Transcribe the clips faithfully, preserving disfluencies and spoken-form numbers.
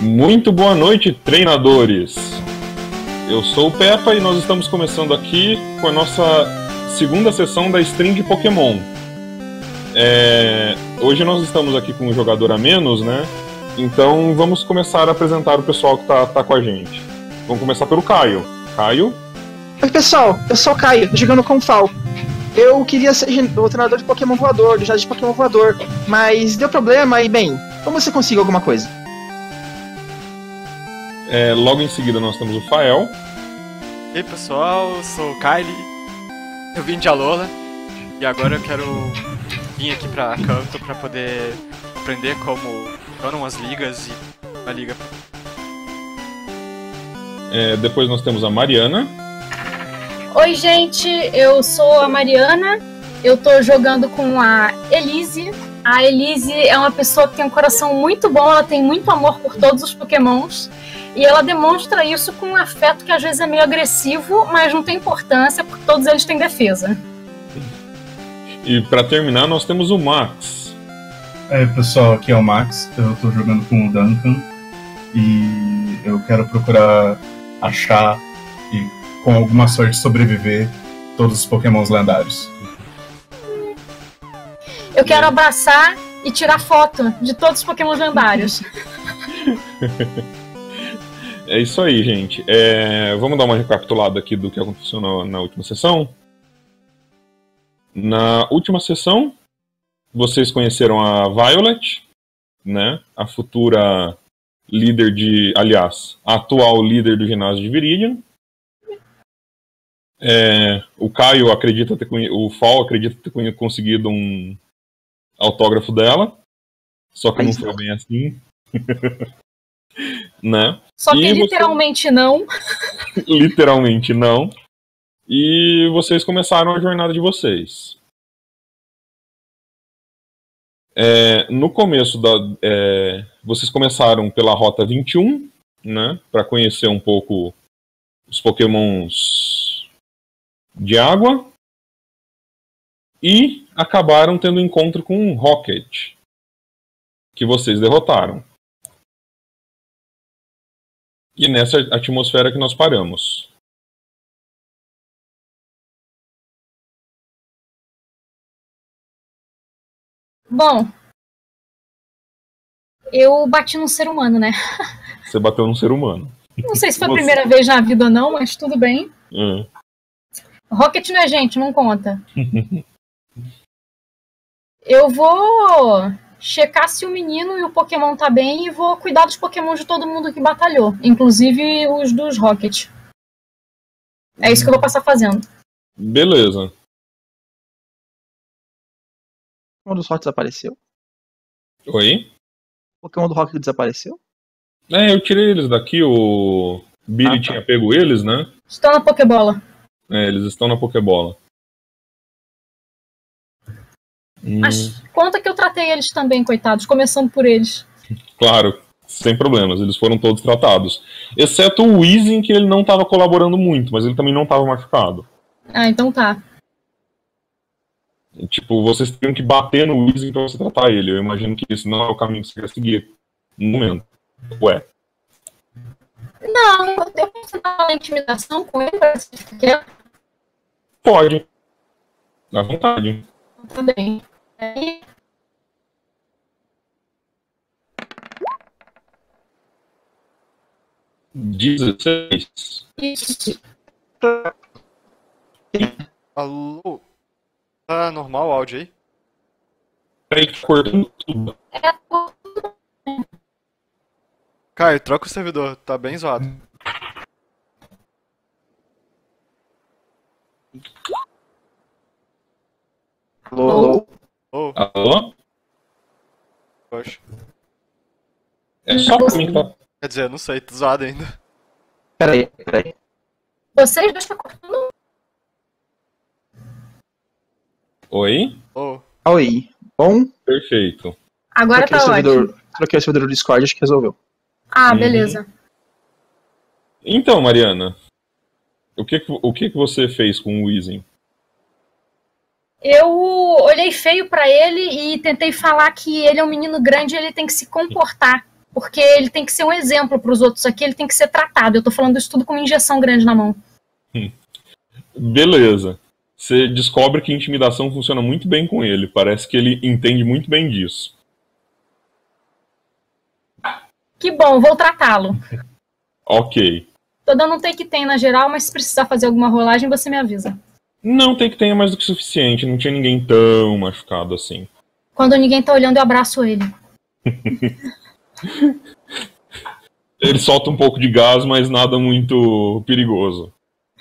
Muito boa noite, treinadores! Eu sou o Peppa e nós estamos começando aqui com a nossa segunda sessão da stream de Pokémon. É... Hoje nós estamos aqui com um jogador a menos, né? Então vamos começar a apresentar o pessoal que tá, tá com a gente. Vamos começar pelo Caio. Caio? Oi pessoal, eu sou o Caio, jogando com o Fal. Eu queria ser o treinador de Pokémon voador, do jardim de Pokémon voador, mas deu problema e, bem, vamos ver se eu consigo alguma coisa. É, logo em seguida nós temos o Fael. E aí pessoal, eu sou o Kylie, eu vim de Alola e agora eu quero vir aqui pra Kanto pra poder aprender como funcionam as ligas e a liga. É, depois nós temos a Mariana. Oi gente, eu sou a Mariana, eu tô jogando com a Elise. A Elise é uma pessoa que tem um coração muito bom, ela tem muito amor por todos os Pokémons. E ela demonstra isso com um afeto que às vezes é meio agressivo, mas não tem importância, porque todos eles têm defesa. E pra terminar, nós temos o Max. É, pessoal, aqui é o Max, eu tô jogando com o Duncan e eu quero procurar achar e, com alguma sorte, sobreviver todos os Pokémons lendários. Eu quero abraçar e tirar foto de todos os Pokémons lendários. É isso aí, gente. É, vamos dar uma recapitulada aqui do que aconteceu na, na última sessão. Na última sessão, vocês conheceram a Violet, né? A futura líder de... Aliás, a atual líder do ginásio de Viridian. É, o Caio acredita ter... O Fal acredita ter conseguido um autógrafo dela. Só que não foi bem assim. Né? Só que e literalmente você... não. Literalmente não. E vocês começaram a jornada de vocês. É, no começo da... É, vocês começaram pela Rota vinte e um, né? Para conhecer um pouco os Pokémons de água. E acabaram tendo um encontro com um Rocket, que vocês derrotaram. E nessa atmosfera que nós paramos. Bom, eu bati num ser humano, né? Você bateu num ser humano. Não sei se foi a Você... primeira vez na vida ou não, mas tudo bem. Hum. Rocket não é gente, não conta. Eu vou checar se o menino e o Pokémon tá bem e vou cuidar dos Pokémon de todo mundo que batalhou, inclusive os dos Rocket. É isso que eu vou passar fazendo. Beleza. O Pokémon dos Rocket desapareceu? Oi? O Pokémon do Rocket desapareceu? É, eu tirei eles daqui, o Billy ah, tá. tinha pego eles, né? Estão na Pokébola. É, eles estão na Pokébola. Mas hum. conta que eu tratei eles também, coitados, começando por eles. Claro, sem problemas, eles foram todos tratados. Exceto o Weezing, que ele não estava colaborando muito, mas ele também não estava machucado. Ah, então tá. E, tipo, vocês teriam que bater no Weezing pra você tratar ele. Eu imagino que esse não é o caminho que você quer seguir no momento. Ué. Não, eu posso dar uma intimidação com ele pra você ficar quieto? Pode. À vontade. Tá bem. Aí... dezesseis. Isso. Alô? Tá normal o áudio aí? Peraí, cortando tudo. É. Caio, troca o servidor, tá bem zoado. Alô? Alô? Oh. Alô? Poxa. É só pra mim que tá... Quer dizer, não sei, tô zoado ainda. Peraí, peraí. Vocês dois estão cortando? Oi? Oh. Oi. Bom? Perfeito. Agora troquei tá o servidor, ótimo. Troquei o servidor do Discord, acho que resolveu. Ah, beleza. Uhum. Então, Mariana, o que, o que você fez com o Weezing? Eu olhei feio pra ele e tentei falar que ele é um menino grande e ele tem que se comportar. Porque ele tem que ser um exemplo para os outros aqui, ele tem que ser tratado. Eu tô falando isso tudo com uma injeção grande na mão. Hum. Beleza. Você descobre que intimidação funciona muito bem com ele. Parece que ele entende muito bem disso. Que bom, vou tratá-lo. Ok. Tô dando um take ten na geral, mas se precisar fazer alguma rolagem, você me avisa. Não, take ten é mais do que suficiente. Não tinha ninguém tão machucado assim. Quando ninguém tá olhando, eu abraço ele. Ele solta um pouco de gás, mas nada muito perigoso.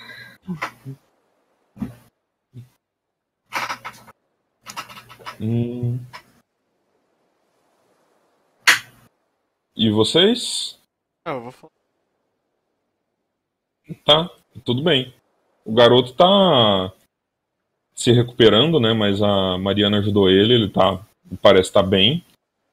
Hum. E vocês? Ah, eu vou falar. Tá, tudo bem. O garoto tá se recuperando, né? Mas a Mariana ajudou ele, ele tá. Parece estar bem.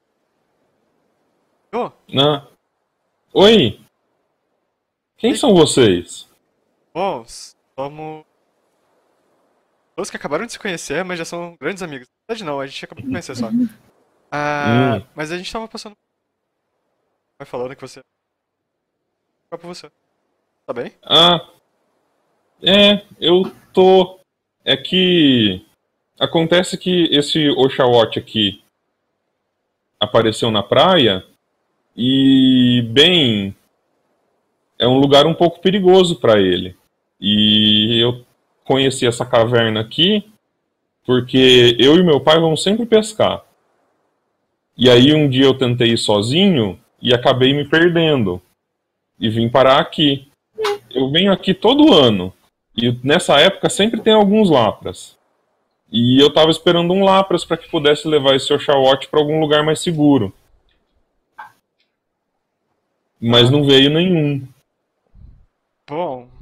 Ô, Ah. Oi! Quem são vocês? bom, somos todos que acabaram de se conhecer, mas já são grandes amigos. Na verdade não, a gente acabou de conhecer só. Ah, Hum. mas a gente tava passando. Vai falando que você. Qual pra você? Tá bem? Ah. É, eu tô. É que. Acontece que esse Oshawott aqui apareceu na praia e, bem, é um lugar um pouco perigoso para ele. E eu conheci essa caverna aqui porque eu e meu pai vamos sempre pescar. E aí um dia eu tentei ir sozinho e acabei me perdendo. E vim parar aqui. Eu venho aqui todo ano. E nessa época sempre tem alguns lapras. E eu tava esperando um lapras para que pudesse levar esse Oshawott para algum lugar mais seguro. Mas não veio nenhum. Bom.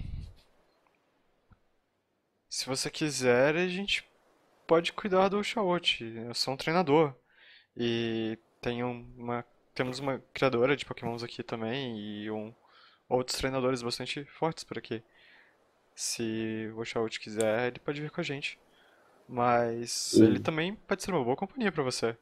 Se você quiser, a gente pode cuidar do Oshawott. Eu sou um treinador. E tenho uma, temos uma criadora de pokémons aqui também. E um, outros treinadores bastante fortes por aqui. Se o Oshawott quiser, ele pode vir com a gente. Mas ele também pode ser uma boa companhia pra você.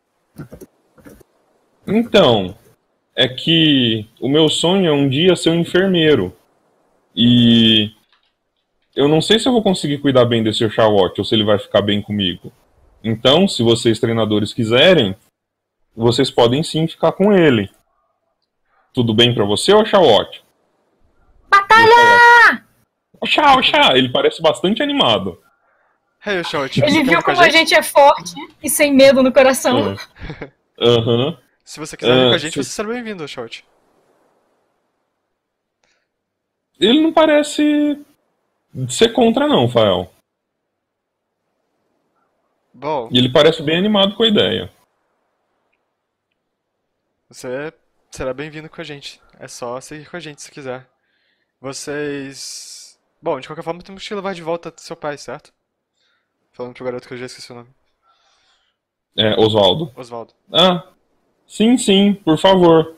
Então, é que o meu sonho é um dia ser um enfermeiro. E eu não sei se eu vou conseguir cuidar bem desse Oshawott ou se ele vai ficar bem comigo. Então, se vocês treinadores quiserem, vocês podem sim ficar com ele. Tudo bem pra você, Oshawott? Batalha! Oxá, oxá! Ele parece bastante animado. Hey, Oshawott, Ele você quer viu vir com a como a gente? gente é forte e sem medo no coração. É. Aham. Se você quiser vir com Ah, a gente, se- você será bem-vindo, Oshawott. Ele não parece ser contra não, Fael. Bom, E ele parece bem animado com a ideia. você será bem-vindo com a gente. É só seguir com a gente se quiser. Vocês. Bom, de qualquer forma, temos que te levar de volta do seu pai, certo? Falando pro garoto que eu já esqueci o nome. É, Oswaldo. Oswaldo. Ah, sim, sim, por favor.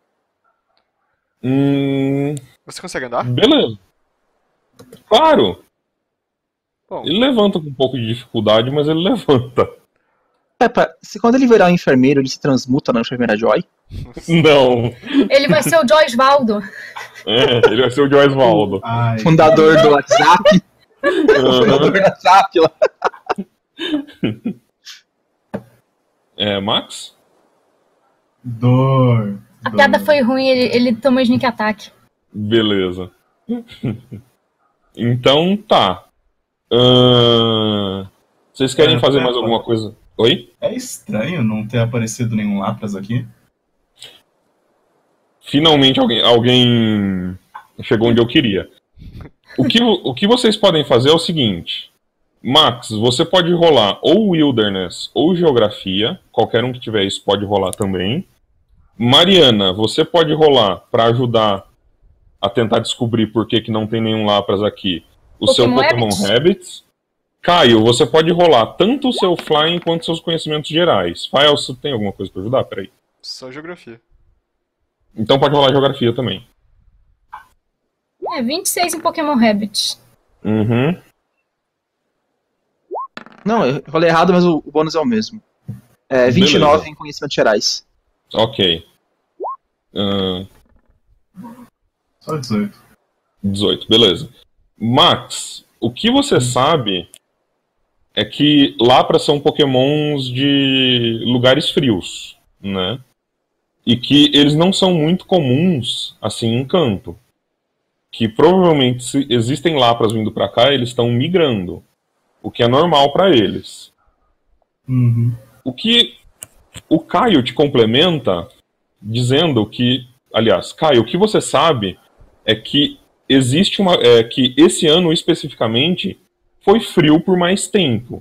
Hum, Você consegue andar? beleza. Claro. Bom, Ele levanta com um pouco de dificuldade, mas ele levanta. Peppa, se quando ele virar um enfermeiro, ele se transmuta na enfermeira Joy? Não. Ele vai ser o Joysvaldo. É, ele vai ser o Joyce Valdo. Ai, Fundador do WhatsApp. Fundador do WhatsApp lá. É, Max? dor. A dor. piada foi ruim, ele, ele tomou sneak attack. Beleza. Então tá. Ahn, Vocês querem É, fazer é, mais alguma coisa? Oi? É estranho não ter aparecido nenhum Lapras aqui. Finalmente alguém, alguém chegou onde eu queria. O que, o que vocês podem fazer é o seguinte. Max, você pode rolar ou Wilderness ou Geografia. Qualquer um que tiver isso pode rolar também. Mariana, você pode rolar para ajudar a tentar descobrir por que, que não tem nenhum Lapras aqui. O seu Pokémon Pokémon Habits? Habits. Caio, você pode rolar tanto o seu Flying quanto seus conhecimentos gerais. Fael, você tem alguma coisa para ajudar? Peraí. só geografia. Então pode rolar Geografia também. É, vinte e seis em Pokémon Rabbit. Uhum. Não, eu falei errado, mas o, o bônus é o mesmo. É vinte e nove Beleza. em conhecimentos gerais. Ok. Uh, Só dezoito. dezoito, beleza. Max, o que você sabe é que Lapras são pokémons de lugares frios, né? E que eles não são muito comuns, assim, em Kanto. Que provavelmente, se existem Lapras vindo pra cá, eles estão migrando. O que é normal pra eles. Uhum. O que o Caio te complementa dizendo que... Aliás, Caio, o que você sabe é que existe uma... É, que esse ano, especificamente, foi frio por mais tempo.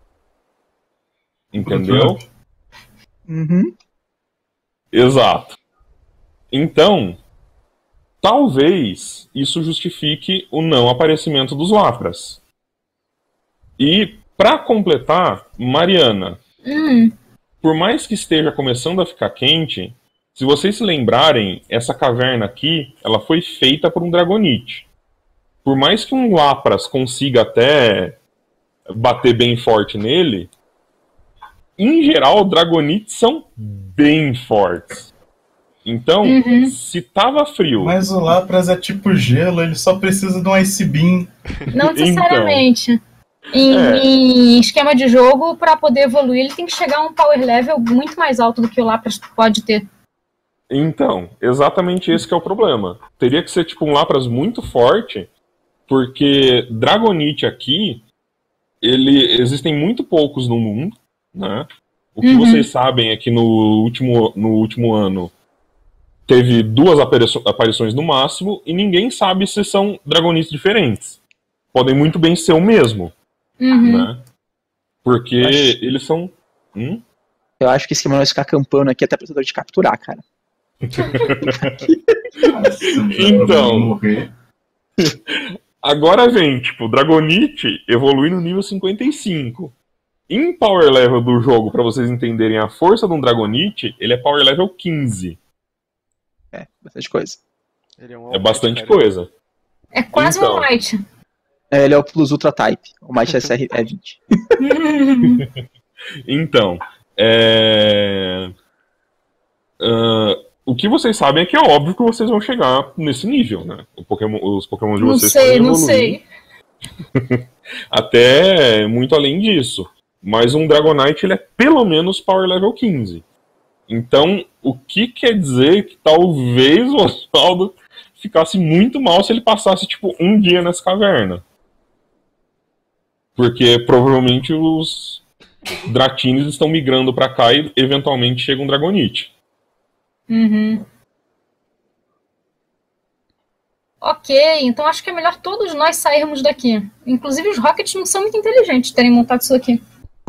Entendeu? Uhum. Exato. Então, talvez isso justifique o não aparecimento dos Lapras. E, para completar, Mariana, Hum. por mais que esteja começando a ficar quente, se vocês se lembrarem, essa caverna aqui, ela foi feita por um Dragonite. Por mais que um Lapras consiga até bater bem forte nele, em geral, Dragonites são bem fortes. Então, Uhum. se tava frio... Mas o Lapras é tipo gelo, ele só precisa de um Ice Beam. Não necessariamente. Em, É. em esquema de jogo, pra poder evoluir, ele tem que chegar a um power level muito mais alto do que o Lapras pode ter. Então, exatamente esse que é o problema. Teria que ser tipo um Lapras muito forte, porque Dragonite aqui, ele existem muito poucos no mundo, né? O que Uhum. vocês sabem é que no último, no último ano teve duas apariço- aparições no máximo, e ninguém sabe se são Dragonites diferentes. Podem muito bem ser o mesmo, Uhum. né? Porque Acho- eles são... Hum? Eu acho que esse vai ficar acampando aqui até pra tentar de capturar, cara. Então. Morrer. Agora vem, tipo, Dragonite evolui no nível cinquenta e cinco. Em Power Level do jogo, pra vocês entenderem a força de um Dragonite, ele é Power Level quinze. É, bastante coisa. Ele é, um É bastante cara. coisa. É quase Então. um Might. É, ele é o Plus Ultra Type. O Might S R é vinte. Então, é... ah, o que vocês sabem é que é óbvio que vocês vão chegar nesse nível, né? O Pokémon, os Pokémon de Não vocês sei, podem não evoluir sei. até muito além disso. Mas um Dragonite, ele é pelo menos Power Level quinze. Então, o que quer dizer que talvez o Osvaldo ficasse muito mal se ele passasse, tipo, um dia nessa caverna. Porque provavelmente os Dratines estão migrando pra cá e eventualmente chega um Dragonite. Uhum. Ok, então acho que é melhor todos nós sairmos daqui. Inclusive os Rockets não são muito inteligentes terem montado isso aqui.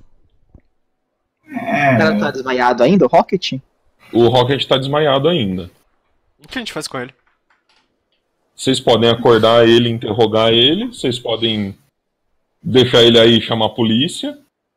O cara tá É, desmaiado ainda, o Rocket? O Rocket tá desmaiado ainda. O que a gente faz com ele? Vocês podem acordar ele, interrogar ele. Vocês podem deixar ele aí e chamar a polícia.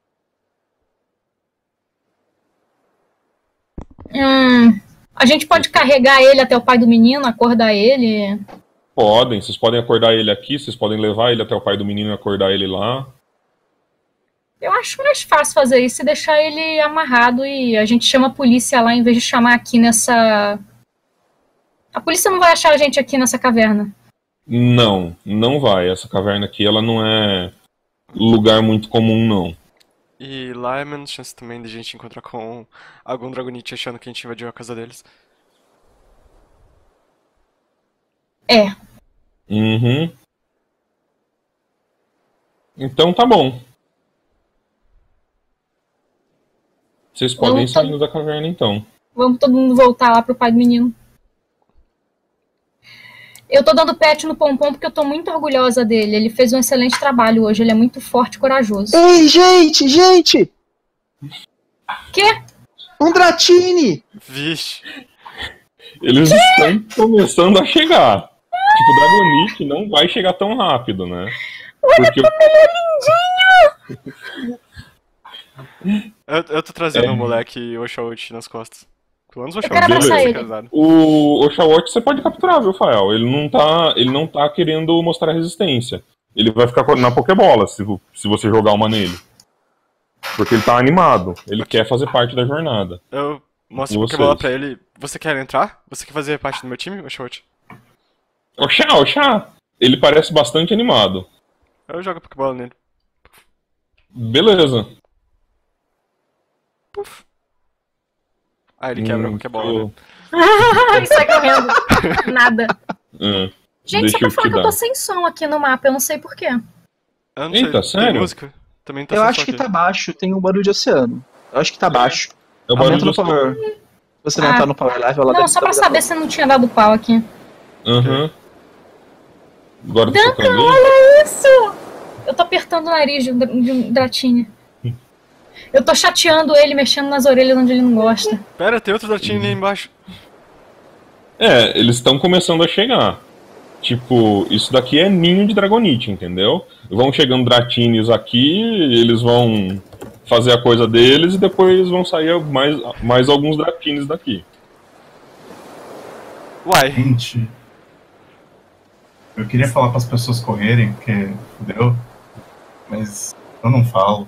Hum, a gente pode carregar ele até o pai do menino, acordar ele. Podem, vocês podem acordar ele aqui, vocês podem levar ele até o pai do menino e acordar ele lá. Eu acho mais fácil fazer isso e deixar ele amarrado e a gente chama a polícia lá em vez de chamar aqui nessa... A polícia não vai achar a gente aqui nessa caverna. Não, não vai. Essa caverna aqui, ela não é lugar muito comum, não. E lá é menos chance também de a gente encontrar com algum Dragonite achando que a gente invadiu a casa deles. É. Uhum. Então tá bom. Vocês podem Vamos sair todo- da caverna então. Vamos todo mundo voltar lá pro pai do menino. Eu tô dando pet no Pompom porque eu tô muito orgulhosa dele. Ele fez um excelente trabalho hoje. Ele é muito forte e corajoso. Ei, gente, gente! Quê? Um Dratini! Vixe! Eles estão começando a chegar. Tipo, o Dragonite não vai chegar tão rápido, né? Porque o- Eu, eu tô trazendo É. o moleque Oshawott nas costas. Pelo menos o Eu quero Oshawott abraçar vai ser ele. casado. O Oshawott você pode capturar, viu, Fael? Ele não tá, ele não tá querendo mostrar resistência. Ele vai ficar na Pokébola se, vo- se você jogar uma nele. Porque ele tá animado. Ele quer fazer parte da jornada. Eu Mostra a Vocês. Pokébola pra ele. Você quer entrar? Você quer fazer parte do meu time, Oshot? Oxá, oxá! Ele parece bastante animado. Eu jogo a Pokébola nele. Beleza. Puf. Ah, ele quebra a Hum, Pokébola, tô- né? E sai correndo. Nada. Hum, Gente, deixa só pra eu falar te que eu dar. tô sem som aqui no mapa, eu não sei porquê. Eu não Eita, sei, sério? tem música? Também tá Eu sem acho som que aqui. tá baixo, tem um barulho de oceano. Eu acho que tá baixo. É o barulho Aumenta no do power. Se você não Ah. tá no power live, ela Não, deve só pra tá- saber se não tinha dado pau aqui. Aham. Agora tá Duncan, tocando aí? olha isso! Eu tô apertando o nariz de um, dra- de um Dratini. Eu tô chateando ele, mexendo nas orelhas onde ele não gosta. Pera, tem outro Dratini ali embaixo. É, eles estão começando a chegar. Tipo, isso daqui é ninho de Dragonite, entendeu? Vão chegando Dratines aqui, eles vão fazer a coisa deles e depois vão sair mais, mais alguns Dratines daqui. Uai, Gente, eu queria falar para as pessoas correrem, porque fudeu, mas eu não falo.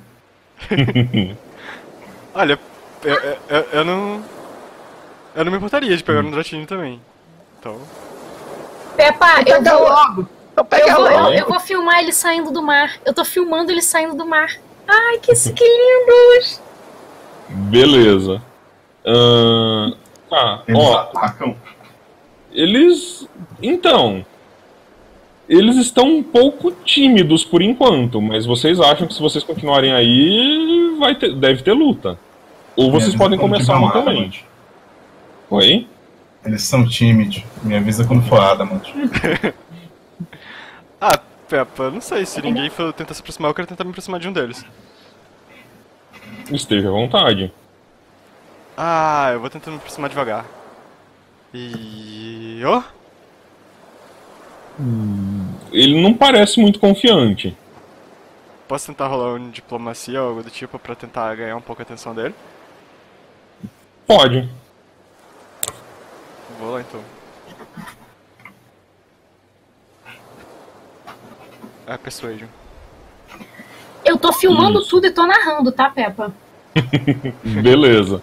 olha, eu, eu, eu- eu não. Eu não me importaria de pegar um Dratini também. Então. Peppa, eu Pega vou, logo! Então pega eu, vou, eu, logo! eu vou filmar ele saindo do mar. Eu tô filmando ele saindo do mar. Ai, que, que lindos! Beleza. Ahn, tá, Eles ó, atacam. eles. Então. Eles estão um pouco tímidos por enquanto, mas vocês acham que se vocês continuarem aí, vai ter, deve ter luta. Ou vocês Me avisa podem quando começar tiver uma uma também. Adamant. Oi? Eles são tímidos. Me avisa quando for Adamant. Ah, Peppa, não sei, se ninguém for tentar se aproximar, eu quero tentar me aproximar de um deles. Esteja à vontade. Ah, eu vou tentando me aproximar devagar. E. Oh! Ele não parece muito confiante. Posso tentar rolar um diplomacia ou algo do tipo pra tentar ganhar um pouco a atenção dele? Pode. Vou lá então. É Persuasion. Eu tô filmando Isso. tudo e tô narrando, tá, Peppa? Beleza.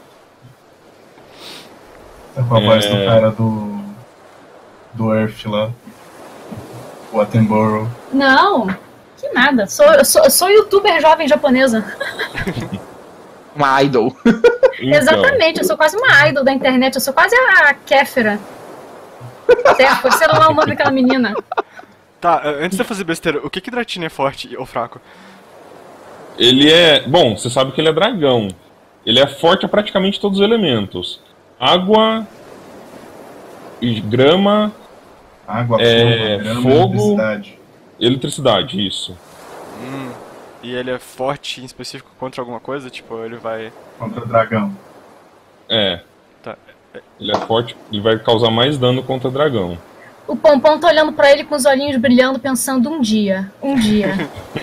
Tá com a voz do É. cara do. do Earth lá. O Attenborough. Não, que nada. Sou, eu, sou, eu sou youtuber jovem japonesa. Uma idol. Então, Exatamente, eu sou quase uma idol da internet. Eu sou quase a Kéfera. Certo, pode ser lá o nome daquela menina. Tá, eh, antes de eu fazer besteira, o que que Dratini é forte ou fraco? Ele é. Bom, você sabe que ele é dragão. Ele é forte a praticamente todos os elementos: água, e grama, Água, É, fogo, grama, fogo. eletricidade. eletricidade. Isso. Hum. E ele é forte em específico contra alguma coisa? Tipo, ele vai. Contra o dragão. É. Tá. Ele é forte. Ele vai causar mais dano contra dragão. O Pompom tá olhando pra ele com os olhinhos brilhando, pensando um dia, um dia.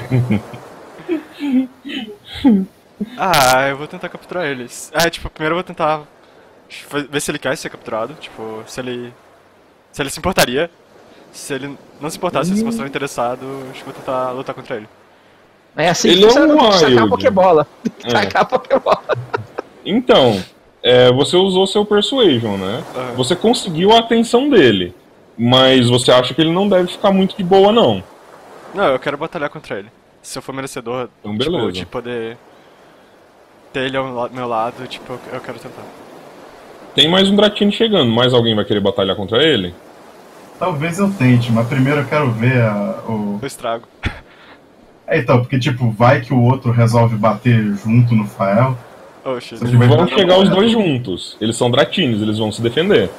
Ah, eu vou tentar capturar eles. Ah, tipo, primeiro eu vou tentar fa- ver se ele quer ser capturado. Tipo, se ele. Se ele se importaria. Se ele não se importar, se ele se mostrar interessado, acho que vou tentar lutar contra ele. É assim Ele que é funciona, um tem que sacar a wild. Pokébola. Tem que É. sacar a Pokébola. Então, é, você usou seu Persuasion, né? Aham. Você conseguiu a atenção dele. Mas você acha que ele não deve ficar muito de boa, não. Não, eu quero batalhar contra ele. Se eu for merecedor, Então, tipo, beleza. de poder ter ele ao la- meu lado, tipo, eu- eu quero tentar. Tem mais um Dratini chegando. Mais alguém vai querer batalhar contra ele? Talvez eu tente, mas primeiro eu quero ver a, o. Eu estrago. É, então, porque tipo, vai que o outro resolve bater junto no Fael. Oh, shit. Só que vai Vão virar chegar os double dois battle. juntos. Eles são Dratines, eles vão se defender.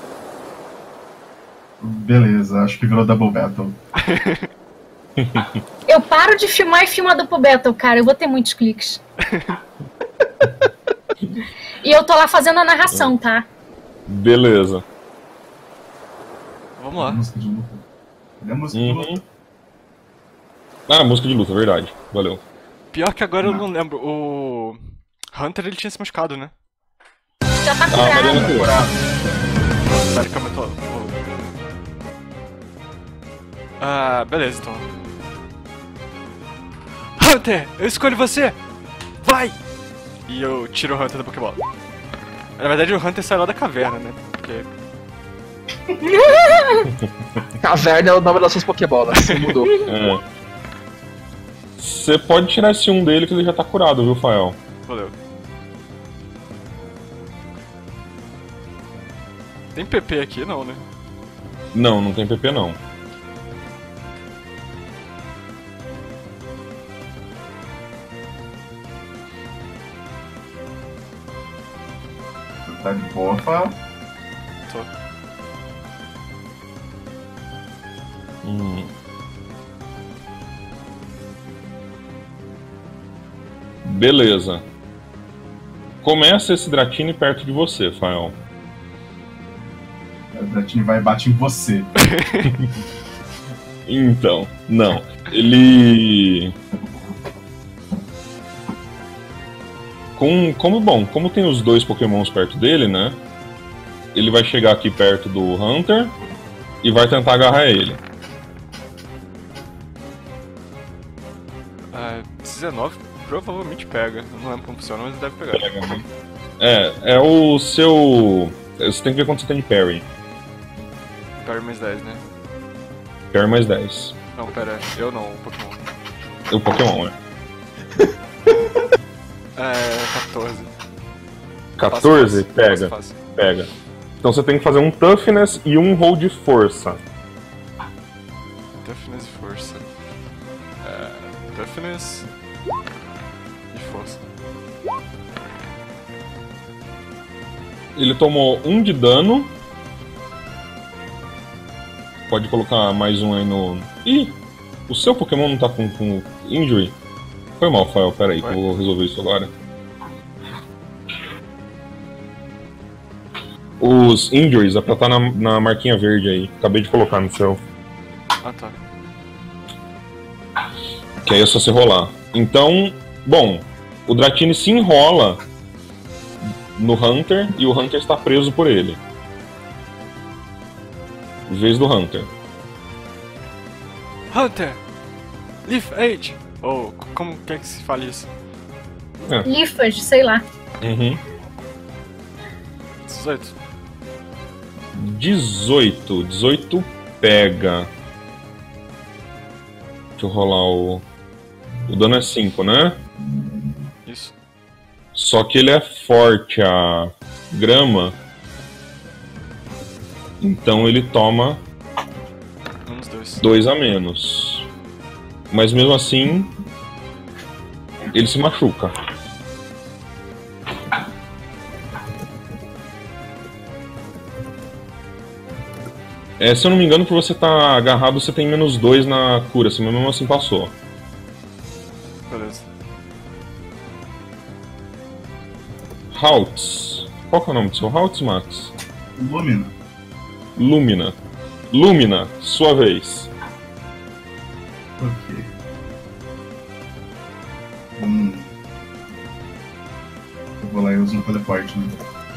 Beleza, acho que virou Double Battle. Eu paro de filmar e filmo a Double Battle, cara. Eu vou ter muitos cliques. E eu tô lá fazendo a narração, tá? Beleza. Vamos lá. Música de luta. Cadê a música de Uhum. luta? Ah, música de luta, verdade. Valeu. Pior que agora eu não lembro. O Hunter ele tinha se machucado, né? Já tá Ah, Mariana curado. curou. Pera, calma, eu tô. vou- Ah, beleza então. Hunter, eu escolho você! Vai! E eu tiro o Hunter da Pokébola. Na verdade, o Hunter saiu lá da caverna, né? Porque... Caverna é o nome das suas Pokébolas, assim, mudou. É. Você pode tirar esse um dele que ele já tá curado, viu, Fael? Valeu. Tem P P aqui, não, né? Não, não tem P P não. Tá de boa, Fael? Tô. Hum. Beleza. Começa esse Dratini perto de você, Fael. O Dratini vai e bate em você. Então, não. Ele... Com, como, bom, como tem os dois Pokémons perto dele, né? Ele vai chegar aqui perto do Hunter e vai tentar agarrar ele. Ah, dezenove provavelmente pega. Eu não lembro como funciona, mas deve pegar. Pega, né? É, é o seu... Você tem que ver quanto você tem de parry. Parry mais dez, né? Parry mais dez. Não, pera, eu não, o Pokémon. O Pokémon, é. É, quatorze. quatorze? Fácil, fácil, Pega, fácil, fácil. pega. Então você tem que fazer um Toughness e um Roll de Força. Toughness e força. É, toughness e força. Ele tomou um de dano. Pode colocar mais um aí no... Ih! O seu Pokémon não tá com, com Injury? Foi mal, Fael, pera aí que eu vou resolver isso agora. Os Injuries é pra estar na, na marquinha verde aí. Acabei de colocar no seu. Ah, tá. Que aí é só você rolar. Então, bom, o Dratini se enrola no Hunter e o Hunter está preso por ele. Vez do Hunter. Hunter! Leaf Age! Ou, como que é que se fala isso? Lifas, sei lá. Uhum. dezoito. dezoito. dezoito pega. Deixa eu rolar o... O dano é cinco, né? Isso. Só que ele é forte a grama. Então ele toma Menos dois. dois a menos. Mas mesmo assim, ele se machuca. É, se eu não me engano, por você estar agarrado, você tem menos dois na cura, assim, mas mesmo assim passou. Beleza. Haltz. Qual que é o nome do seu Haltz, Max? Lumina. Lumina. Lumina, sua vez. Ok. Hum. Eu vou lá e uso um teleporte, né?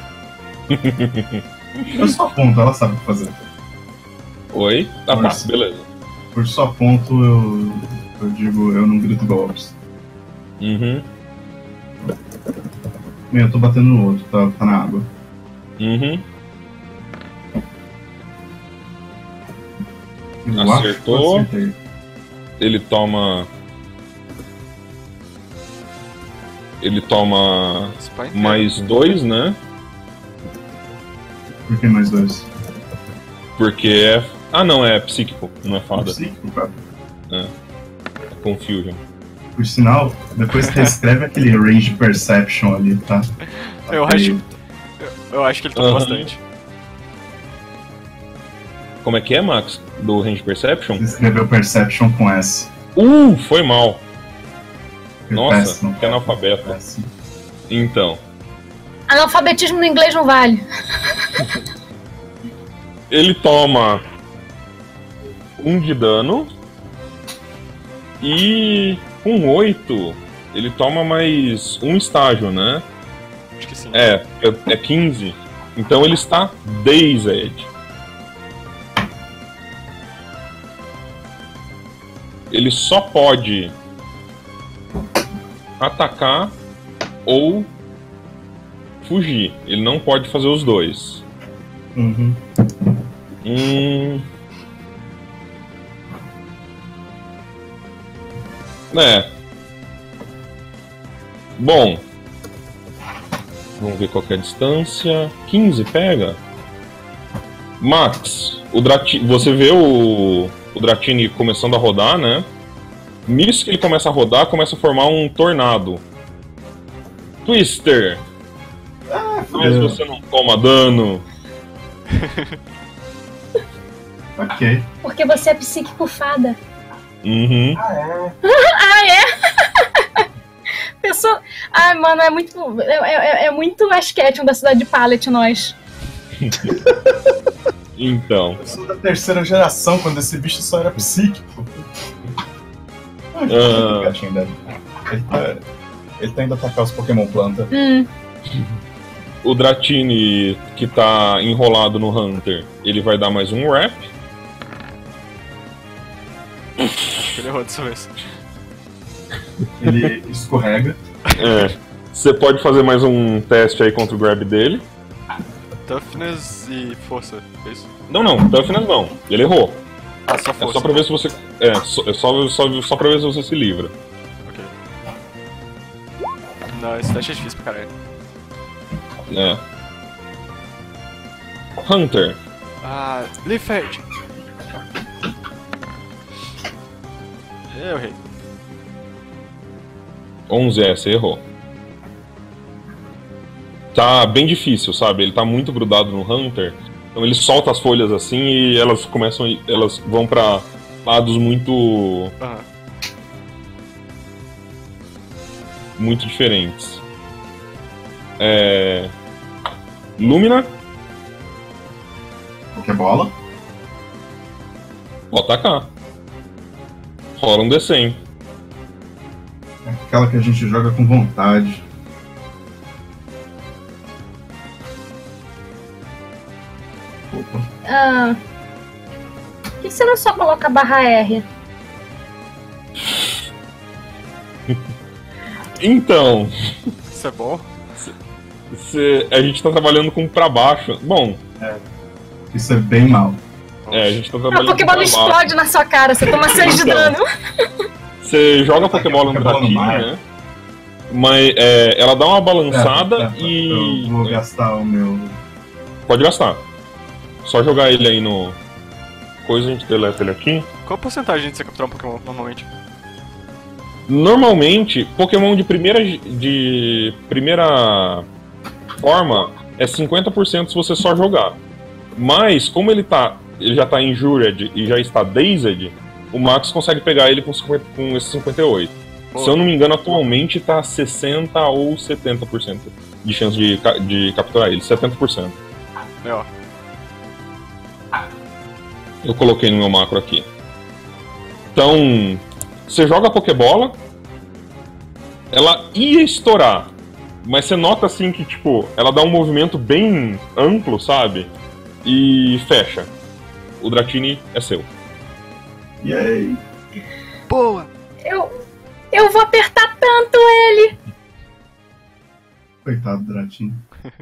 Eu só ponto, ela sabe o que fazer. Oi? Tá, Nossa. passa, beleza. Por só ponto eu, eu digo, eu não grito golpes. Uhum. Eu tô batendo no outro, tá, tá na água. Uhum. Eu Acertou. acho que eu acertei. Ele toma. Ele toma Spy inteiro. mais dois, né? Por que mais dois? Porque é. Ah, não, é psíquico, não é fada. Psíquico, cara. É Confusion. Por sinal, depois você escreve aquele range perception ali, tá? Eu acho, eu, eu acho que ele tomou Aham. bastante. Como é que é, Max? Do Range Perception? Você escreveu perception com S. Uh, foi mal. Foi Nossa, péssimo. que analfabeto. Péssimo. Então, Analfabetismo no inglês não vale. ele toma um de dano e com oito ele toma mais um estágio, né? Acho que sim. É, é, é quinze. Então ele está dazed. Ele só pode atacar ou fugir. Ele não pode fazer os dois. Uhum. Hum... É. Bom. Vamos ver qual que é a distância. quinze pega. Max, o Drati... você vê o... o Dratini começando a rodar, né? Nisso que ele começa a rodar, começa a formar um tornado. Twister! Ah, Mas você não toma dano. Ok. Porque você é psíquico fada. Uhum. Ah, é? Ah, é? Pessoa... Ai, mano, é muito... É, é, é muito Asketion da cidade de Pallet, nós. Então. Eu sou da terceira geração, quando esse bicho só era psíquico. Ai, Ah. que gatinho dele. Ele tá, ele tá indo atacar os Pokémon planta. Hum. O Dratini que tá enrolado no Hunter, ele vai dar mais um rap. Acho que ele errou dessa vez. Ele escorrega. É. Você pode fazer mais um teste aí contra o grab dele. Toughness e força, é isso? Não, não, toughness não. Ele errou. Ah, só É força. só pra ver se você. É, só, é só, só, só pra ver se você se livra. Ok. Não, esse teste é difícil pra caralho. É. Hunter. Ah, Leaf Edge. Eu errei. onze é, você errou. Tá bem difícil, sabe? Ele tá muito grudado no Hunter. Então ele solta as folhas assim e elas começam. a- Elas vão pra lados muito. Aham. muito diferentes. É. Lumina, Pokébola. pode atacar. Rola um D cem. É aquela que a gente joga com vontade. Opa. Ah, por que você não só coloca barra R? Então, Isso é bom? se a gente tá trabalhando com pra baixo. Bom, Isso é bem mal. é, a gente tá Ah, trabalhando a Pokébola com pra baixo. explode na sua cara, você toma seis de Então. dano. Você joga a Pokébola no Pokébola no Dratini, mar. né? Mas é, ela dá uma balançada É, é, e. Eu vou gastar o meu. Pode gastar. Só jogar ele aí no. Coisa, a gente deleta ele aqui. Qual a porcentagem de você capturar um Pokémon normalmente? Normalmente, Pokémon de primeira. de primeira forma é cinquenta por cento se você só jogar. Mas, como ele tá. Ele já tá injured e já está dazed, o Max consegue pegar ele com, cinquenta, com esse cinquenta e oito. Pô. Se eu não me engano, atualmente tá sessenta ou setenta por cento de chance de, ca- de capturar ele. setenta por cento. É, ó. Eu coloquei no meu macro aqui. Então, você joga a Pokébola, ela ia estourar, mas você nota assim que, tipo, ela dá um movimento bem amplo, sabe? E fecha. O Dratini é seu. Yay! Boa! Eu. Eu vou apertar tanto ele! Coitado do Dratinho.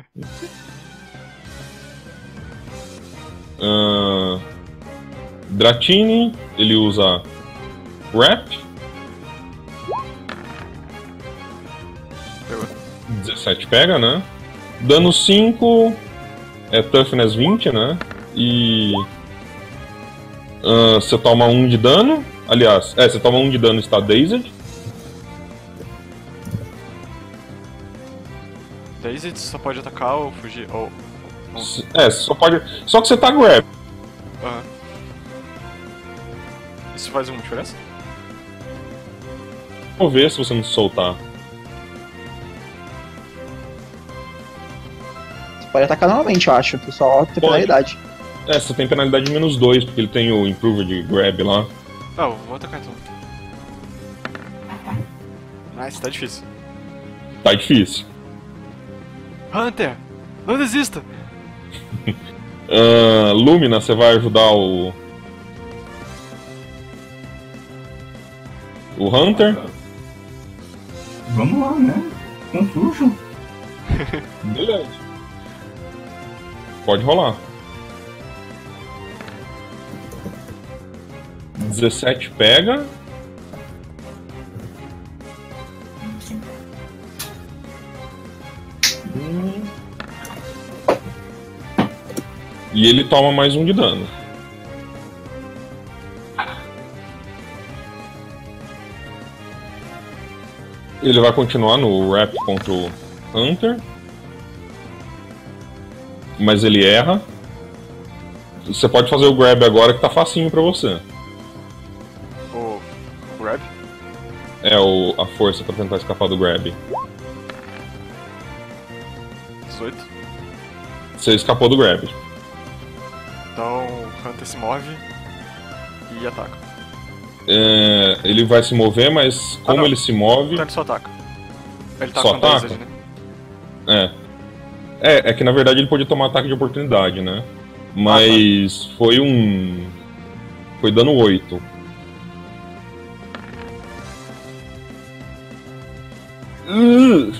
Ahn, Dratini, ele usa Wrap. Pegou. dezessete pega, né? Dano cinco, é Toughness vinte, né? E. ah, você toma um de dano. Aliás, é, você toma um de dano e está dazed. Daisy só pode atacar ou fugir. Ou. S- É, só pode. Só que você tá grab. Aham. Isso faz uma diferença? Vou ver se você não se soltar. Você pode atacar normalmente, eu acho. Pessoal, tem Pode. penalidade. É, você tem penalidade de menos dois, porque ele tem o Improve de grab lá. Ah, eu vou atacar então. Nice, tá difícil. Tá difícil. Hunter! Não desista! Ah, Lumina, você vai ajudar o. O Hunter. Vamos lá, né? Confusion. Beleza. Pode rolar. dezessete pega. Hum. E ele toma mais um de dano. Ele vai continuar no rap contra o Hunter. Mas ele erra. Você pode fazer o grab agora que tá facinho pra você. O grab? É o, a força pra tentar escapar do grab. dezoito. Você escapou do grab. Então o Hunter se move e ataca. É, ele vai se mover, mas como não. ele se move... Então ele só ataca. Ele tá Só com ataca? dezesseis, né? É. É, é que na verdade ele podia tomar ataque de oportunidade, né? Mas ah, tá. foi um... Foi dano oito. Uh!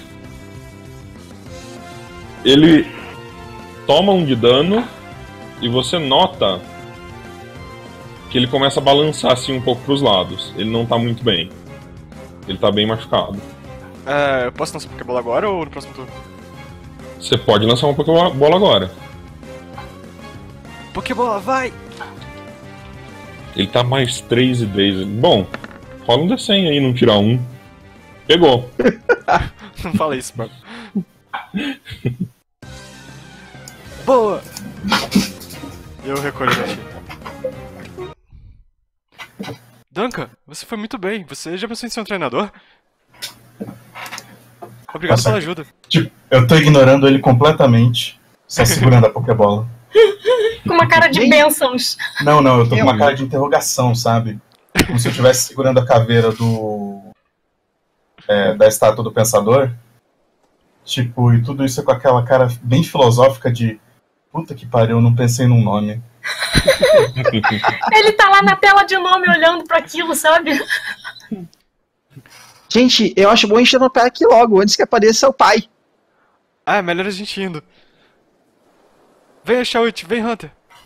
Ele toma um de dano e você nota que ele começa a balançar assim um pouco pros lados. Ele não tá muito bem. Ele tá bem machucado. É, eu posso lançar Pokébola agora ou no próximo turno? Você pode lançar uma Pokébola agora. Pokébola, vai! Ele tá mais três e três. Bom, rola um D cem aí, não tirar um. Pegou. Não fala isso, mano. Boa! Eu recolho aqui. Duncan, você foi muito bem. Você já pensou em ser um treinador? Obrigado Nossa, pela ajuda. Tipo, eu tô ignorando ele completamente, só segurando a Pokébola. Com uma cara de bênçãos. Não, não, eu tô com uma cara de interrogação, sabe? Como se eu estivesse segurando a caveira do... É, da estátua do Pensador. Tipo, e tudo isso com aquela cara bem filosófica de... Puta que pariu, eu não pensei num nome. Ele tá lá na tela de nome olhando pra aquilo, sabe? Gente, eu acho bom a gente levantar aqui logo, antes que apareça o pai. Ah, é melhor a gente indo. Vem, Shout, vem, Hunter.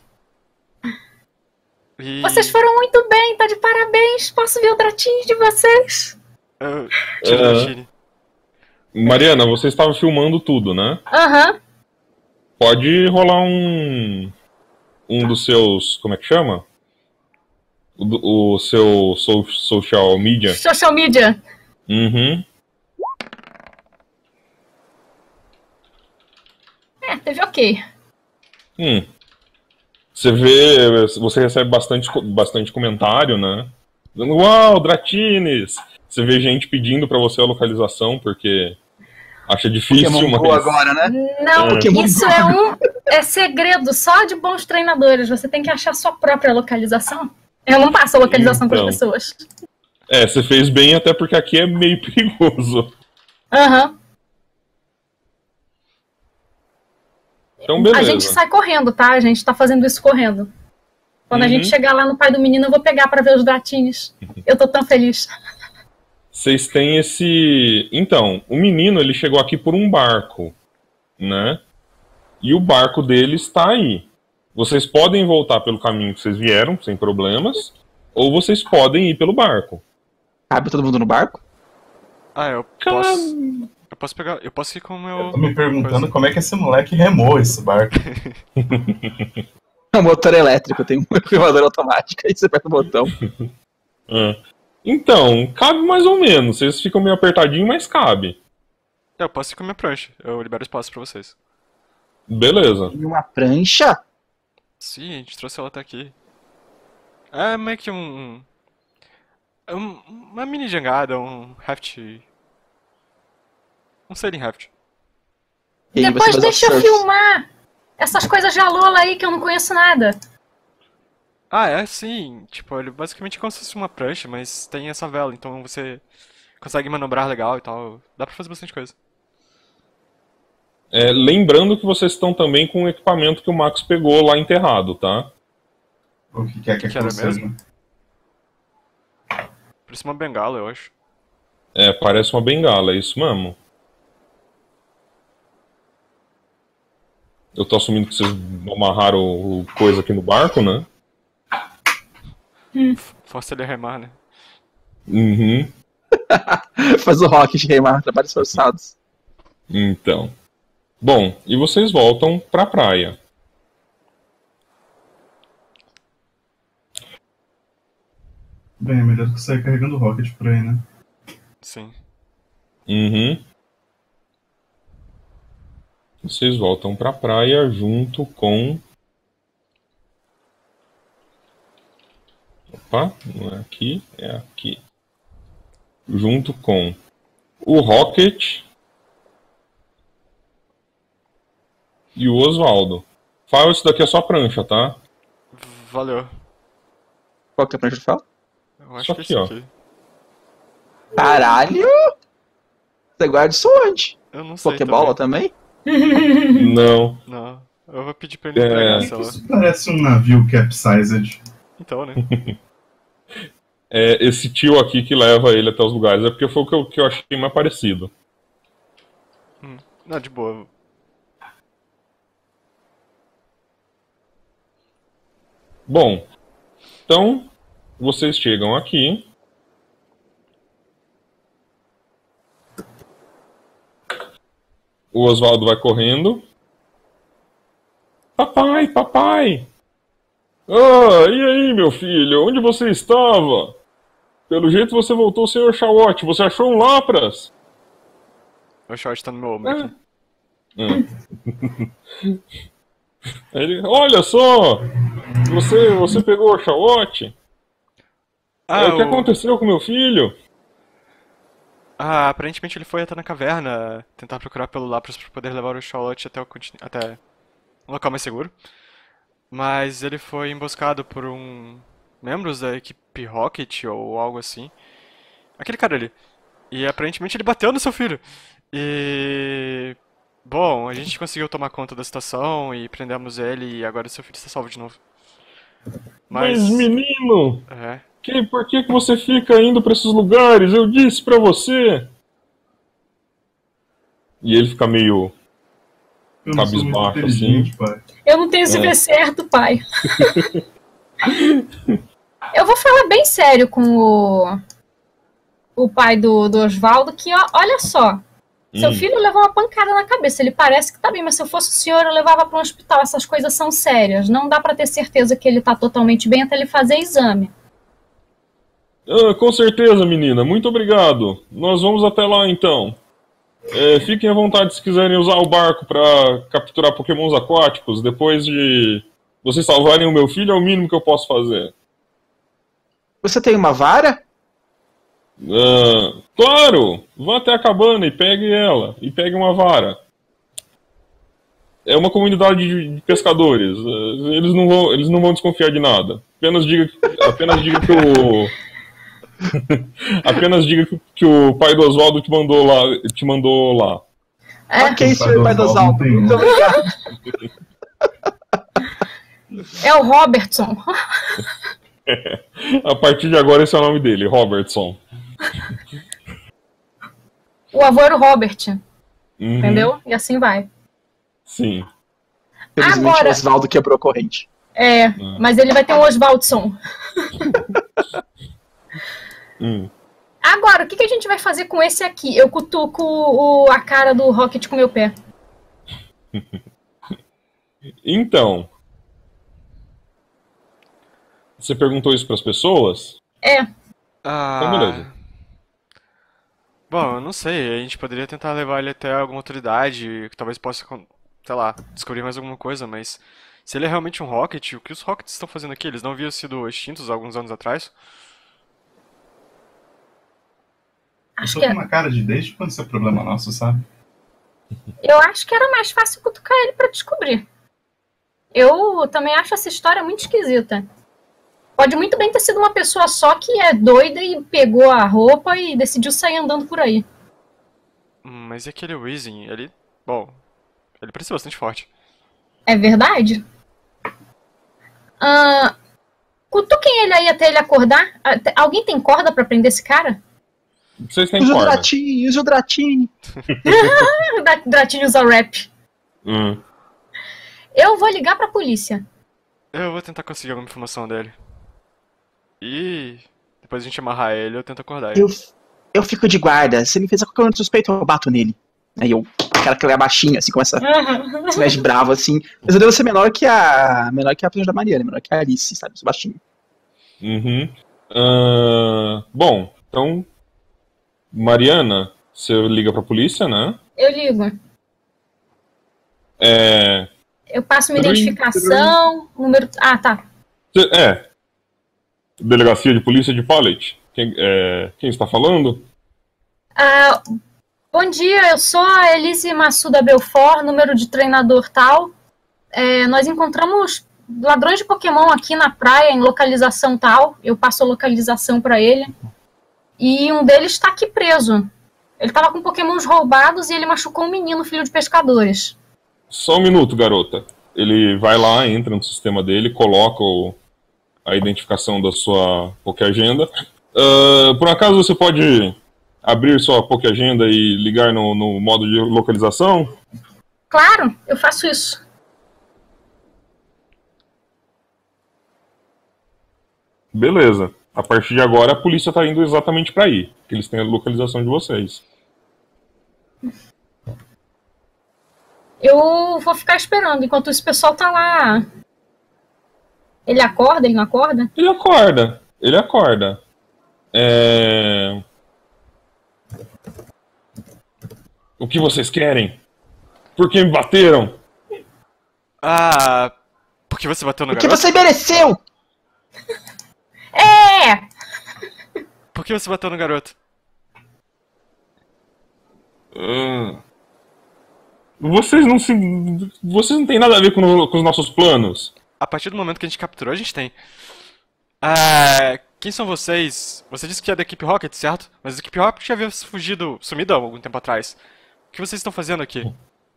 E... Vocês foram muito bem, tá de parabéns. Posso ver o dratinho de vocês? Eu tiro É. da Chile. Mariana, você estava filmando tudo, né? Aham. Uhum. Pode rolar um... Um dos seus... Como é que chama? O, o seu so, social media. Social media. Uhum. É, teve ok. Hum. Você vê... Você recebe bastante, bastante comentário, né? Dizendo, uau, Dratines! Você vê gente pedindo pra você a localização, porque... Acha difícil, Pokémon mas... Go agora, né? Não, É. isso é um é segredo só de bons treinadores. Você tem que achar sua própria localização. Eu não passo a localização Então. para as pessoas. É, você fez bem até porque aqui é meio perigoso. Aham. Uhum. Então, beleza. A gente sai correndo, tá? A gente tá fazendo isso correndo. Quando Uhum. a gente chegar lá no pai do menino, eu vou pegar pra ver os dratinhos. Eu tô tão feliz. Vocês têm esse... Então, o menino, ele chegou aqui por um barco, né? E o barco dele está aí. Vocês podem voltar pelo caminho que vocês vieram, sem problemas, ou vocês podem ir pelo barco. Cabe todo mundo no barco? Ah, eu posso... Eu posso pegar... Eu posso ir com o meu... Eu tô me perguntando coisa. como é que esse moleque remou esse barco. É um motor elétrico, tem um elevador automático, aí você aperta o botão. É. Então, cabe mais ou menos. Vocês ficam meio apertadinho, mas cabe. Eu posso ir com a minha prancha. Eu libero espaço pra vocês. Beleza. Tem uma prancha? Sim, a gente trouxe ela até aqui. É meio que um... um uma mini jangada, um raft... Um sailing raft. E aí Depois você vai deixa dar eu surf. filmar essas coisas de Alola aí que eu não conheço nada. Ah, é sim. Tipo, ele basicamente é como se fosse uma prancha, mas tem essa vela, então você consegue manobrar legal e tal. Dá pra fazer bastante coisa. É, lembrando que vocês estão também com o equipamento que o Max pegou lá enterrado, tá? O que quer que Que era aquilo seja. Parece uma bengala, eu acho. É, parece uma bengala, é isso mesmo. Eu tô assumindo que vocês amarraram o coisa aqui no barco, né? Hum. Força ele a remar, né? Uhum. Faz o Rocket remar, trabalhos forçados. Então. Bom, e vocês voltam pra praia. Bem, é melhor que sair carregando o Rocket por aí, né? Sim. Uhum. Vocês voltam pra praia junto com... Opa, não é aqui, é aqui. Junto com o Rocket e o Oswaldo. Fala, isso daqui é só prancha, tá? Valeu. Qual que é a prancha de fala? Eu acho Isso que é aqui, isso ó. aqui. Caralho! Você guarda isso onde? Eu não sei Pokébola também? Não. Não. Eu vou pedir pra ele É. entregar, sei lá. Isso parece um navio capsized. Então, né? É esse tio aqui que leva ele até os lugares. É porque foi o que eu, que eu achei mais parecido. Hum. Não, de boa. Bom, então vocês chegam aqui. O Oswaldo vai correndo. Papai, papai! Ah, e aí, meu filho? Onde você estava? Pelo jeito você voltou, senhor Chawote. Você achou um Lapras? O short tá no meu ombro É. aqui. Hum. Ele, olha só! Você, você pegou o Chawote? Ah, o que o- aconteceu com meu filho? Ah, aparentemente ele foi até na caverna tentar procurar pelo Lapras pra poder levar o Charlotte até, o contini- até um local mais seguro. Mas ele foi emboscado por um... membros da equipe Rocket ou algo assim. Aquele cara ali. E aparentemente ele bateu no seu filho. E... Bom, a gente conseguiu tomar conta da situação e prendemos ele e agora seu filho está salvo de novo. Mas, Mas... menino, É. que, por que, que você fica indo pra esses lugares? Eu disse pra você. E ele fica meio Eu não sou muito cabisbaixo, inteligente, assim. pai. Eu não tenho C V É. certo, pai. Eu vou falar bem sério com o, o pai do, do Oswaldo, que ó, olha só, seu Hum. filho levou uma pancada na cabeça, ele parece que tá bem, mas se eu fosse o senhor, eu levava para um hospital, essas coisas são sérias, não dá pra ter certeza que ele tá totalmente bem até ele fazer exame. Ah, com certeza, menina. Muito obrigado. Nós vamos até lá, então. É, fiquem à vontade se quiserem usar o barco pra capturar pokémons aquáticos. Depois de vocês salvarem o meu filho, é o mínimo que eu posso fazer. Você tem uma vara? Ah, claro! Vá até a cabana e pegue ela. E pegue uma vara. É uma comunidade de de pescadores. Ah, Eles não vão, eles não vão desconfiar de nada. Apenas diga, apenas diga que o... Apenas diga que, que o pai do Oswaldo te mandou lá. Te mandou lá. É, Ok, O senhor pai do Oswaldo. tem Muito um. obrigado. é o Robertson. A partir de agora esse é o nome dele, Robertson. O avô era o Robert, Uhum, entendeu? E assim vai. Sim. Felizmente Agora- o Oswaldo quebrou a corrente. É, mas ele vai ter um Oswaldson. Hum. Agora, o que, que a gente vai fazer com esse aqui? Eu cutuco o, a cara do Rocket com meu pé. Então. Você perguntou isso pras pessoas? É, Ah... Então, beleza. Bom, eu não sei, a gente poderia tentar levar ele até alguma autoridade que talvez possa, con- sei lá, descobrir mais alguma coisa, mas se ele é realmente um Rocket, o que os Rockets estão fazendo aqui? Eles não haviam sido extintos alguns anos atrás? Eu acho tô que com é- uma cara de desde quando isso é problema nosso, sabe? eu acho que era mais fácil cutucar ele pra descobrir. Eu também acho essa história muito esquisita. Pode muito bem ter sido uma pessoa só que é doida e pegou a roupa e decidiu sair andando por aí. Hum, Mas e aquele Weezing? Ele, bom, ele parece bastante forte. É verdade? Ah, cutuquem ele aí até ele acordar. Até- Alguém tem corda pra prender esse cara? Vocês têm Use o corda. Dratini, use o Dratini. O Dra- Dratinho usa rap. Hum. vou ligar pra polícia. Eu vou tentar conseguir alguma informação dele. E depois a gente amarrar ele, eu tento acordar ele. Eu, eu fico de guarda. Se ele fez qualquer outro suspeito, eu bato nele. Aí eu, aquela que é baixinha, assim, começa a se mexe bravo, assim. Mas eu devo ser menor que a. Menor que a personagem da Mariana, menor que a Alice, sabe? Sou baixinho. Uhum. Uh, bom, então. Mariana, você liga pra polícia, né? Eu ligo. É. Eu passo minha Trum, identificação, número... Ah, tá. cê- É. Delegacia de Polícia de Pallet. Quem, é, quem está falando? Ah, bom dia, eu sou a Elise Massuda Belfort, número de treinador tal. É, nós encontramos ladrões de Pokémon aqui na praia, em localização tal. Eu passo a localização pra ele. E um deles está aqui preso. Ele tava com Pokémons roubados e ele machucou um menino, filho de pescadores. Só um minuto, garota. Ele vai lá, entra no sistema dele, coloca o- a identificação da sua Pokéagenda. Ah, por acaso você pode abrir sua Pokéagenda e ligar no, no modo de localização? Claro, eu faço isso. Beleza. A partir de agora a polícia tá indo exatamente pra aí, que eles têm a localização de vocês. Eu vou ficar esperando, enquanto esse pessoal tá lá. Ele acorda, ele não acorda? Ele acorda. Ele acorda. É... O que vocês querem? Por que me bateram? Ah, por que você bateu no Porque garoto? você mereceu! É! Por que você bateu no garoto? Ah. Vocês não se. Vocês não têm nada a ver com, o- com os nossos planos. A partir do momento que a gente capturou, a gente tem. Ah, quem são vocês? Você disse que é da equipe Rocket, certo? Mas a equipe Rocket já havia fugido, sumido há algum tempo atrás. O que vocês estão fazendo aqui?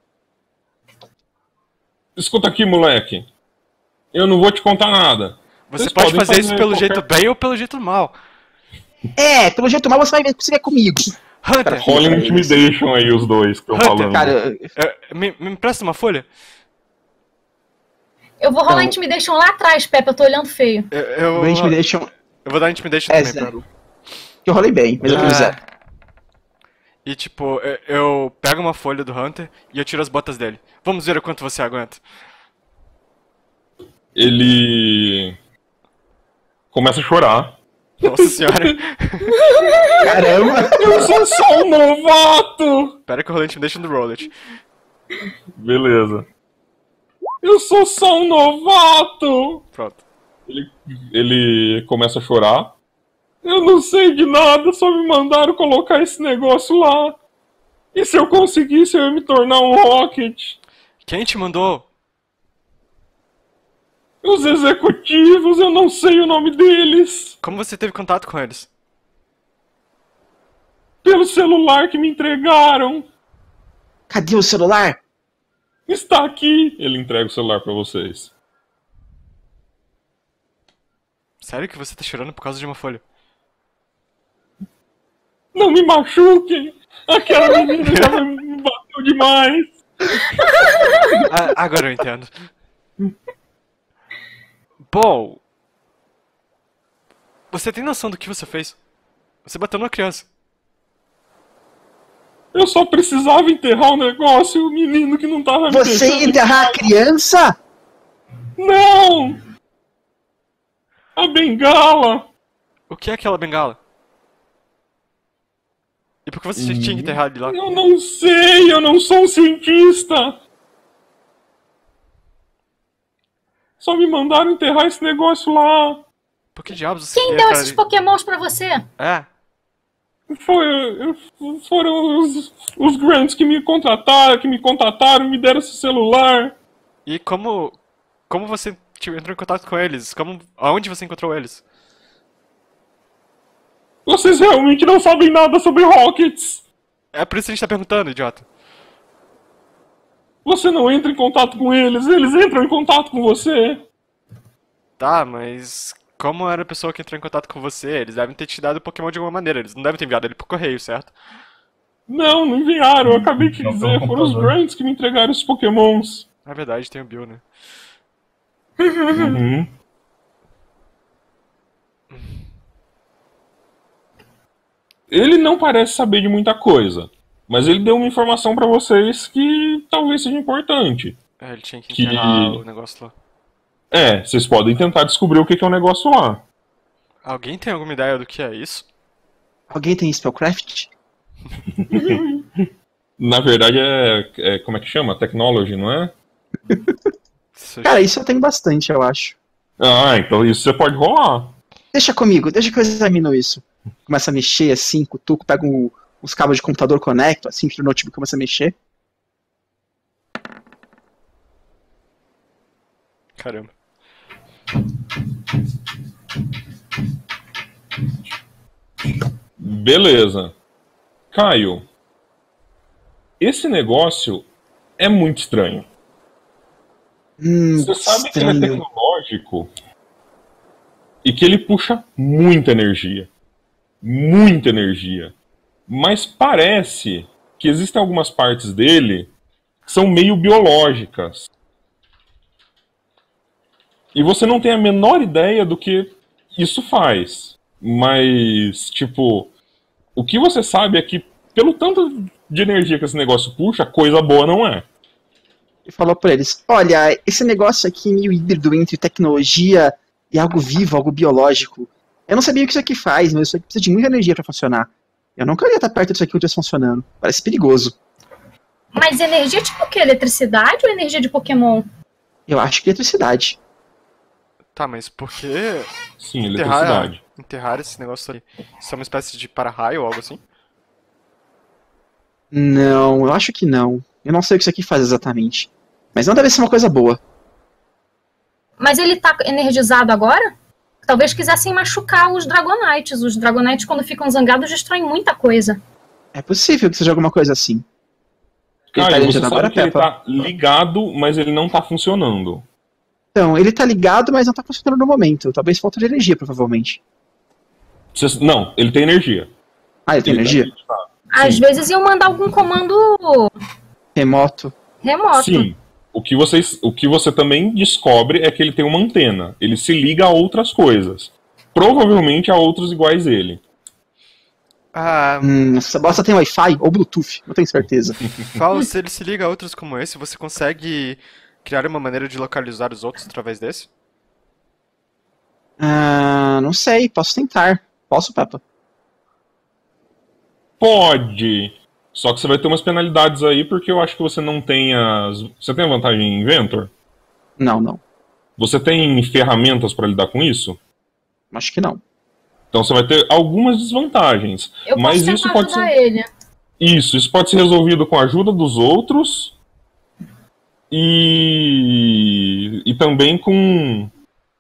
Escuta aqui, moleque. Eu não vou te contar nada. Você Vocês pode podem fazer isso fazer pelo qualquer- jeito bem ou pelo jeito mal. É, pelo jeito mal você vai ver se é comigo. Hunter, Rola um intimidation aí, os dois que estão Hunter, falando. Cara, eu- eh, me, me empresta uma folha? Eu vou rolar Então- Intimidation lá atrás, Pepe, eu tô olhando feio. Eu, eu, o Intimidation. eu vou dar Intimidation É, também Zé. pra... Eu rolei bem, mas eu fiz Ah, zero. E tipo, eu, eu pego uma folha do Hunter e eu tiro as botas dele. Vamos ver o quanto você aguenta. Ele. Começa a chorar. Nossa senhora. Caramba! Eu sou só um novato! Pera que eu rolei Intimidation do Rollet. Beleza. Eu sou só um novato! Pronto. Ele, ele começa a chorar. Eu não sei de nada, só me mandaram colocar esse negócio lá. E se eu conseguisse, eu ia me tornar um Rocket. Quem te mandou? Os executivos, eu não sei o nome deles. Como você teve contato com eles? Pelo celular que me entregaram. Cadê o celular? Está aqui. Ele entrega o celular pra vocês. Sério que você tá chorando por causa de uma folha? Não me machuquem. Aquela menina já me bateu demais. Ah, agora eu entendo. Bom... Você tem noção do que você fez? Você bateu numa criança. Eu só precisava enterrar o negócio e o menino que não tava me Você ia deixando- enterrar a criança? Não! A bengala! O que é aquela bengala? E por que você tinha que enterrar ele lá? Eu não sei, eu não sou um cientista! Só me mandaram enterrar esse negócio lá. Por que diabos você Quem queria deu entrar esses ali? Pokémons pra você? É, Foi, eu- foram os, os Grants que me contrataram, que me contataram, me deram esse celular. e como... Como você tipo, entrou em contato com eles? Como... Aonde você encontrou eles? Vocês realmente não sabem nada sobre Rockets. É por isso que a gente tá perguntando, idiota. Você não entra em contato com eles, eles entram em contato com você. Tá, mas... Como era a pessoa que entrou em contato com você? Eles devem ter te dado o Pokémon de alguma maneira. Eles não devem ter enviado ele por correio, certo? Não, não enviaram, eu acabei de Não, dizer, pelo foram os computador. Grants que me entregaram os Pokémons. É verdade, tem o Bill, né? Uhum. Ele não parece saber de muita coisa, mas ele deu uma informação pra vocês que talvez seja importante. É, ele tinha que Que- enterrar o negócio lá. É, vocês podem tentar descobrir o que que é o negócio lá. Alguém tem alguma ideia do que é isso? Alguém tem Spellcraft? Na verdade é, é como é que chama? Technology, não é? Isso- Cara, isso eu tenho bastante, eu acho. Ah, então isso você pode rolar. Deixa comigo, deixa que eu examino isso. Começa a mexer assim, cutuco, pego o- os cabos de computador, conecto, assim, tiro o notebook e começa a mexer. Caramba. Beleza. Caio, esse negócio é muito estranho. Hum, Você sabe que ele é estranho. tecnológico e que ele puxa muita energia. Muita energia. Mas parece que existem algumas partes dele que são meio biológicas. E você não tem a menor ideia do que isso faz. Mas, tipo, o que você sabe é que, pelo tanto de energia que esse negócio puxa, coisa boa não é. E falou pra eles: olha, esse negócio aqui meio híbrido entre tecnologia e algo vivo, algo biológico. Eu não sabia o que isso aqui faz, mas isso aqui precisa de muita energia pra funcionar. Eu não queria estar perto disso aqui onde está funcionando. Parece perigoso. Mas energia tipo o quê? Eletricidade ou energia de Pokémon? Eu acho que é eletricidade. Tá, mas por que Sim, enterrar, eletricidade. enterrar esse negócio ali? Isso é uma espécie de para-raio ou algo assim? Não, eu acho que não. Eu não sei o que isso aqui faz exatamente. Mas não deve ser uma coisa boa. Mas ele tá energizado agora? Talvez quisessem machucar os Dragonites. Os Dragonites, quando ficam zangados, destroem muita coisa. É possível que seja alguma coisa assim. Ele tá Caio, você energizado agora, sabe que ele Peppa? tá ligado, mas ele não tá funcionando. Então, ele tá ligado, mas não tá funcionando no momento. Talvez falta de energia, provavelmente. Você- não, ele tem energia. Ah, ele tem Ele energia? tá- Às Sim. vezes iam mandar algum comando Remoto. remoto. Sim. O que, vocês, o que você também descobre é que ele tem uma antena. Ele se liga a outras coisas. Provavelmente a outros iguais ele. Ah, Hum, essa bosta tem Wi-Fi ou Bluetooth, não tenho certeza. Falo, se ele se liga a outros como esse, você consegue criar uma maneira de localizar os outros através desse? Ah, não sei, posso tentar. Posso, Peppa? Pode. Só que você vai ter umas penalidades aí, porque eu acho que você não tem as. Você tem a vantagem em Inventor? Não, não. Você tem ferramentas pra lidar com isso? Acho que não. Então você vai ter algumas desvantagens. Eu posso mas tentar isso pode ajudar ser. ele. Isso, isso pode ser resolvido com a ajuda dos outros e, e também com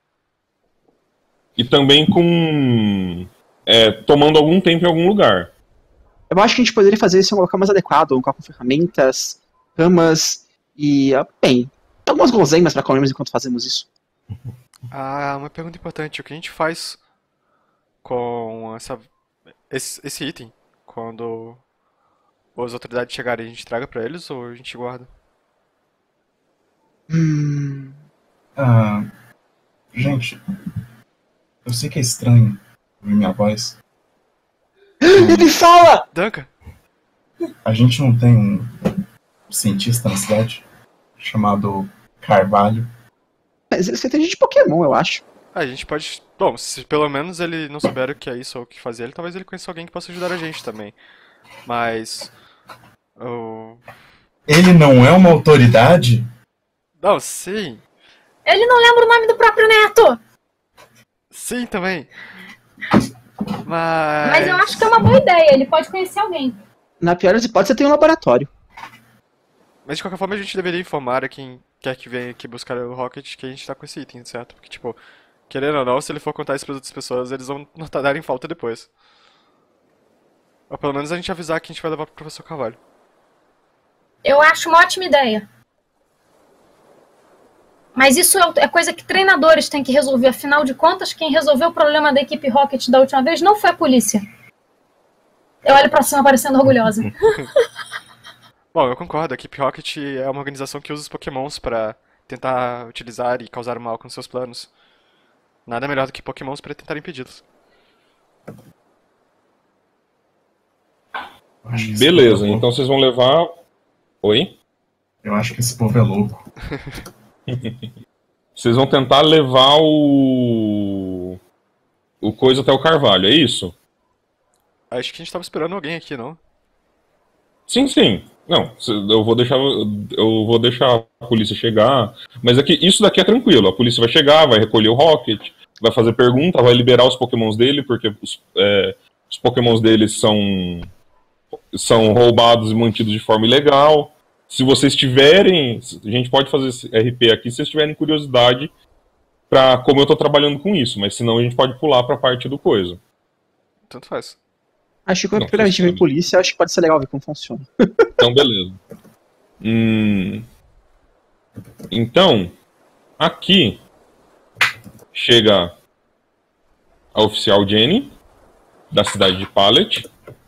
e também com é, tomando algum tempo em algum lugar. Eu acho que a gente poderia fazer isso em um local mais adequado, um local com ferramentas, camas e, ah, bem, algumas guloseimas para comermos enquanto fazemos isso. Ah, uma pergunta importante. O que a gente faz com essa, esse, esse item? Quando as autoridades chegarem, a gente traga pra eles ou a gente guarda? Hum, Ah, gente, eu sei que é estranho ouvir minha voz. Ele fala! Duncan! A gente não tem um cientista na cidade chamado Carvalho. Mas ele entende de Pokémon, eu acho. Ah, a gente pode... Bom, se pelo menos ele não souber o que é isso ou o que fazer, ele, talvez ele conheça alguém que possa ajudar a gente também. Mas... o- Ele não é uma autoridade? Não, sim. Ele não lembra o nome do próprio neto. Sim, também. Mas... Mas eu acho que é uma boa ideia. Ele pode conhecer alguém. Na pior das hipóteses, você tem um laboratório. Mas de qualquer forma a gente deveria informar a quem quer que venha aqui buscar o Rocket que a gente tá com esse item, certo? Porque, tipo, querendo ou não, se ele for contar isso para outras pessoas, eles vão notar darem falta depois. Ou pelo menos a gente avisar que a gente vai levar pro professor Carvalho. Eu acho uma ótima ideia. Mas isso é é coisa que treinadores têm que resolver. Afinal de contas, quem resolveu o problema da equipe Rocket da última vez não foi a polícia. Eu olho pra cima parecendo orgulhosa. Bom, Bom, eu concordo, a Equipe Rocket é uma organização que usa os Pokémons pra tentar utilizar e causar mal com seus planos. Nada melhor do que Pokémons pra tentar impedi-los. Beleza, então vocês vão levar... Oi? Eu acho que esse povo é louco. Vocês vão tentar levar o... o coisa até o Carvalho, é isso? Acho que a gente tava esperando alguém aqui, não? Sim, sim. Não, eu vou deixar, eu vou deixar a polícia chegar, mas aqui, isso daqui é tranquilo. A polícia vai chegar, vai recolher o Rocket, vai fazer pergunta, vai liberar os Pokémons dele, porque os, é, os Pokémons deles são, são roubados e mantidos de forma ilegal. Se vocês tiverem, a gente pode fazer esse R P aqui se vocês tiverem curiosidade para como eu tô trabalhando com isso, mas senão a gente pode pular para a parte do coisa. Tanto faz. Acho que quando primeiramente vem polícia, acho que pode ser legal ver como funciona. Então, beleza. Hum... Então, aqui chega a oficial Jenny, da cidade de Pallet.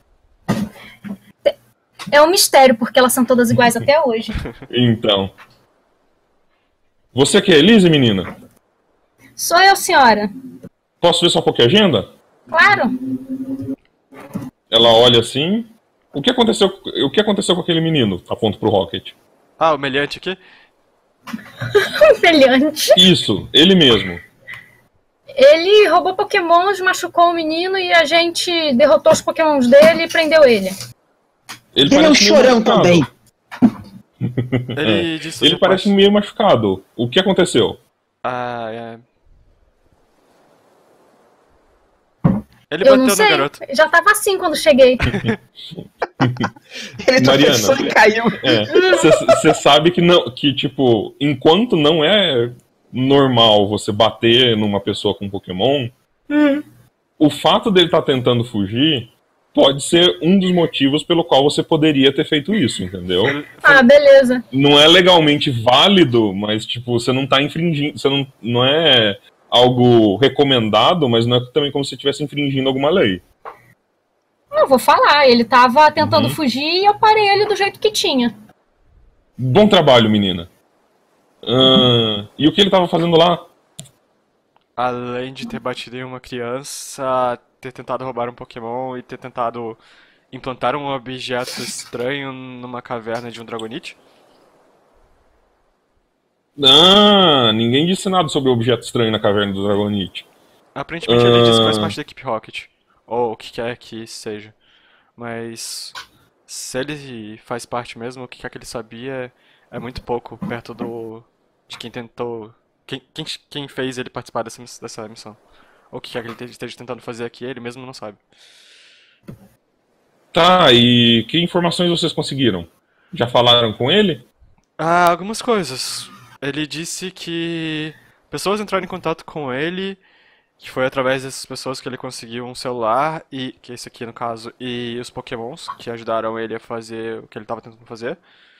É um mistério, porque elas são todas iguais até hoje. Então. Você que é Elise, menina? Sou eu, senhora. Posso ver sua Poké-agenda? Claro. Ela olha assim. O que aconteceu, o que aconteceu com aquele menino? Aponto pro Rocket. Ah, o meliante aqui? Brilhante. Isso, ele mesmo. Ele roubou Pokémons, machucou o menino e a gente derrotou os Pokémons dele e prendeu ele. Ele, Ele é um parece meio chorão machucado. também. Ele É. disse Ele parece meio machucado. O que aconteceu? Ah, é. Ele Eu bateu não no sei, garoto. já tava assim quando cheguei. Ele Mariana. tropeçou e caiu. Você sabe que não, que tipo, enquanto não é normal você bater numa pessoa com Pokémon, Hum. o fato dele estar tentando fugir pode ser um dos motivos pelo qual você poderia ter feito isso, entendeu? Ele- Ah, beleza. Não é legalmente válido, mas tipo, você não tá infringindo, você não, não é algo recomendado, mas não é também como se você estivesse infringindo alguma lei. Não vou falar, ele tava tentando Uhum. fugir e eu parei ele do jeito que tinha. Bom trabalho, menina. Ah, e o que ele tava fazendo lá? Além de ter batido em uma criança, ter tentado roubar um Pokémon e ter tentado implantar um objeto estranho numa caverna de um Dragonite? Ah, ninguém disse nada sobre o objeto estranho na caverna do Dragonite. Aparentemente ele disse que faz Ah. parte da equipe Rocket. Ou o que quer que seja. Mas se ele faz parte mesmo, o que quer que ele sabia é muito pouco perto do de quem tentou. Quem, quem, quem fez ele participar dessa, miss- dessa missão. Ou o que quer que ele esteja tentando fazer aqui, ele mesmo não sabe. Tá, e que informações vocês conseguiram? Já falaram com ele? Ah, algumas coisas. Ele disse que pessoas entraram em contato com ele, que foi através dessas pessoas que ele conseguiu um celular, e que é esse aqui no caso, e os Pokémons, que ajudaram ele a fazer o que ele estava tentando fazer.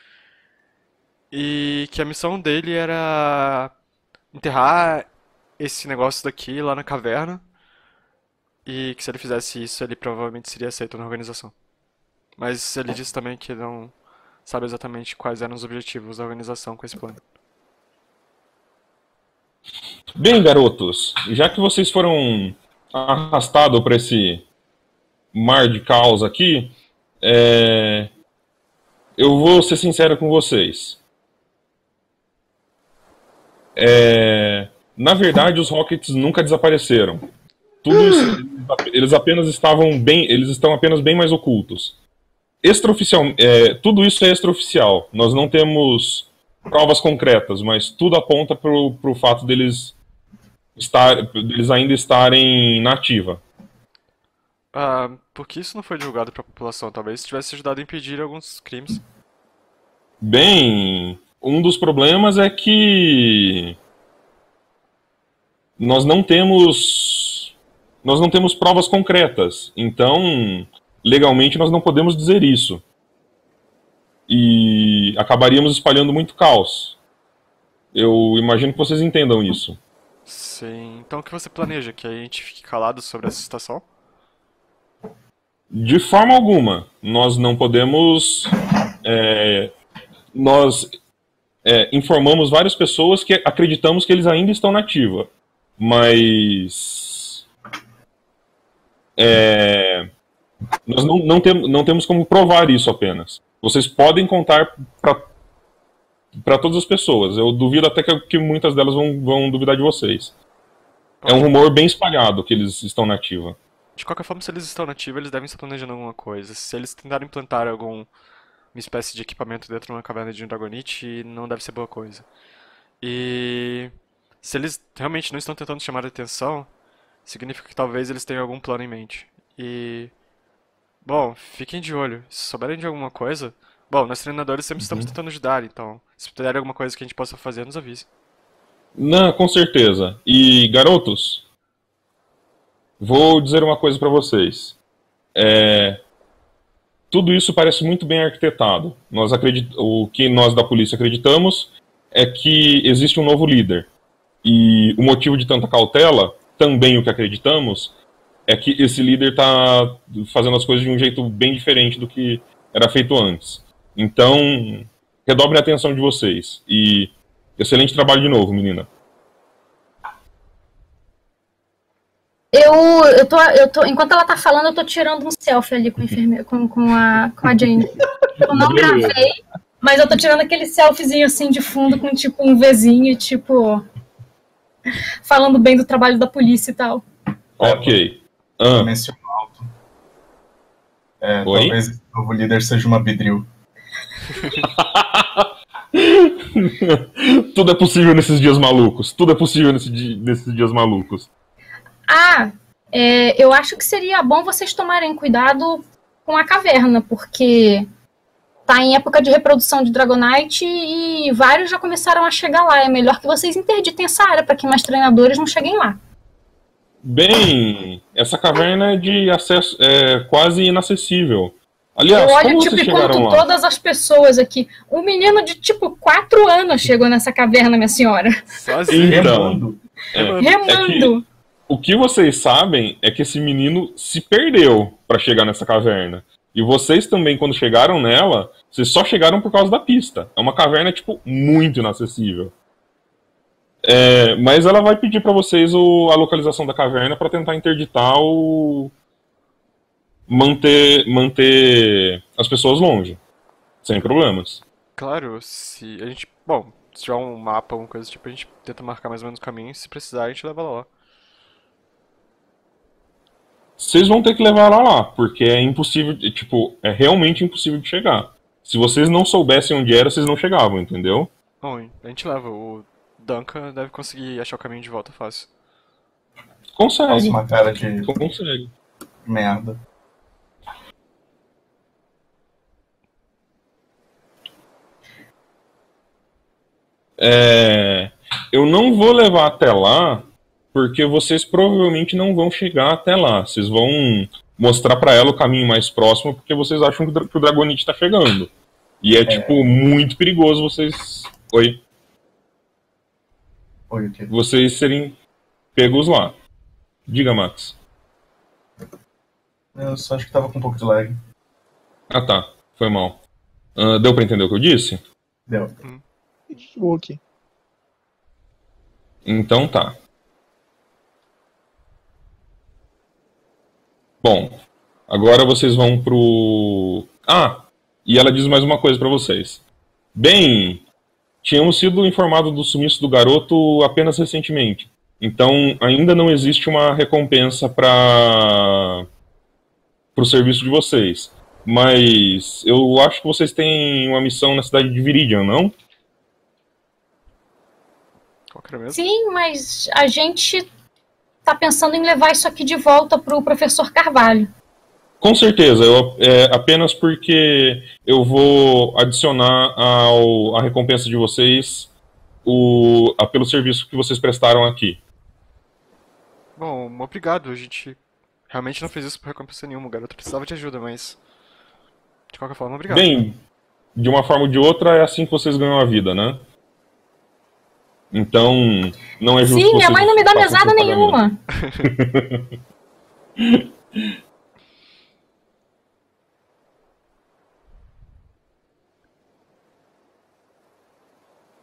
E que a missão dele era enterrar esse negócio daqui lá na caverna, e que se ele fizesse isso, ele provavelmente seria aceito na organização. Mas ele disse também que não sabe exatamente quais eram os objetivos da organização com esse plano. Bem, garotos, já que vocês foram arrastados para esse mar de caos aqui, é, eu vou ser sincero com vocês. É, Na verdade, os Rockets nunca desapareceram. Tudo isso, eles apenas estavam bem, eles estão apenas bem mais ocultos. Extraoficial, é, tudo isso é extraoficial. Nós não temos provas concretas, mas tudo aponta para o fato deles, estar, deles ainda estarem na ativa. Ah, por que isso não foi divulgado para a população? Talvez tivesse ajudado a impedir alguns crimes. Bem, um dos problemas é que nós não temos nós não temos provas concretas. Então, legalmente nós não podemos dizer isso. E acabaríamos espalhando muito caos. Eu imagino que vocês entendam isso. Sim, então o que você planeja? Que a gente fique calado sobre essa situação? De forma alguma, nós não podemos é, nós é, informamos várias pessoas que acreditamos que eles ainda estão na ativa, mas é, nós não, não, tem, não temos como provar isso apenas. Vocês podem contar para todas as pessoas. Eu duvido até que, que muitas delas vão, vão duvidar de vocês. É um rumor bem espalhado que eles estão na ativa. De qualquer forma, se eles estão na ativa, eles devem estar planejando alguma coisa. Se eles tentarem implantar alguma espécie de equipamento dentro de uma caverna de um Dragonite, não deve ser boa coisa. E se eles realmente não estão tentando chamar a atenção, significa que talvez eles tenham algum plano em mente. E... bom, fiquem de olho. Se souberem de alguma coisa... bom, nós treinadores sempre estamos tentando ajudar, então... se puderem alguma coisa que a gente possa fazer, nos avise. Não, com certeza. E, garotos, vou dizer uma coisa pra vocês. É... tudo isso parece muito bem arquitetado. Nós acredit... O que nós da polícia acreditamos é que existe um novo líder. E o motivo de tanta cautela, também o que acreditamos, é que esse líder está fazendo as coisas de um jeito bem diferente do que era feito antes. Então, redobre a atenção de vocês. E excelente trabalho de novo, menina. Eu, eu, tô, eu tô, enquanto ela tá falando, eu tô tirando um selfie ali com a, enfermeira, com, com a, com a Jane. Eu não gravei, mas eu tô tirando aquele selfiezinho assim de fundo com tipo um Vzinho, tipo... falando bem do trabalho da polícia e tal. Ok. Ah. Menciono alto. É, talvez esse novo líder seja uma Beedrill. Tudo é possível nesses dias malucos. Tudo é possível nesse di nesses dias malucos. Ah, é, eu acho que seria bom vocês tomarem cuidado com a caverna, porque tá em época de reprodução de Dragonite e vários já começaram a chegar lá. É melhor que vocês interditem essa área para que mais treinadores não cheguem lá. Bem, essa caverna é de acesso é quase inacessível. Aliás, eu olho como tipo, vocês e conto chegaram lá? todas as pessoas aqui. Um menino de tipo quatro anos chegou nessa caverna, minha senhora. Sozinho. Então, é, Remando. É que, o que vocês sabem é que esse menino se perdeu para chegar nessa caverna. E vocês também, quando chegaram nela, vocês só chegaram por causa da pista. É uma caverna, tipo, muito inacessível. É, mas ela vai pedir para vocês o, a localização da caverna para tentar interditar o... Manter, manter as pessoas longe. Sem problemas. Claro, se a gente... bom, se tiver um mapa, alguma coisa tipo, a gente tenta marcar mais ou menos o caminho. Se precisar, a gente leva ela lá. Vocês vão ter que levar ela lá, porque é impossível, tipo, é realmente impossível de chegar. Se vocês não soubessem onde era, vocês não chegavam, entendeu? Bom, a gente leva. O Duncan deve conseguir achar o caminho de volta fácil. Consegue. Nossa, uma cara de Consegue. merda. É, eu não vou levar até lá, porque vocês provavelmente não vão chegar até lá. Vocês vão mostrar pra ela o caminho mais próximo, porque vocês acham que o, que o Dragonite tá chegando. E é, é, tipo, muito perigoso vocês... Oi? Oi, o quê? Vocês serem pegos lá. Diga, Max. Eu só acho que tava com um pouco de lag. Ah, tá. Foi mal. Uh, deu pra entender o que eu disse? Deu. Hum. Ok. Então tá. Bom, agora vocês vão pro... Ah, e ela diz mais uma coisa pra vocês. Bem, tínhamos sido informados do sumiço do garoto apenas recentemente. Então, ainda não existe uma recompensa para o serviço de vocês. Mas eu acho que vocês têm uma missão na cidade de Viridian, não? Qual que era mesmo? Sim, mas a gente tá pensando em levar isso aqui de volta pro professor Carvalho. Com certeza, eu, é, apenas porque eu vou adicionar ao, a recompensa de vocês o, a, pelo serviço que vocês prestaram aqui. Bom, obrigado. A gente realmente não fez isso por recompensa nenhuma. O garoto precisava de ajuda, mas... de qualquer forma, obrigado. Bem, de uma forma ou de outra, é assim que vocês ganham a vida, né? Então, não é justo. Sim, minha vocês mãe não me dá façam mesada seu nenhuma.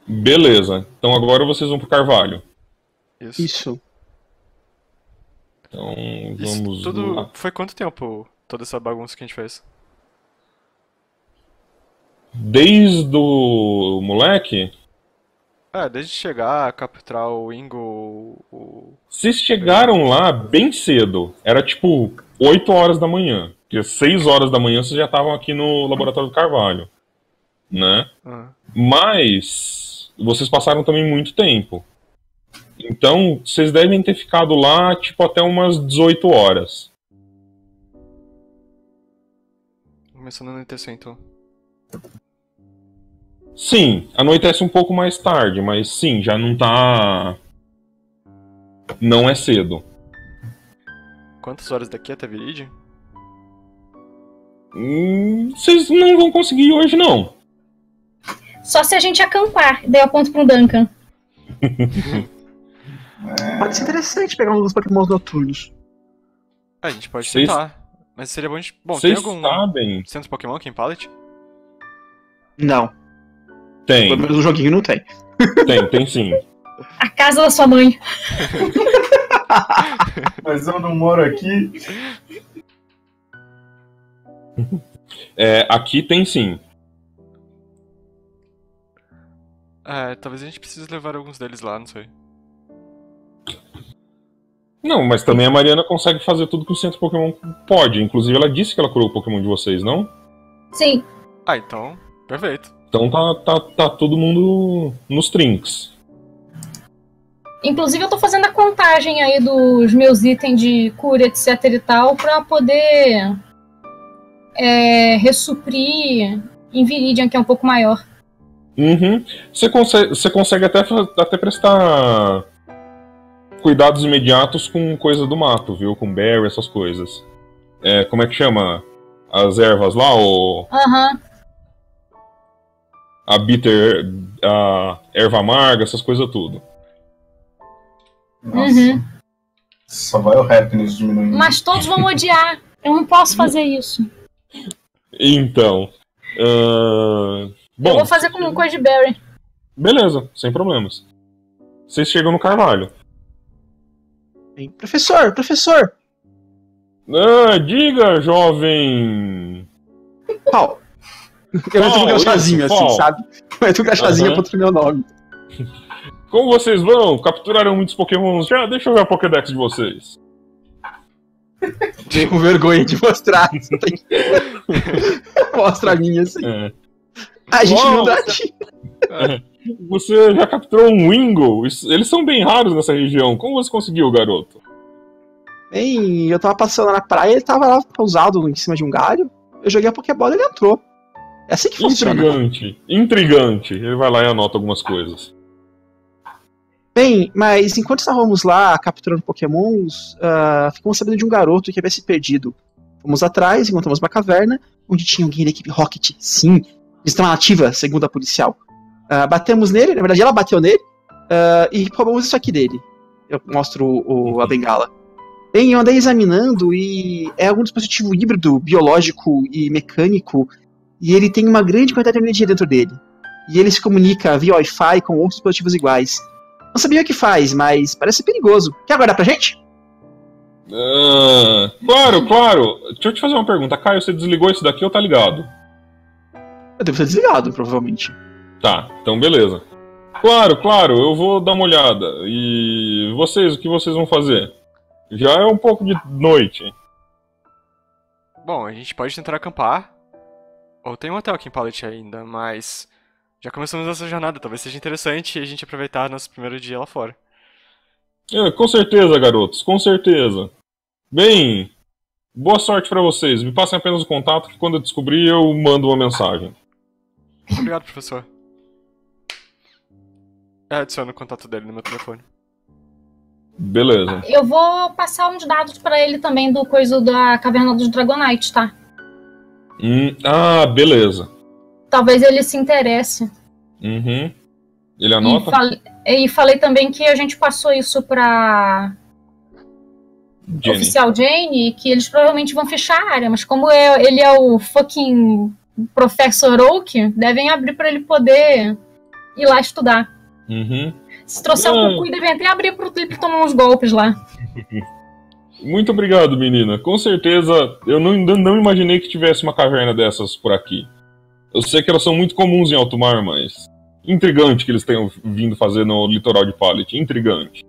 Beleza. Então agora vocês vão pro Carvalho. Isso. Isso. Então Isso vamos tudo lá. foi quanto tempo, toda essa bagunça que a gente fez? Desde o moleque, É, desde chegar, capturar o Ingo, o... vocês chegaram lá bem cedo. Era tipo oito horas da manhã. Porque seis horas da manhã vocês já estavam aqui no laboratório do Carvalho. Né? Ah, Mas vocês passaram também muito tempo. Então, vocês devem ter ficado lá, tipo, até umas dezoito horas. começando a anoitecer, então. Sim, anoitece um pouco mais tarde, mas sim, já não tá... Não é cedo. Quantas horas daqui até Viridian? Hum, vocês não vão conseguir hoje, não. Só se a gente acampar. Daí eu aponto pro Duncan. Pode ser interessante pegar um dos pokémons noturnos. É, a gente pode Vocês- tentar. Mas seria bom a gente... Bom, tem Vocês algum sabem... centro Pokémon aqui em Pallet? Não. Tem, Pelo menos no joguinho não tem. tem, tem sim. A casa da sua mãe. Mas eu não moro aqui. É, aqui tem sim. É, talvez a gente precise levar alguns deles lá, não sei. Não, mas também a Mariana consegue fazer tudo que o Centro Pokémon pode. Inclusive, ela disse que ela curou o Pokémon de vocês, não? Sim. Ah, então, perfeito. Então tá, tá, tá todo mundo nos trinks. Inclusive eu tô fazendo a contagem aí dos meus itens de cura, etc e tal, pra poder é, ressuprir em Viridian, que é um pouco maior. Uhum. Você consegue, você consegue até, fa- até prestar cuidados imediatos com coisa do mato, viu? Com berry, essas coisas. É, como é que chama? As ervas lá, ou Aham. a bitter, a erva amarga, essas coisas tudo. Nossa. Uhum. Só vai o happiness diminuindo. Mas todos vão odiar. Eu não posso fazer isso. Então, ahn, bom, eu vou fazer com coisa de berry. beleza, sem problemas. Vocês chegam no Carvalho. Bem, professor, professor! Ah, diga, jovem. Pau. Eu meto um Pau, crachazinho, isso, assim, pau. sabe? Eu meto um crachazinho Aham. pra outro meu nome. Como vocês vão? Capturaram muitos pokémons já? Deixa eu ver a Pokédex de vocês. Tenho com vergonha de mostrar. Você tem que- Mostra a minha, assim. É. A gente Uau, não dá você- Você já capturou um Wingull? Isso- Eles são bem raros nessa região. Como você conseguiu, garoto? Bem, eu tava passando na praia, ele tava lá pousado em cima de um galho. Eu joguei a Pokébola e ele entrou. É assim que funciona. Intrigante. Intrigante. Ele vai lá e anota algumas coisas. Bem, mas enquanto estávamos lá capturando pokémons, uh, ficamos sabendo de um garoto que havia se perdido. Fomos atrás, encontramos uma caverna, onde tinha alguém da equipe Rocket. Sim, eles estão ativa, segundo a policial. Uh, batemos nele, na verdade ela bateu nele, uh, e roubamos isso aqui dele. Eu mostro o, o- a bengala. Bem, eu andei examinando e é algum dispositivo híbrido, biológico e mecânico, e ele tem uma grande quantidade de energia dentro dele. E ele se comunica via Wi-Fi com outros dispositivos iguais. Não sabia o que faz, mas parece perigoso. Quer aguardar pra gente? Ah, claro, claro. Deixa eu te fazer uma pergunta. Caio, você desligou isso daqui ou tá ligado? Eu devo ser desligado, provavelmente. Tá, então beleza. Claro, claro, eu vou dar uma olhada. E vocês, o que vocês vão fazer? Já é um pouco de noite. Bom, a gente pode tentar acampar. Ou tem um hotel aqui em Pallet ainda, mas... Já começamos nossa jornada, talvez seja interessante a gente aproveitar nosso primeiro dia lá fora. É, com certeza, garotos, com certeza. Bem, boa sorte pra vocês. Me passem apenas o contato que quando eu descobrir eu mando uma mensagem. Obrigado, professor. É, adiciono o contato dele no meu telefone. Beleza. Eu vou passar uns dados pra ele também do coisa da Caverna dos Dragonites, tá? Hum, ah, beleza. Talvez ele se interesse. Uhum. Ele E, anota? fal- e falei também que a gente passou isso pra Jenny. oficial Jane e que eles provavelmente vão fechar a área, mas como é- ele é o fucking Professor Oak, devem abrir pra ele poder ir lá estudar. Uhum. Se trouxer Ah. o Cucuy, devem até abrir pro Tulip tomar uns golpes lá. Muito obrigado, menina. Com certeza, eu não, não imaginei que tivesse uma caverna dessas por aqui. Eu sei que elas são muito comuns em alto mar, mas... Intrigante que eles tenham vindo fazer no litoral de Pallet. Intrigante.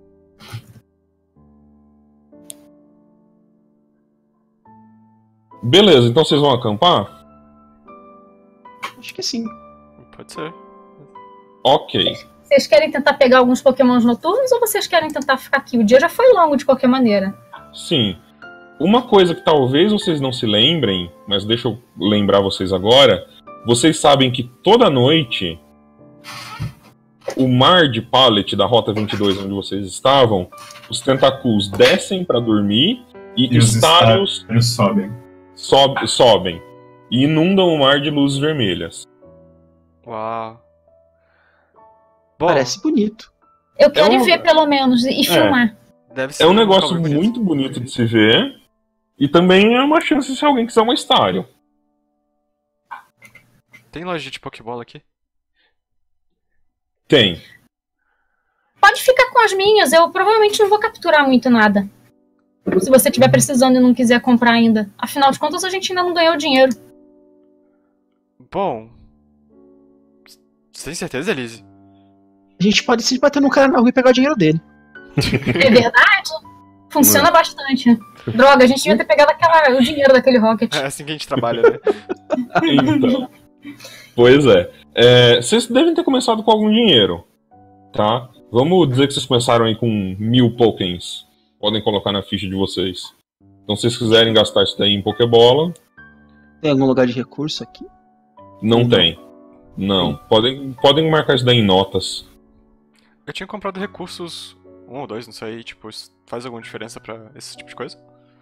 Beleza, então vocês vão acampar? Acho que sim. Pode ser. Ok. Vocês querem tentar pegar alguns pokémons noturnos ou vocês querem tentar ficar aqui? O dia já foi longo de qualquer maneira. Sim. Uma coisa que talvez vocês não se lembrem, mas deixa eu lembrar vocês agora. Vocês sabem que toda noite o mar de Pallet da Rota vinte e dois, onde vocês estavam, os Tentacools descem para dormir e, E os Starios estádios sobem. sob, sobem e inundam o mar de luzes vermelhas. Uau. Bom, Parece bonito. Eu quero É ir um- ver pelo menos e, e filmar. deve ser É um negócio local bonito. muito bonito de se ver e também é uma chance se alguém quiser uma Stario. Tem loja de Pokébola aqui? Tem. Pode ficar com as minhas, eu provavelmente não vou capturar muito nada. Se você estiver precisando e não quiser comprar ainda. Afinal de contas, a gente ainda não ganhou dinheiro. Bom. Você tem certeza, Elise? A gente pode se bater no cara na rua e pegar o dinheiro dele. É verdade? Funciona bastante. Droga, a gente devia ter pegado aquela, o dinheiro daquele Rocket. É assim que a gente trabalha, né? Então. Pois é. É, vocês devem ter começado com algum dinheiro, tá? Vamos dizer que vocês começaram aí com mil Pokens. Podem colocar na ficha de vocês. Então, se vocês quiserem gastar isso daí em Pokébola, Tem algum lugar de recurso aqui? não Não. tem. Não. Podem, podem marcar isso daí em notas. Eu tinha comprado recursos um ou dois, não sei, tipo, isso faz alguma diferença pra esse tipo de coisa?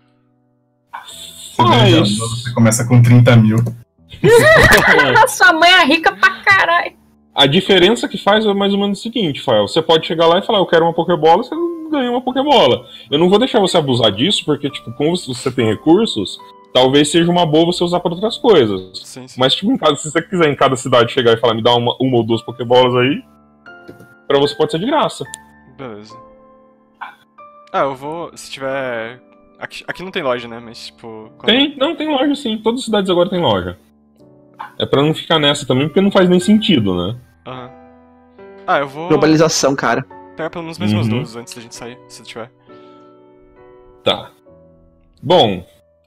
Você, veja, Mas- você começa com trinta mil. Sua mãe é rica pra caralho. A diferença que faz é mais ou menos o seguinte, Fael. Você pode chegar lá e falar, eu quero uma Pokébola, você ganha uma Pokébola. Eu não vou deixar você abusar disso, porque, tipo, como você tem recursos, talvez seja uma boa você usar para outras coisas. Sim, sim. Mas, tipo, em cada, se você quiser em cada cidade chegar e falar, me dá uma, uma ou duas Pokébolas aí, pra você pode ser de graça. Beleza. Ah, eu vou. Se tiver. Aqui, aqui não tem loja, né? Mas, tipo. quando- Tem? Não, tem loja sim. Todas as cidades agora tem loja. É pra não ficar nessa também, porque não faz nem sentido, né? Aham. Ah, eu vou Globalização, cara. pegar pelo menos mais umas Uhum. duas antes da gente sair, se tiver. Tá. Bom.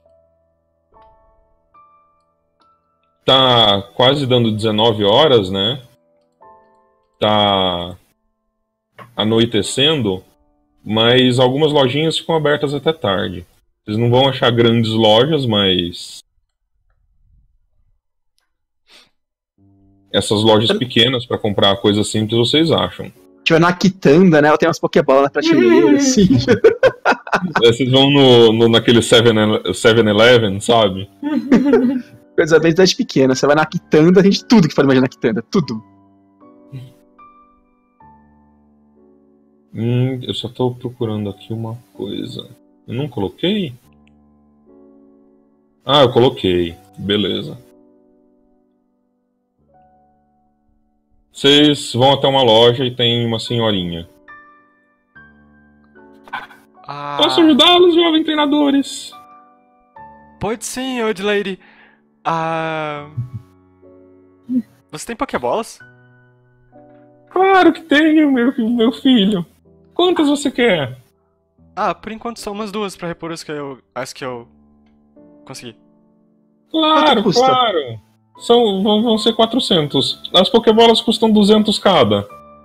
Tá quase dando dezenove horas, né? Tá anoitecendo, mas algumas lojinhas ficam abertas até tarde. Vocês não vão achar grandes lojas, mas essas lojas pequenas pra comprar coisas simples vocês acham. Se tiver na quitanda, né? Ela tem umas Pokébola na prateleira, assim. Aí vocês vão no, no, naquele seven eleven, sabe? Coisa bem cidade pequena. Você vai na quitanda, a gente tudo que pode imaginar na quitanda. Tudo. Hum, eu só tô procurando aqui uma coisa. Eu não coloquei? Ah, eu coloquei. Beleza. Vocês vão até uma loja e tem uma senhorinha. Ah. Posso ajudá-los, jovens treinadores? Pode sim, Old Lady. Ah. Você tem Pokébolas? Claro que tenho, meu, meu filho. Quantas você quer? Ah, por enquanto são umas duas pra repor as que eu. as que eu consegui. Claro, Quanto custa? claro. São, vão, vão ser quatrocentos. As Pokébolas custam duzentos cada.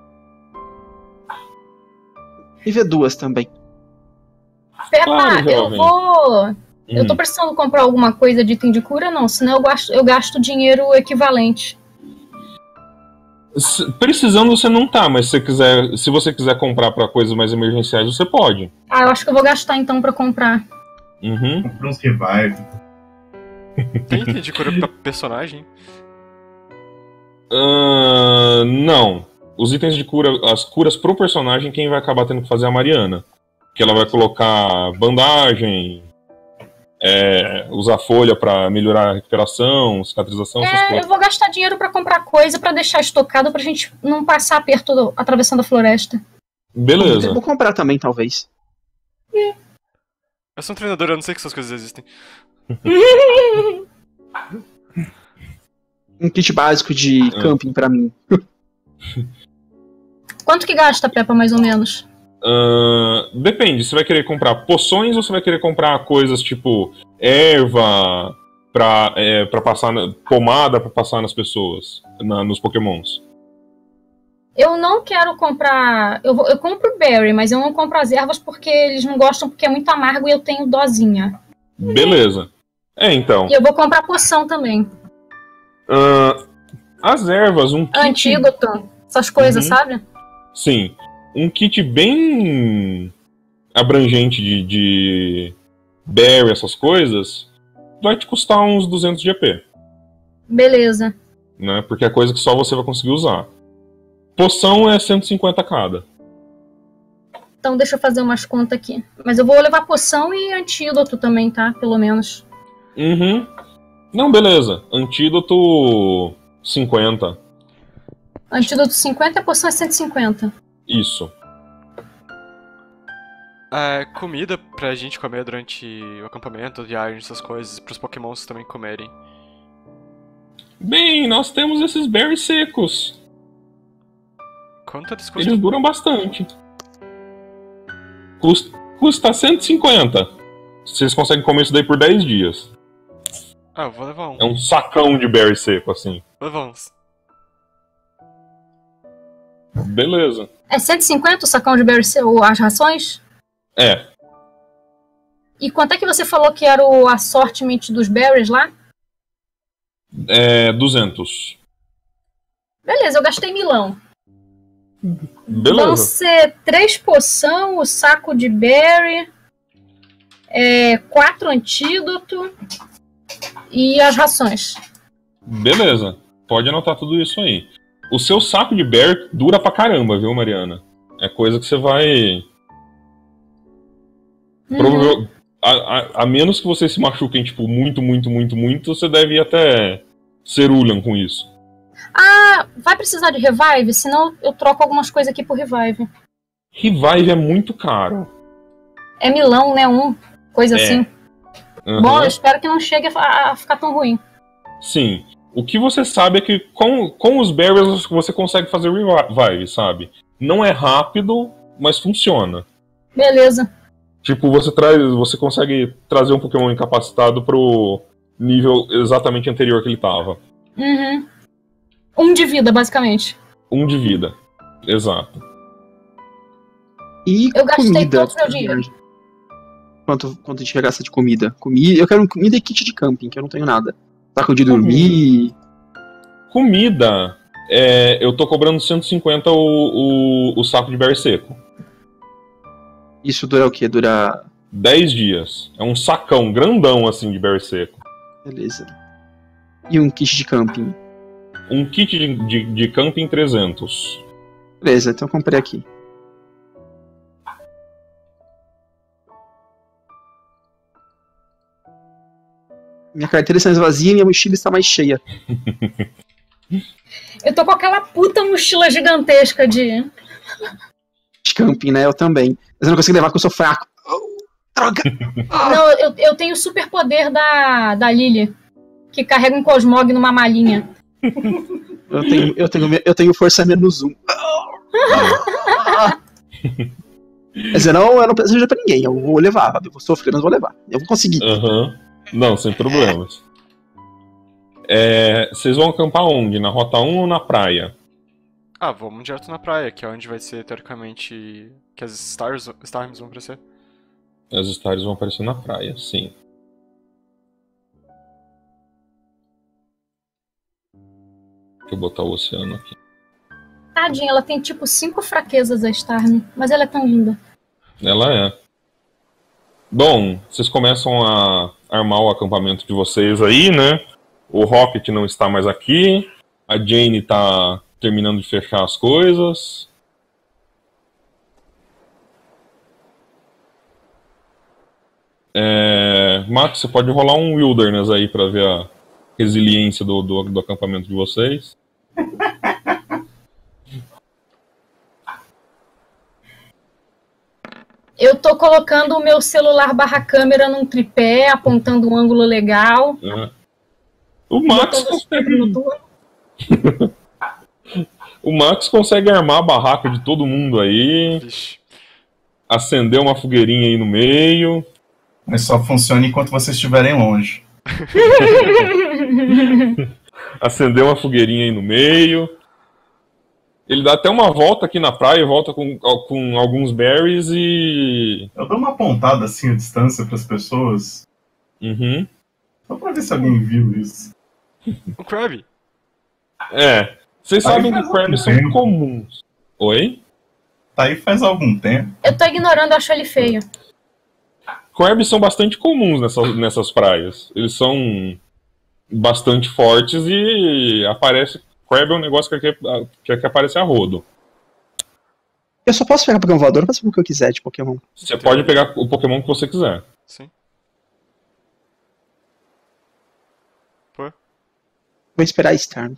E vê duas também. Peppa, Claro, eu jovem. vou. Eu tô Hum. precisando comprar alguma coisa de item de cura, não. Senão eu gasto, eu gasto dinheiro equivalente. Se- Precisando você não tá, mas se você quiser, se você quiser comprar pra coisas mais emergenciais, você pode. Ah, eu acho que eu vou gastar então pra comprar. Uhum. Comprei uns revive. Tem item de cura pra personagem? Ah, não. Os itens de cura, as curas pro personagem, quem vai acabar tendo que fazer é a Mariana. Que ela vai colocar bandagem, É, usar folha pra melhorar a recuperação, cicatrização, essas É, coisas. eu vou gastar dinheiro pra comprar coisa pra deixar estocado pra gente não passar perto, do, atravessando a floresta. Beleza. Eu vou comprar também, talvez. Eu sou um treinador, eu não sei que essas coisas existem. Um kit básico de É. camping pra mim. Quanto que gasta, Peppa, mais ou menos? Ah, depende, você vai querer comprar poções ou você vai querer comprar coisas tipo erva pra, é, pra passar, na- pomada pra passar nas pessoas, na- nos pokémons? Eu não quero comprar... Eu, vou- eu compro berry, mas eu não compro as ervas porque eles não gostam, porque é muito amargo e eu tenho dozinha. Beleza. É, então. E eu vou comprar poção também. ah, as ervas, um kit... Antídoto, essas coisas, Uhum. sabe? Sim. Um kit bem abrangente de, de berry, essas coisas, vai te custar uns duzentos de E P, Beleza. né? Porque é coisa que só você vai conseguir usar. Poção é cento e cinquenta cada. Então deixa eu fazer umas contas aqui. Mas eu vou levar poção e antídoto também, tá? Pelo menos. Uhum. Não, beleza. Antídoto cinquenta. Antídoto cinquenta, poção é cento e cinquenta. Isso. É, comida pra gente comer durante o acampamento, viagem, essas coisas, pros pokémons também comerem. Bem, nós temos esses berries secos. Quanto eles custam? Eles duram bastante. Custa, custa cento e cinquenta. Vocês conseguem comer isso daí por dez dias. Ah, eu vou levar um. É um sacão de berry seco, assim. Vou levar uns. Beleza. É cento e cinquenta o sacão de berry ou as rações? É. E quanto é que você falou que era o assortment dos berries lá? É duzentos. Beleza, eu gastei milão. Vão Beleza. ser três poção, o saco de berry, é, quatro antídoto e as rações. Beleza. Pode anotar tudo isso aí. O seu saco de berry dura pra caramba, viu, Mariana? É coisa que você vai... Uhum. Provavel- a, a, a menos que vocês se machuquem, tipo, muito, muito, muito, muito, você deve ir até Cerulean com isso. Ah, vai precisar de revive? Senão eu troco algumas coisas aqui por revive. Revive é muito caro. É milão, né? Um, coisa É. assim. Aham. Bom, eu espero que não chegue a, a ficar tão ruim. Sim. O que você sabe é que com, com os berries você consegue fazer revive, sabe? Não é rápido, mas funciona. Beleza. Tipo, você traz, você consegue trazer um Pokémon incapacitado pro nível exatamente anterior que ele tava. Uhum. Um de vida, basicamente. Um de vida. Exato. E Eu gastei comida. todo o meu dinheiro. Quanto, quanto a gente vai gastar de comida? Comida. Eu quero comida e kit de camping, que eu não tenho nada. Saco de dormir. Comida, é, eu tô cobrando cento e cinquenta o, o, o saco de berry seco. Isso dura o quê? Dura. dez dias. É um sacão grandão assim de berry seco. Beleza. E um kit de camping. Um kit de, de, de camping trezentos. Beleza, então eu comprei aqui. Minha carteira está vazia e minha mochila está mais cheia. Eu tô com aquela puta mochila gigantesca de... De camping, né? Eu também. Mas eu não consigo levar porque eu sou fraco. Oh, droga! Não, eu, eu tenho o super poder da, da Lily, que carrega um Cosmog numa malinha. Eu tenho, eu tenho, eu tenho força menos um. Mas eu não, eu não preciso pra ninguém. Eu vou levar, eu vou sofrer, mas vou levar. Eu vou conseguir. Aham. Não, sem problemas. É, vocês vão acampar onde? Na rota um ou na praia? Ah, vamos direto na praia, que é onde vai ser, teoricamente, que as stars, Starms vão aparecer. As stars vão aparecer na praia, sim. Deixa eu botar o oceano aqui. Tadinha, ela tem tipo cinco fraquezas, a Starmie, mas ela é tão linda. Ela é. Bom, vocês começam a armar o acampamento de vocês aí, né? O Rocket não está mais aqui. A Jane tá terminando de fechar as coisas. É... É, Max, você pode rolar um Wilderness aí pra ver a resiliência do, do, do acampamento de vocês. Eu tô colocando o meu celular barra câmera num tripé, apontando um ângulo legal. É. O Max consegue... O Max consegue armar a barraca de todo mundo aí. Vixe. Acender uma fogueirinha aí no meio. Mas só funciona enquanto vocês estiverem longe. Acender uma fogueirinha aí no meio. Ele dá até uma volta aqui na praia, volta com, com alguns berries e... Eu dou uma pontada assim à distância pras pessoas. Uhum. Só pra ver se alguém viu isso. O Krabby. É. Vocês Aí sabem que faz crabs algum são tempo. comuns. Oi? Tá aí faz algum tempo. Eu tô ignorando, eu acho ele feio. Crabs são bastante comuns nessas, nessas praias. Eles são bastante fortes e aparece... Crab é um negócio que, que, que, que aparece a rodo. Eu só posso pegar Pokémon voador, eu posso pegar o que eu quiser de Pokémon. Você pode pegar o Pokémon que você quiser. Sim. Vou esperar Storm.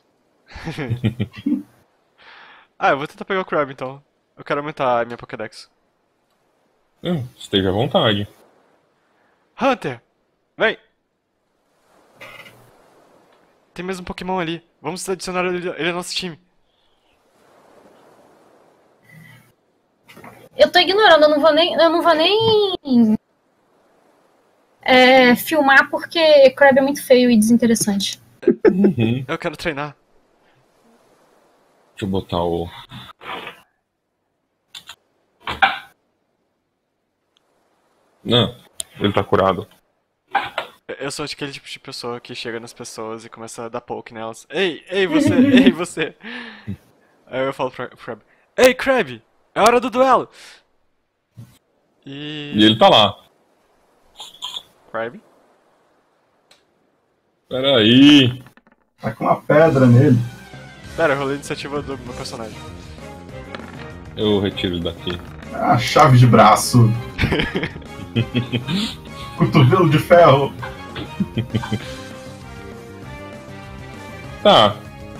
Ah, eu vou tentar pegar o Krabby então. Eu quero aumentar a minha Pokédex. Hum, esteja à vontade. Hunter! Vem! Tem mais um Pokémon ali. Vamos adicionar ele, ele ao nosso time. Eu tô ignorando, eu não vou nem. Eu não vou nem. É, filmar porque Crab é muito feio e desinteressante. Uhum. Eu quero treinar. Deixa eu botar o... Não, ele tá curado. Eu sou aquele tipo de pessoa que chega nas pessoas e começa a dar poke nelas. Ei, ei você, ei você. Aí eu falo pro Krabby. Ei Krabby, é hora do duelo. E... E ele tá lá. Krabby? Peraí. Tá com uma pedra nele. Pera, eu rolei a iniciativa do meu personagem. Eu retiro ele daqui. Ah, chave de braço. Cotovelo de ferro. Tá.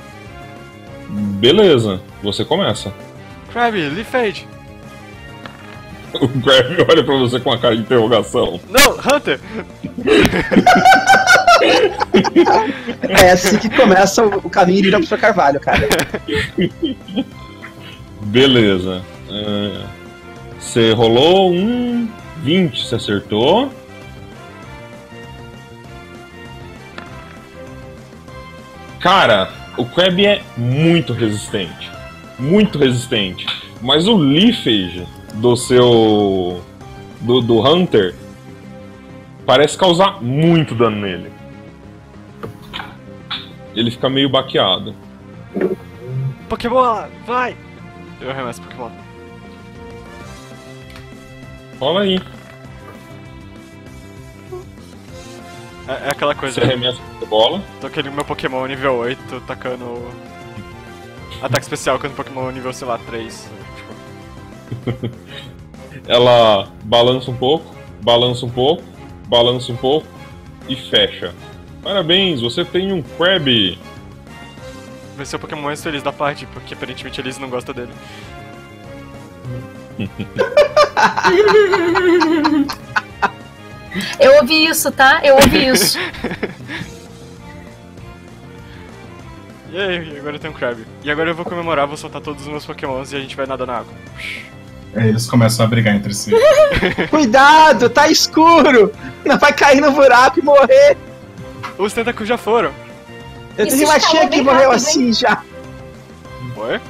Beleza, você começa. Krabby, Leaf Fade. O Krabby olha pra você com uma cara de interrogação. Não, Hunter! É assim que começa o, o caminho de ir ao professor Carvalho, cara. Beleza. É, você rolou um vinte, você acertou. Cara, o Krabby é muito resistente. Muito resistente. Mas o Leafage do seu... Do, do Hunter parece causar muito dano nele. Ele fica meio baqueado. Pokébola, vai! Eu arremesso Pokébola. Rola aí. É, é aquela coisa. Você arremessa a bola. Tô aquele meu Pokémon nível oito tacando ataque especial quando o Pokémon nível, sei lá, três. Tipo... Ela balança um pouco, balança um pouco, balança um pouco e fecha. Parabéns, você tem um Krabby. Vai ser o Pokémon mais feliz da parte, porque aparentemente eles não gostam dele. Eu ouvi isso, tá? Eu ouvi isso. E aí, agora eu tenho um Krabby. E agora eu vou comemorar, vou soltar todos os meus Pokémons e a gente vai nadar na água. Aí eles começam a brigar entre si. Cuidado, tá escuro! Não vai cair no buraco e morrer! Os Tentacles já foram. Eu Isso tenho uma escalou tia que bem morreu rápido, assim já. Foi?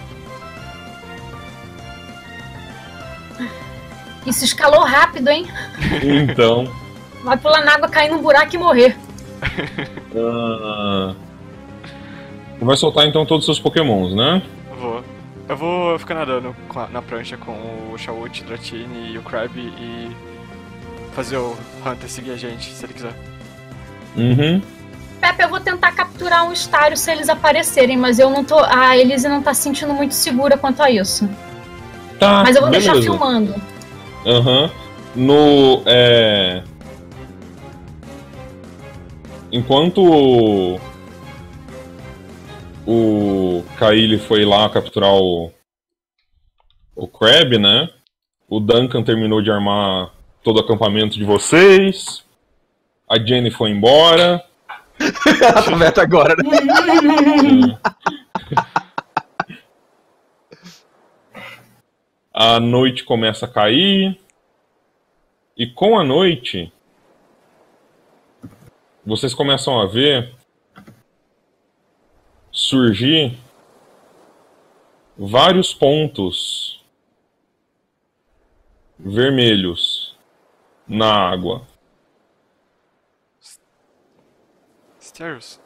Isso escalou rápido, hein? Então. Vai pular na água, cair num buraco e morrer. Uh... Vai soltar então todos os seus Pokémons, né? Vou. Eu vou ficar nadando com a- na prancha com o Shawut, Dratini e o Krabby e fazer o Hunter seguir a gente, se ele quiser. Uhum. Pepe, eu vou tentar capturar um estário se eles aparecerem, mas eu não tô. A Elise não tá se sentindo muito segura quanto a isso. Tá, Mas eu vou beleza. deixar filmando. Aham. No. É... enquanto o, o Kaili foi lá capturar o, o Crab, né? O Duncan terminou de armar todo o acampamento de vocês. A Jenny foi embora. Ela tá meta agora, né? A noite começa a cair. E com a noite, vocês começam a ver surgir vários pontos vermelhos na água. Stairs.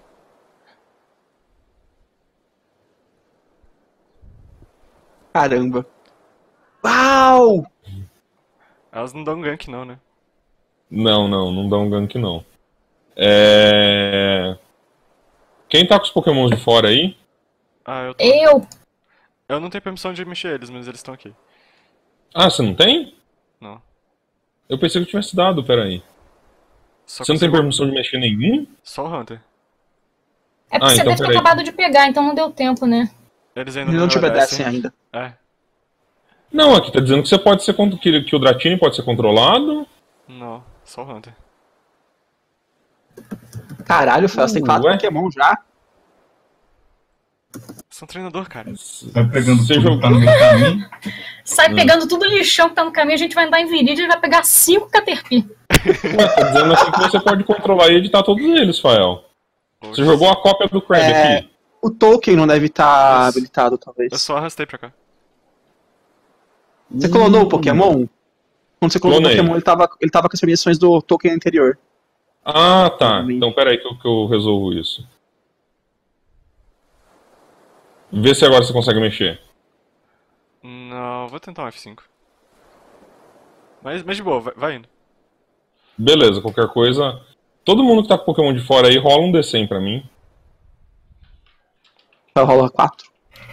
Caramba. Uau! Elas não dão gank não, né? Não, não, não dá um gank não. É... Quem tá com os pokémons de fora aí? Ah, eu tô... Eu. Eu não tenho permissão de mexer eles, mas eles estão aqui. Ah, você não tem? Não. Eu pensei que eu tivesse dado, peraí. Só Você não tem consigo- permissão de mexer nenhum? Só o Hunter. É porque Ah, você então deve ter peraí. acabado de pegar, então não deu tempo, né? Eles ainda Eles não te obedecem ainda. É. Não, aqui tá dizendo que você pode ser con- que, que o Dratini pode ser controlado. Não, só o Hunter. Caralho, Fel, você tem quatro Ué? Pokémon já? Sou um treinador, cara. Vai pegando Você tudo jogou- que tá no meio do caminho. Sai pegando tudo lixão que tá no caminho, a gente vai andar em Viridian e vai pegar cinco Caterpie. Ué, tá dizendo aqui que você pode controlar e editar todos eles, Fael. Você jogou a cópia do Crab É. aqui. O Tolkien não deve estar Isso. habilitado, talvez. Eu só arrastei pra cá. Você clonou o Pokémon? Quando você clonou o Clonei. Pokémon, ele tava, ele tava com as permissões do Tolkien anterior. Ah, tá. Também. Então peraí que eu, que eu resolvo isso. Vê se agora você consegue mexer. Não, vou tentar um F cinco. Mas, mas de boa, vai, vai indo. Beleza, qualquer coisa. Todo mundo que tá com Pokémon de fora aí, rola um D cem pra mim. Vai rolar quatro.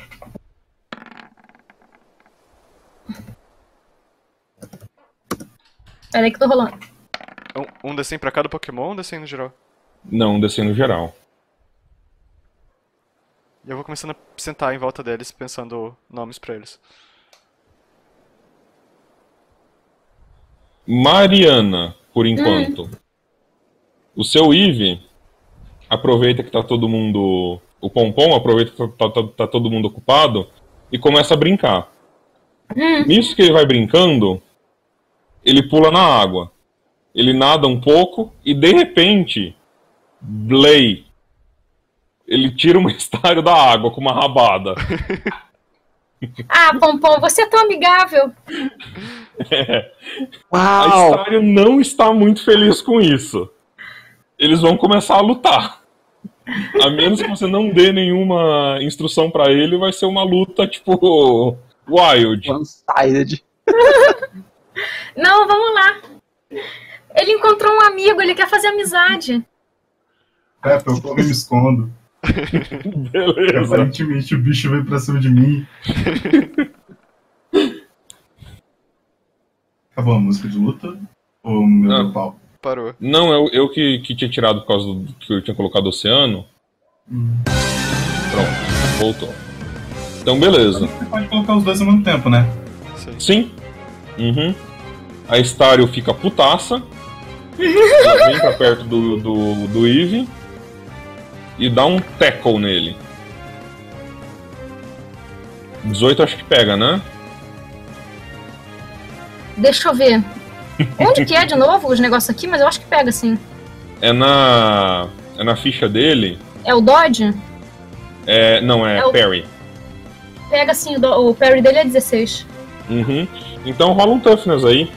Peraí que eu tô rolando. Um, um D cem pra cada Pokémon ou um D cem no geral? Não, um D cem no geral. E eu vou começando a sentar em volta deles, pensando nomes pra eles. Mariana, por enquanto. O seu Eevee, aproveita que tá todo mundo... O Pompom aproveita que tá, tá- tá todo mundo ocupado e começa a brincar. Nisso que ele vai brincando, ele pula na água. Ele nada um pouco e, de repente, Blay, ele tira uma estário da água com uma rabada. Ah, Pompom, você é tão amigável. A Uau! Estário não está muito feliz com isso. Eles vão começar a lutar. A menos que você não dê nenhuma instrução pra ele, vai ser uma luta tipo Wild. One-sided. Não, vamos lá. Ele encontrou um amigo, ele quer fazer amizade. É, eu corro e me escondo. Beleza. Aparentemente o bicho veio pra cima de mim. Acabou a música de luta? Ou meu Ah. deu pau? Parou. Não, eu, eu que, que tinha tirado por causa do que eu tinha colocado oceano. Pronto, voltou. Então, beleza. Você pode colocar os dois ao mesmo tempo, né? Sim. Sim. Uhum. A Estário fica putaça. Ela vem pra perto do, do, do Eevee e dá um tackle nele. dezoito acho que pega, né? Deixa eu ver. Onde que é de novo os negócios aqui? Mas eu acho que pega sim. É na. É na ficha dele. É o Dodge? É, não, é, É o- Parry. Pega sim, o, do- o parry dele é dezesseis. Uhum. Então rola um toughness aí.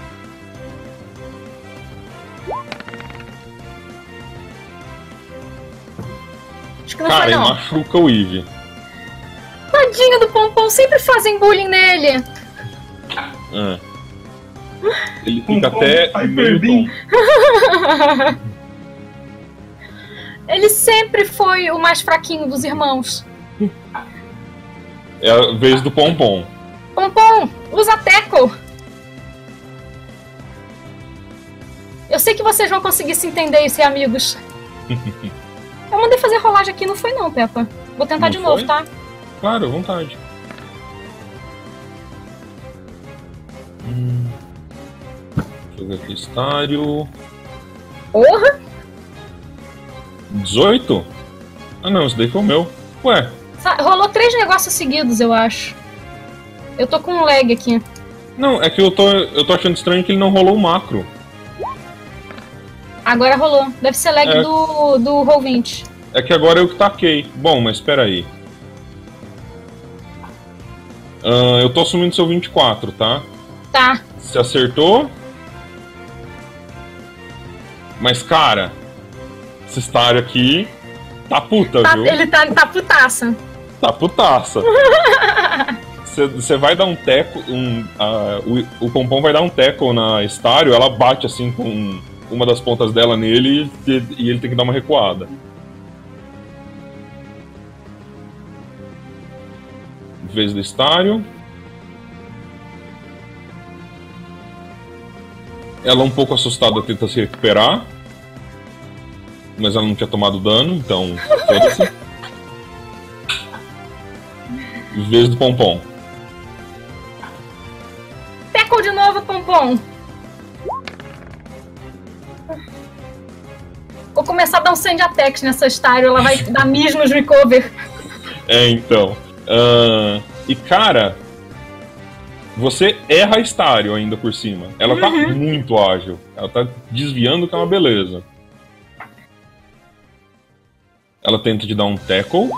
Acho que não Cara, foi ele não. machuca o Eevee. Tadinho do Pompom, sempre fazem bullying nele. É. Ele fica Pompom, até Hyper meio Beam. tonto. Ele sempre foi o mais fraquinho dos irmãos. É a vez do Pompom. Pompom, usa tackle. Eu sei que vocês vão conseguir se entender e ser amigos. Eu mandei fazer rolagem aqui, não foi não, Peppa. Vou tentar Não de novo, foi? tá? Claro, à vontade. Hum. Deixa eu ver aqui, estário... Porra! dezoito? Ah não, esse daí foi o meu. Ué, Sa- Rolou três negócios seguidos, eu acho. Eu tô com um lag aqui. não, é que eu tô, eu tô achando estranho que ele não rolou o macro. Agora rolou. Deve ser lag É. do, do Roll vinte. É que agora eu que taquei. Bom, mas espera aí. Ah, eu tô assumindo seu vinte e quatro, tá? Tá. Você acertou? Mas, cara, esse estário aqui tá puta, Tá- viu? ele tá, tá putaça. Tá putaça. Você vai dar um teco, um, ah, o, o Pompom vai dar um teco na estário, ela bate assim com uma das pontas dela nele e, e ele tem que dar uma recuada. Vez do estário. Ela um pouco assustada tenta se recuperar. Mas ela não tinha tomado dano, então foda-se. Vez do Pompom. Tackle de novo, Pompom. Vou começar a dar um sand attack nessa estário. Ela vai dar miss nos recover. É, então. Ah, e cara, você erra a estário ainda por cima. Ela tá muito ágil. Ela tá desviando, que é uma beleza. Ela tenta te dar um tackle.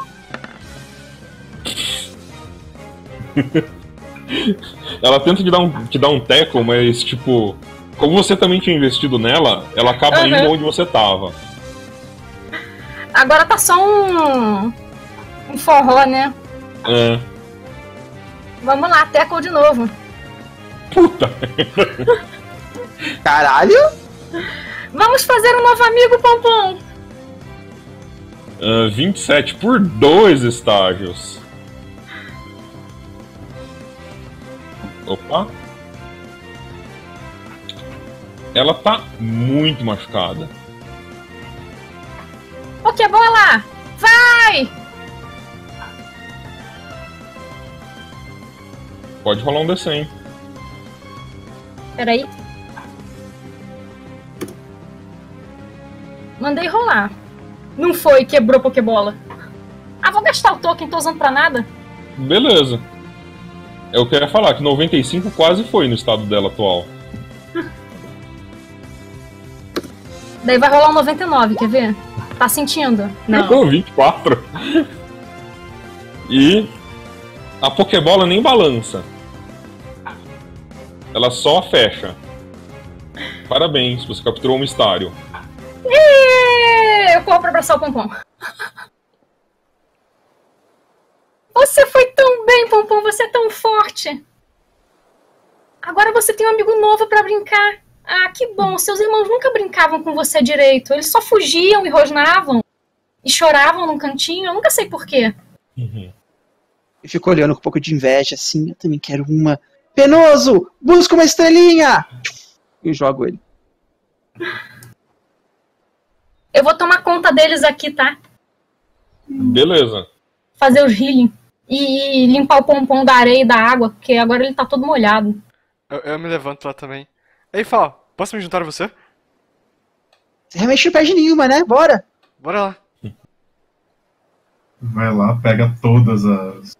Ela tenta te dar um, te dar um tackle, mas tipo, como você também tinha investido nela, ela acaba Uhum. indo onde você tava. Agora tá só um. Um forró, né? É. Vamos lá, tackle de novo. Puta! Caralho! Vamos fazer um novo amigo, Pompom. Ah, vinte e sete por dois estágios. Opa. Ela tá muito machucada. Pokébola! Vai! Pode rolar um D cem. Peraí. Mandei rolar. Não foi, quebrou Pokébola. Ah, vou gastar o token, tô usando pra nada. Beleza. Eu queria falar que noventa e cinco quase foi no estado dela atual. Daí vai rolar um noventa e nove, quer ver? Tá sentindo? Não. Pô, vinte e quatro. E a Pokébola nem balança. Ela só fecha. Parabéns, você capturou um estário. Ê, eu corro pra abraçar o Pompom. Você foi tão bem, Pompom, você é tão forte. Agora você tem um amigo novo pra brincar. Ah, que bom, seus irmãos nunca brincavam com você direito. Eles só fugiam e rosnavam. E choravam num cantinho, eu nunca sei porquê. Uhum. Eu fico olhando com um pouco de inveja, assim, eu também quero uma. Penoso! Busca uma estrelinha! E jogo ele. Eu vou tomar conta deles aqui, tá? Beleza. Fazer os healing. E, e limpar o Pompom da areia e da água, porque agora ele tá todo molhado. Eu, eu me levanto lá também. Ei, fala, posso me juntar a você? Você realmente não perde nenhuma, né? Bora! Bora lá. Vai lá, pega todas as.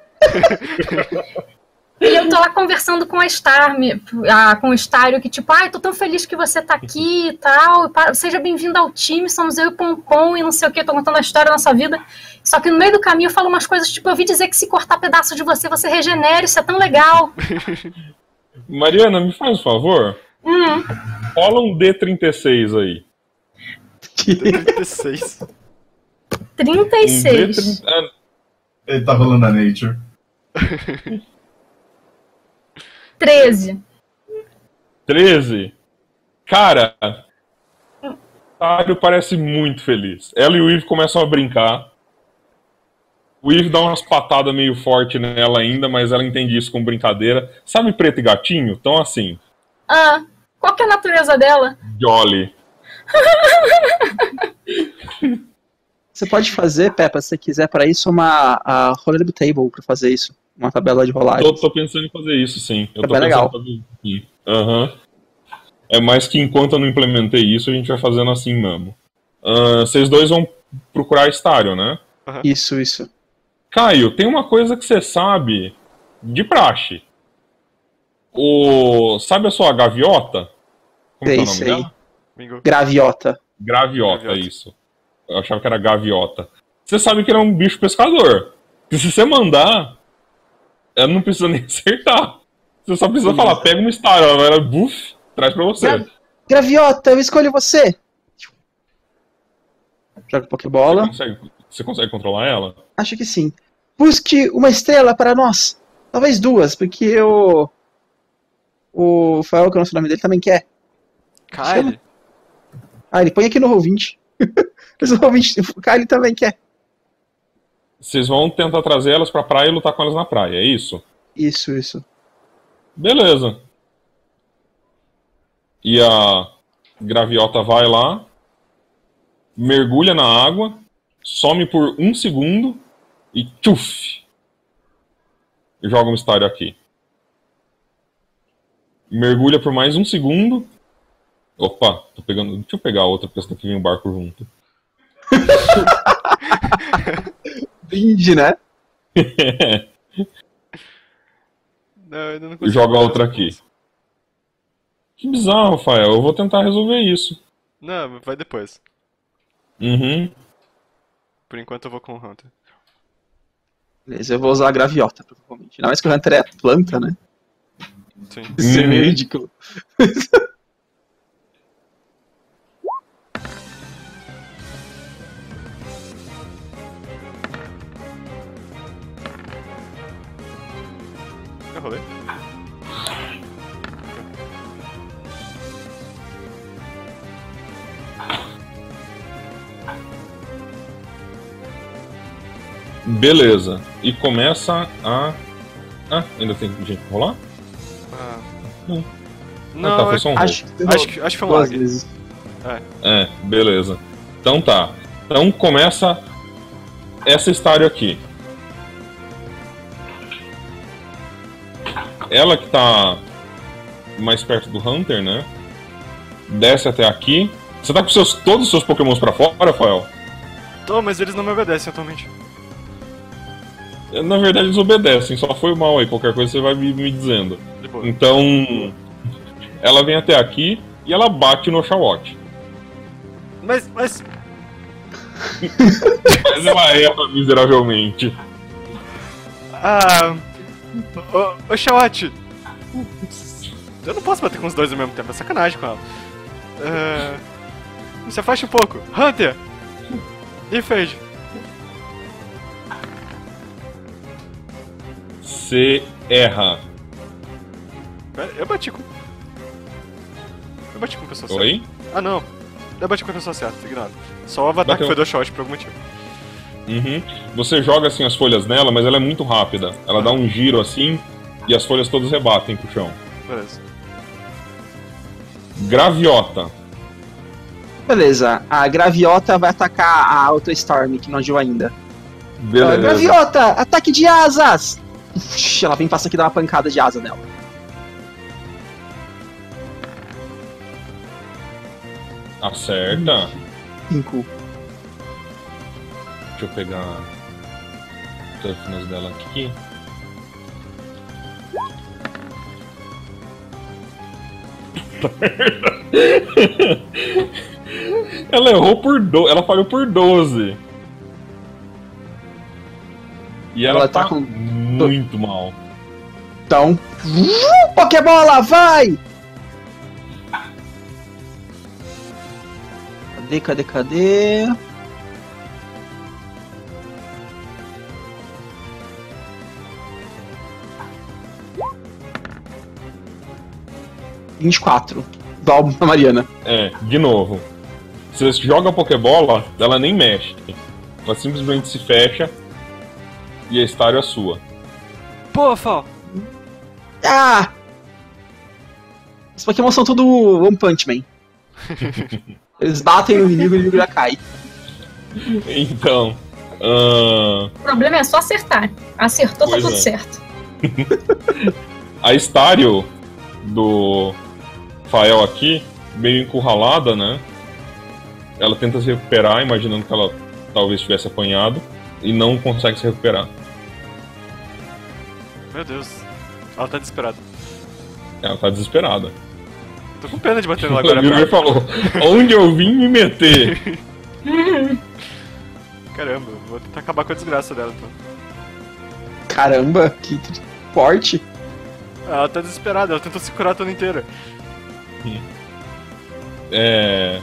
E eu tô lá conversando com a Star, me- a- com o Estário, que tipo, ai, tô tão feliz que você tá aqui e tal, pa- seja bem-vindo ao time, somos eu e o Pompom e não sei o que, tô contando a história da nossa vida. Só que no meio do caminho eu falo umas coisas, tipo, eu ouvi dizer que se cortar pedaço de você, você regenera, isso é tão legal. Mariana, me faz um favor. Hum, Rola um D trinta e seis aí. trinta e seis. trinta e Um seis. D trinta... ah, Ele tá rolando a Nature. treze. treze. Cara, o Tário parece muito feliz. Ela e o Eve começam a brincar. O Eve dá umas patadas meio forte nela ainda, mas ela entende isso como brincadeira. Sabe Preto e Gatinho? Então assim, Ah, qual que é a natureza dela? Jolly. Você pode fazer, Peppa, se você quiser, para isso, uma a rollable table pra fazer isso. Uma tabela de rolagem. Tô, tô pensando em fazer isso, sim. Eu É tô bem pensando legal. em fazer isso aqui. Aham. É mais que enquanto eu não implementei isso, a gente vai fazendo assim mesmo. Ah, vocês dois vão procurar Starion, né? Isso, isso. Caio, tem uma coisa que você sabe de praxe. O... Sabe a sua gaviota? Como Sei, que é o nome sei. dela? Bingo. Graviota. Graviota, Gaviota. isso. Eu achava que era gaviota. Você sabe que ele é um bicho pescador. Que se você mandar, ela não precisa nem acertar. Você só precisa Sim. falar, pega uma Starion, ela buf, traz pra você. Gra Graviota, eu escolho você. Joga Você Pokébola. consegue, você consegue controlar ela? Acho que sim. Busque uma estrela para nós. Talvez duas, porque o. O Fael, que é o nosso nome dele, também quer. Kyle? Ah, ele põe aqui no roll vinte. Mas o roll vinte, o Kylie também quer. Vocês vão tentar trazer elas pra praia e lutar com elas na praia, é isso? Isso, isso. Beleza. E a Graviota vai lá, mergulha na água, some por um segundo e tchuf! Joga um estádio aqui. Mergulha por mais um segundo. Opa, tô pegando. Deixa eu pegar a outra, porque tem que vir um barco junto. Brinde, né? Não, eu ainda não consigo Joga fazer outra essa aqui. coisa. Que bizarro, Rafael. Eu vou tentar resolver isso. Não, vai depois. Uhum. Por enquanto eu vou com o Hunter. Beleza, eu vou usar a Graviota, provavelmente. Ainda mais que o Hunter é planta, né? Sim. Isso é meio Uhum. ridículo. Eu rolei. Beleza. E começa a. Ah, ainda tem gente pra rolar? Ah. Não. Não, ah, tá, foi é- só um roll. Acho, que- acho, que, acho que foi um duas lag. vezes. É, beleza. Então tá. Então começa essa estádio aqui. Ela que tá mais perto do Hunter, né? Desce até aqui. Você tá com seus, todos os seus Pokémons pra fora, Rafael? Tô, mas eles não me obedecem atualmente. Na verdade eles obedecem, só foi mal aí. Qualquer coisa você vai me, me dizendo. De boa. Então. Ela vem até aqui e ela bate no Oshawott. Mas, mas... Mas ela erra miseravelmente. Ah... Ô, ô Shawat! Eu não posso bater com os dois ao mesmo tempo, é sacanagem com ela. Ah, se afaste um pouco. Hunter! E Fade? Você erra. Pera, eu bati com... Eu bati com a pessoa certa. Oi? Ah, não. Eu bati com a pessoa certa, ignora. Só o avatar Bateu. que foi do Shawat por algum motivo. Uhum. Você joga assim as folhas nela, mas ela é muito rápida. Ela dá um giro assim e as folhas todas rebatem pro chão. Beleza. Graviota. Beleza, a Graviota vai atacar a outra Storm, que não agiu ainda. Ah, Beleza. Graviota, ataque de asas! Ux, ela vem passando aqui e dá uma pancada de asa nela. Acerta. Cinco. Deixa eu pegar o toughness dela aqui. Ela errou por do... Ela falhou por doze. E ela, Ela tá tá com- muito mal. Então. Uh, Pokébola, vai! Cadê, cadê, cadê? vinte e quatro. Igual a Mariana. É, de novo. Você joga a Pokébola, ela nem mexe. Ela simplesmente se fecha e a estádio é sua. Pô, Fal! Ah! Os Pokémon são tudo One Punch Man. Eles batem no inimigo e o inimigo já cai. Então. Uh... O problema é só acertar. Acertou, pois tá tudo é. certo. A Estário do Fael aqui, meio encurralada, né? Ela tenta se recuperar, imaginando que ela talvez tivesse apanhado, e não consegue se recuperar. Meu Deus. Ela tá desesperada. Ela tá desesperada. Tô com pena de bater nela Agora agora. ele falou, onde eu vim me meter? Caramba, vou tentar acabar com a desgraça dela então. Caramba, que forte. Ela tá desesperada, ela tentou se curar toda inteira. É...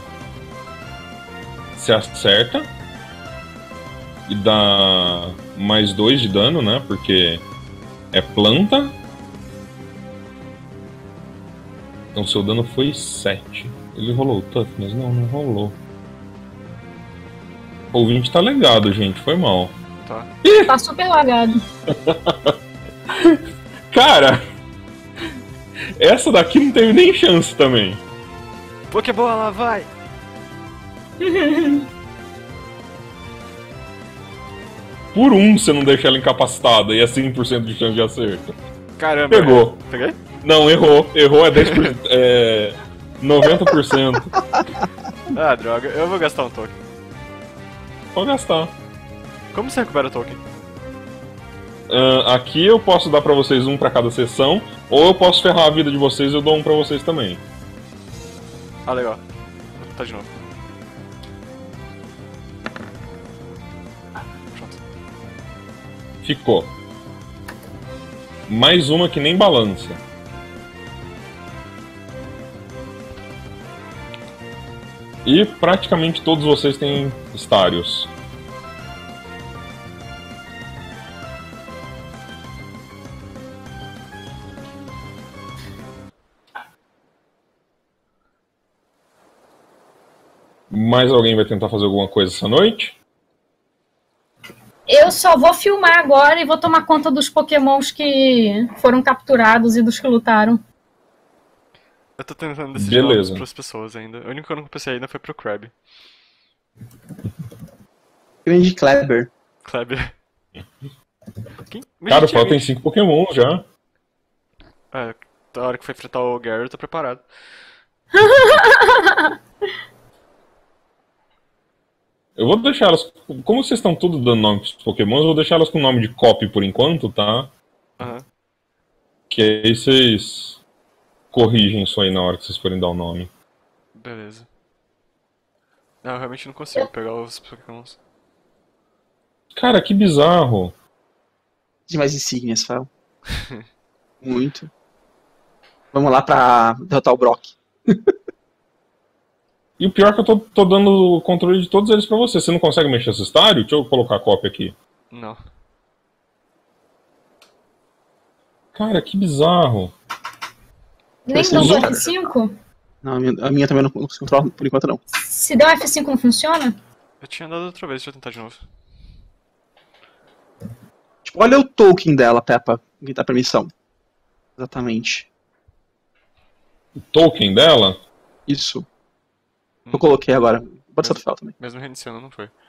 Se acerta e dá mais dois de dano, né? Porque é planta. Então seu dano foi sete. Ele rolou o toughness? Não, não rolou. O ouvinte tá legado, gente. Foi mal. Tá. Tá super lagado. Cara, essa daqui não teve nem chance também. Pokébola, lá vai! Por um você não deixa ela incapacitada e é cem por cento de chance de acerto. Caramba. Pegou. Peguei? Não, errou. Errou é dez por cento. É noventa por cento. Ah, droga. Eu vou gastar um token. Pode gastar. Como você recupera o token? Uh, aqui eu posso dar pra vocês um pra cada sessão, ou eu posso ferrar a vida de vocês e eu dou um pra vocês também. Ah, legal. Vou tentar de novo. Pronto. Ficou. Mais uma que nem balança. E praticamente todos vocês têm estários. Mais alguém vai tentar fazer alguma coisa essa noite? Eu só vou filmar agora e vou tomar conta dos pokémons que foram capturados e dos que lutaram. Eu tô tentando decidir Beleza. nomes pras pessoas ainda. O único que eu não pensei ainda foi pro Crab. Grande Kleber. Kleber. Quem? Cara, o Gente, Fel tem gente. cinco Pokémon já. É, da hora que foi enfrentar o Gary, eu tô preparado. Eu vou deixar elas... Como vocês estão tudo dando nome pros Pokémons, eu vou deixar elas com nome de copy por enquanto, tá? Aham. Que aí vocês corrigem isso aí na hora que vocês forem dar o nome. Beleza. Não, eu realmente não consigo pegar os Pokémons. Cara, que bizarro. Demais insígnias, Fel. Muito. Vamos lá pra derrotar o Brock. E o pior é que eu tô, tô dando o controle de todos eles pra você. Você não consegue mexer esse estádio? Deixa eu colocar a cópia aqui. Não. Cara, que bizarro. Nem Esse deu jogo- F cinco? Não, a minha, a minha também não consigo controlar por enquanto, não. Se der um F cinco não funciona? Eu tinha dado outra vez, deixa eu tentar de novo. Tipo, olha o token dela, Peppa, que dá permissão. Exatamente. O token dela? Isso. Hum. Eu coloquei agora. Pode ser do Fel também. Mesmo reiniciando, não foi.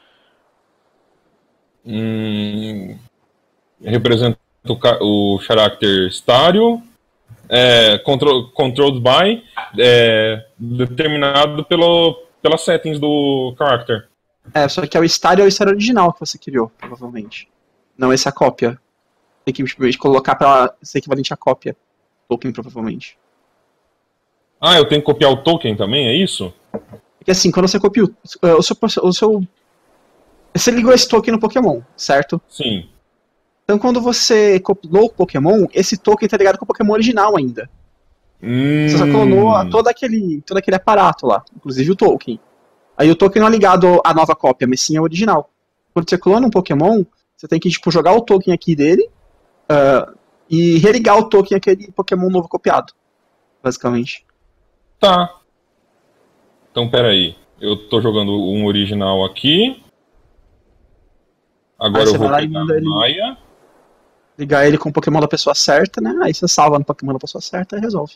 Hum, representa o, ca- o character estário. É, control, controlled by. É, determinado pelo, pelas settings do character. É, só que é o estádio é o estádio original que você criou, provavelmente. Não essa cópia. Tem que simplesmente colocar pra ser equivalente à cópia. Token, provavelmente. Ah, eu tenho que copiar o token também, é isso? Porque assim, quando você copia o, o seu, o seu. Você ligou esse token no Pokémon, certo? Sim. Então quando você copiou o Pokémon, esse token tá ligado com o Pokémon original ainda. Hum, Você só clonou a- todo aquele, todo aquele aparato lá, inclusive o token. Aí o token não é ligado à nova cópia, mas sim ao original. Quando você clona um Pokémon, você tem que tipo, jogar o token aqui dele ah, e religar o token àquele Pokémon novo copiado. Basicamente. Tá. Então, peraí. Eu tô jogando um original aqui. Agora Aí você eu vou vai lá e pegar manda a ele- Maia. Ligar ele com o Pokémon da pessoa certa, né? Aí você salva no Pokémon da pessoa certa e resolve.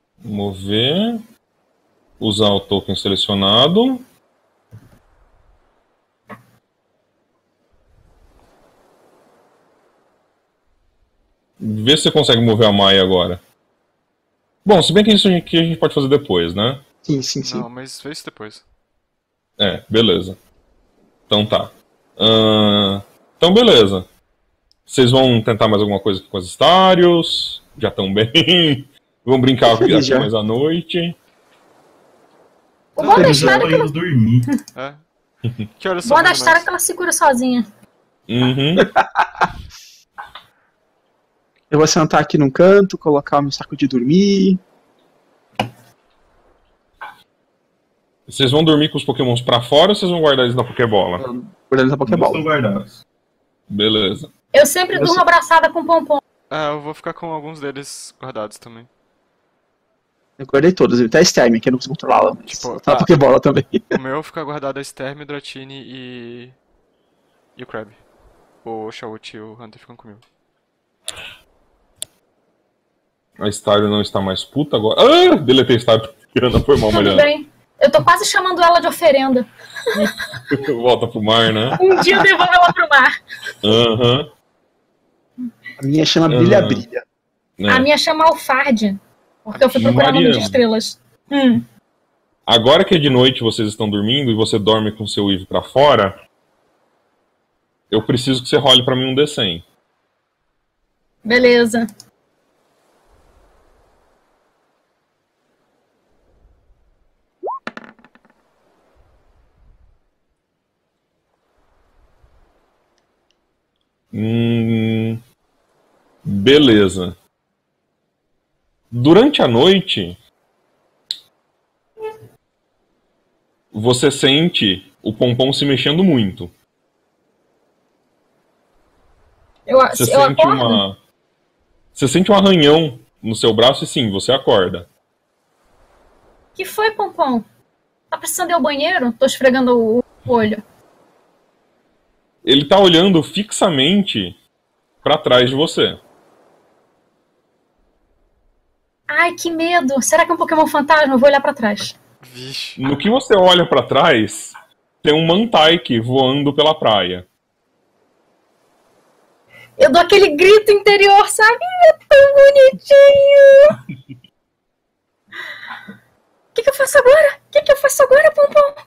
Mover. Usar o token selecionado. Vê se você consegue mover a Maia agora. Bom, se bem que isso aqui a gente pode fazer depois, né? Sim, sim, sim. Não, mas fez isso depois. É, beleza. Então tá. Uh, então beleza. Vocês vão tentar mais alguma coisa com os estários? Já estão bem? Vão brincar aqui mais à noite? O bom da história é que ela... dormir. É. Que horas O são? bom da mais? história é que ela segura sozinha. Uhum. Eu vou sentar aqui num canto, colocar o meu saco de dormir. Vocês vão dormir com os pokémons pra fora ou vocês vão guardar eles na Pokébola? Guardando a Pokébola. Estão guardados. Beleza. Eu sempre Eu durmo sei. abraçada com o Pompom. Ah, eu vou ficar com alguns deles guardados também. Eu guardei todos, até a Stem, que eu não consigo controlá-la. Mas Tipo, tá a ah. Pokébola também. O meu fica guardado a Sterm, o Dratini e... E o Crab. O Shawut e o Hunter ficam comigo. A Staryu não está mais puta agora. Ah! Deletei a Staryu. Tirando foi mal, Tudo Mariana. bem. Eu tô quase chamando ela de oferenda. Volta pro mar, né? Um dia eu devolvo ela pro mar. Aham. A minha chama Ah. Brilha Brilha. É. A minha chama Alfard. Porque eu fui procurar nome de Mariana. estrelas. Hum. Agora que é de noite, vocês estão dormindo e você dorme com seu Eevee pra fora, eu preciso que você role pra mim um D cem. Beleza. Hum, beleza. Durante a noite, você sente o Pompom se mexendo muito. Eu, Você eu sente acordo? uma. Você sente um arranhão no seu braço e sim, você acorda. Que foi, Pompom? Tá precisando ir ao banheiro? Tô esfregando o olho. Ele tá olhando fixamente pra trás de você. Ai, que medo. Será que é um Pokémon fantasma? Eu vou olhar pra trás. Vixe. No que você olha pra trás, tem um Mantike voando pela praia. Eu dou aquele grito interior, sabe? É tão bonitinho. O que, que eu faço agora? O que, que eu faço agora, Pompom?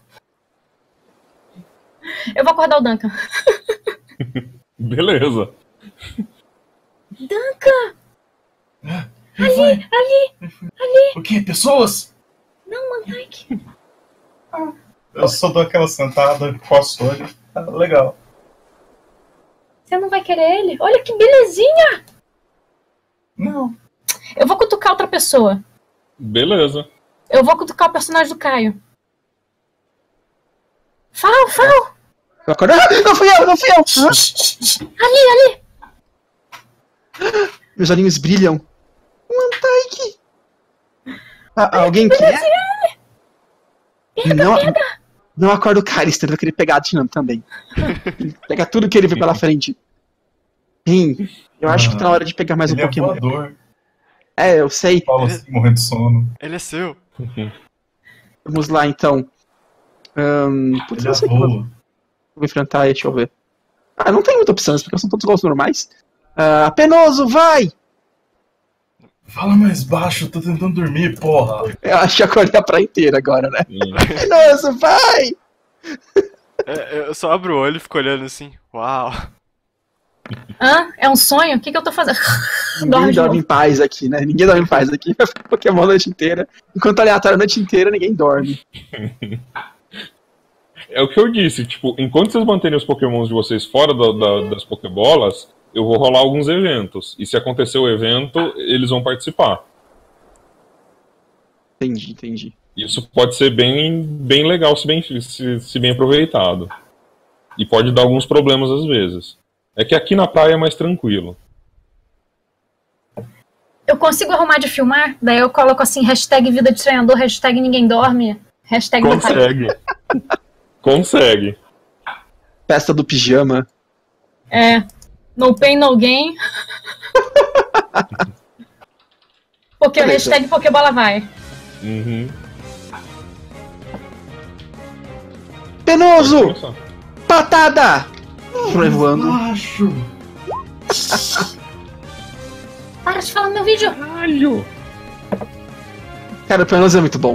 Eu vou acordar o Duncan. Beleza. Duncan! Ali, Ali! O quê? Pessoas? Não, Mantike. Eu só dou aquela sentada, coço o olho. Ah, legal. Você não vai querer ele? Olha que belezinha! Não. Eu vou cutucar outra pessoa. Beleza. Eu vou cutucar o personagem do Caio. Fal, Fal! Eu acordo. Ah, não fui eu, não fui eu! Ali, ali! Meus olhinhos brilham. Mantike! Ah, alguém quer? Não, não acorda o Calister, eu vou querer pegar atirando também. Pega tudo que ele vê pela frente. Sim, eu acho que tá na hora de pegar mais um Ele é Pokémon. voador. É, eu sei. Fala assim, morrendo de sono. Ele é seu. Vamos lá, então. Ahn, putz, Ele não sei como eu voa. vou enfrentar ele, deixa eu ver. Ah, não tem muita opção, porque são todos golpes normais. Ah, Penoso, vai! Fala mais baixo, eu tô tentando dormir, porra. Eu acho que acordei a praia inteira agora, né? Hum. Penoso, vai! É, eu só abro o olho e fico olhando assim. Uau. Hã? É um sonho? O que, que eu tô fazendo? Ninguém Dorme de dorme novo. em paz aqui, né? Ninguém dorme em paz aqui. Pokémon a noite inteira. Enquanto aleatório a noite inteira, ninguém dorme. É o que eu disse, tipo, enquanto vocês manterem os pokémons de vocês fora da- da- das pokébolas, eu vou rolar alguns eventos. E se acontecer o evento, eles vão participar. Entendi, entendi. Isso pode ser bem, bem legal se bem, se, se bem aproveitado. E pode dar alguns problemas às vezes. É que aqui na praia é mais tranquilo. Eu consigo arrumar de filmar? Daí eu coloco assim, hashtag vida de treinador, hashtag ninguém dorme, hashtag meu pai. Consegue. Consegue. Festa do pijama. É. No pain, no gain. Porque o Beleza. hashtag Pokébola vai. Uhum. Penoso! Pode começar. Patada! Foi voando. Baixo. Para de falar no meu vídeo! Caralho! Cara, o Penoso é muito bom.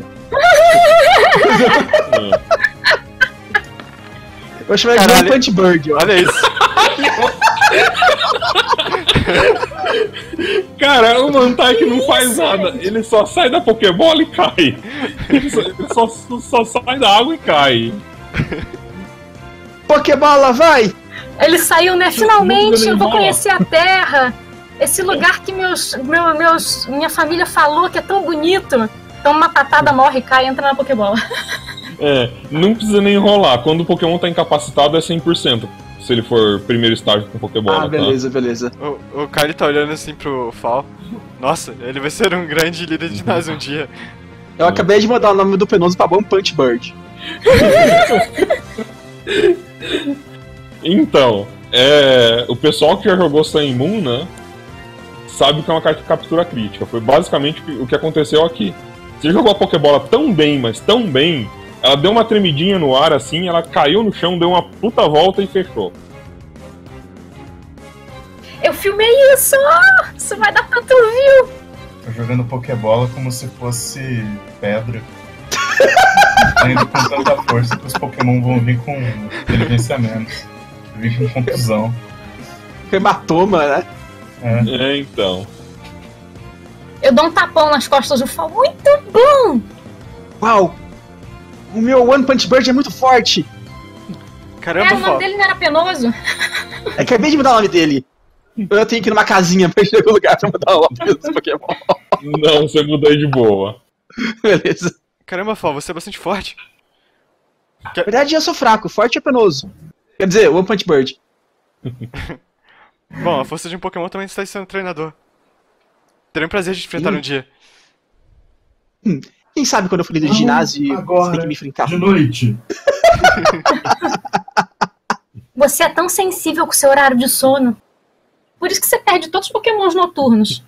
Eu vou chamar ele de Caralho. One Punch Bird, ó. Olha isso. Cara, o Mantai que não faz nada. Ele só sai da Pokébola e cai. Ele só, ele só, só sai da água e cai. Pokébola, vai! Ele saiu, né? Finalmente eu vou animal. conhecer a Terra. Esse lugar que meus, meu, meus, minha família falou que é tão bonito. Toma uma patada, morre, cai, entra na Pokébola. É, não precisa nem enrolar. Quando o Pokémon tá incapacitado é cem por cento. Se ele for primeiro estágio com Pokébola. Ah, beleza, beleza. O, o Kylie tá olhando assim pro Fal. Nossa, ele vai ser um grande líder de ginásio um dia. Eu acabei de mudar o nome do Penoso pra One Punch Bird. Tá? Então, é, o pessoal que já jogou Sun and Moon, né? Sabe que é uma carta de captura crítica. Foi basicamente o que aconteceu aqui. Você jogou a Pokébola tão bem, mas tão bem. Ela deu uma tremidinha no ar assim, ela caiu no chão, deu uma puta volta e fechou. Eu filmei isso! Isso vai dar tanto view! Tô jogando Pokébola como se fosse pedra. Tá indo com tanta força que os Pokémon vão vir com inteligência a menos. Vir com contusão. Hematoma, né? É. É, então. Eu dou um tapão nas costas do Fal. Muito bom! Uau! O meu One Punch Bird é muito forte! Caramba, É, o nome Fal. dele não era Penoso? Eu acabei de mudar o nome dele. Eu tenho que ir numa casinha pra ir em algum lugar pra mudar o nome dos Pokémon. Não, você mudou aí de boa. Beleza. Caramba, Fal, você é bastante forte. Na verdade, eu sou fraco. Forte é Penoso. Quer dizer, One Punch Bird. Bom, a força de um Pokémon também está sendo treinador. Terei um prazer de te enfrentar Sim. um dia. Hum, quem sabe quando eu for líder de ginásio você Agora, tem que me enfrentar. de noite. Você é tão sensível com seu horário de sono. Por isso que você perde todos os Pokémons noturnos.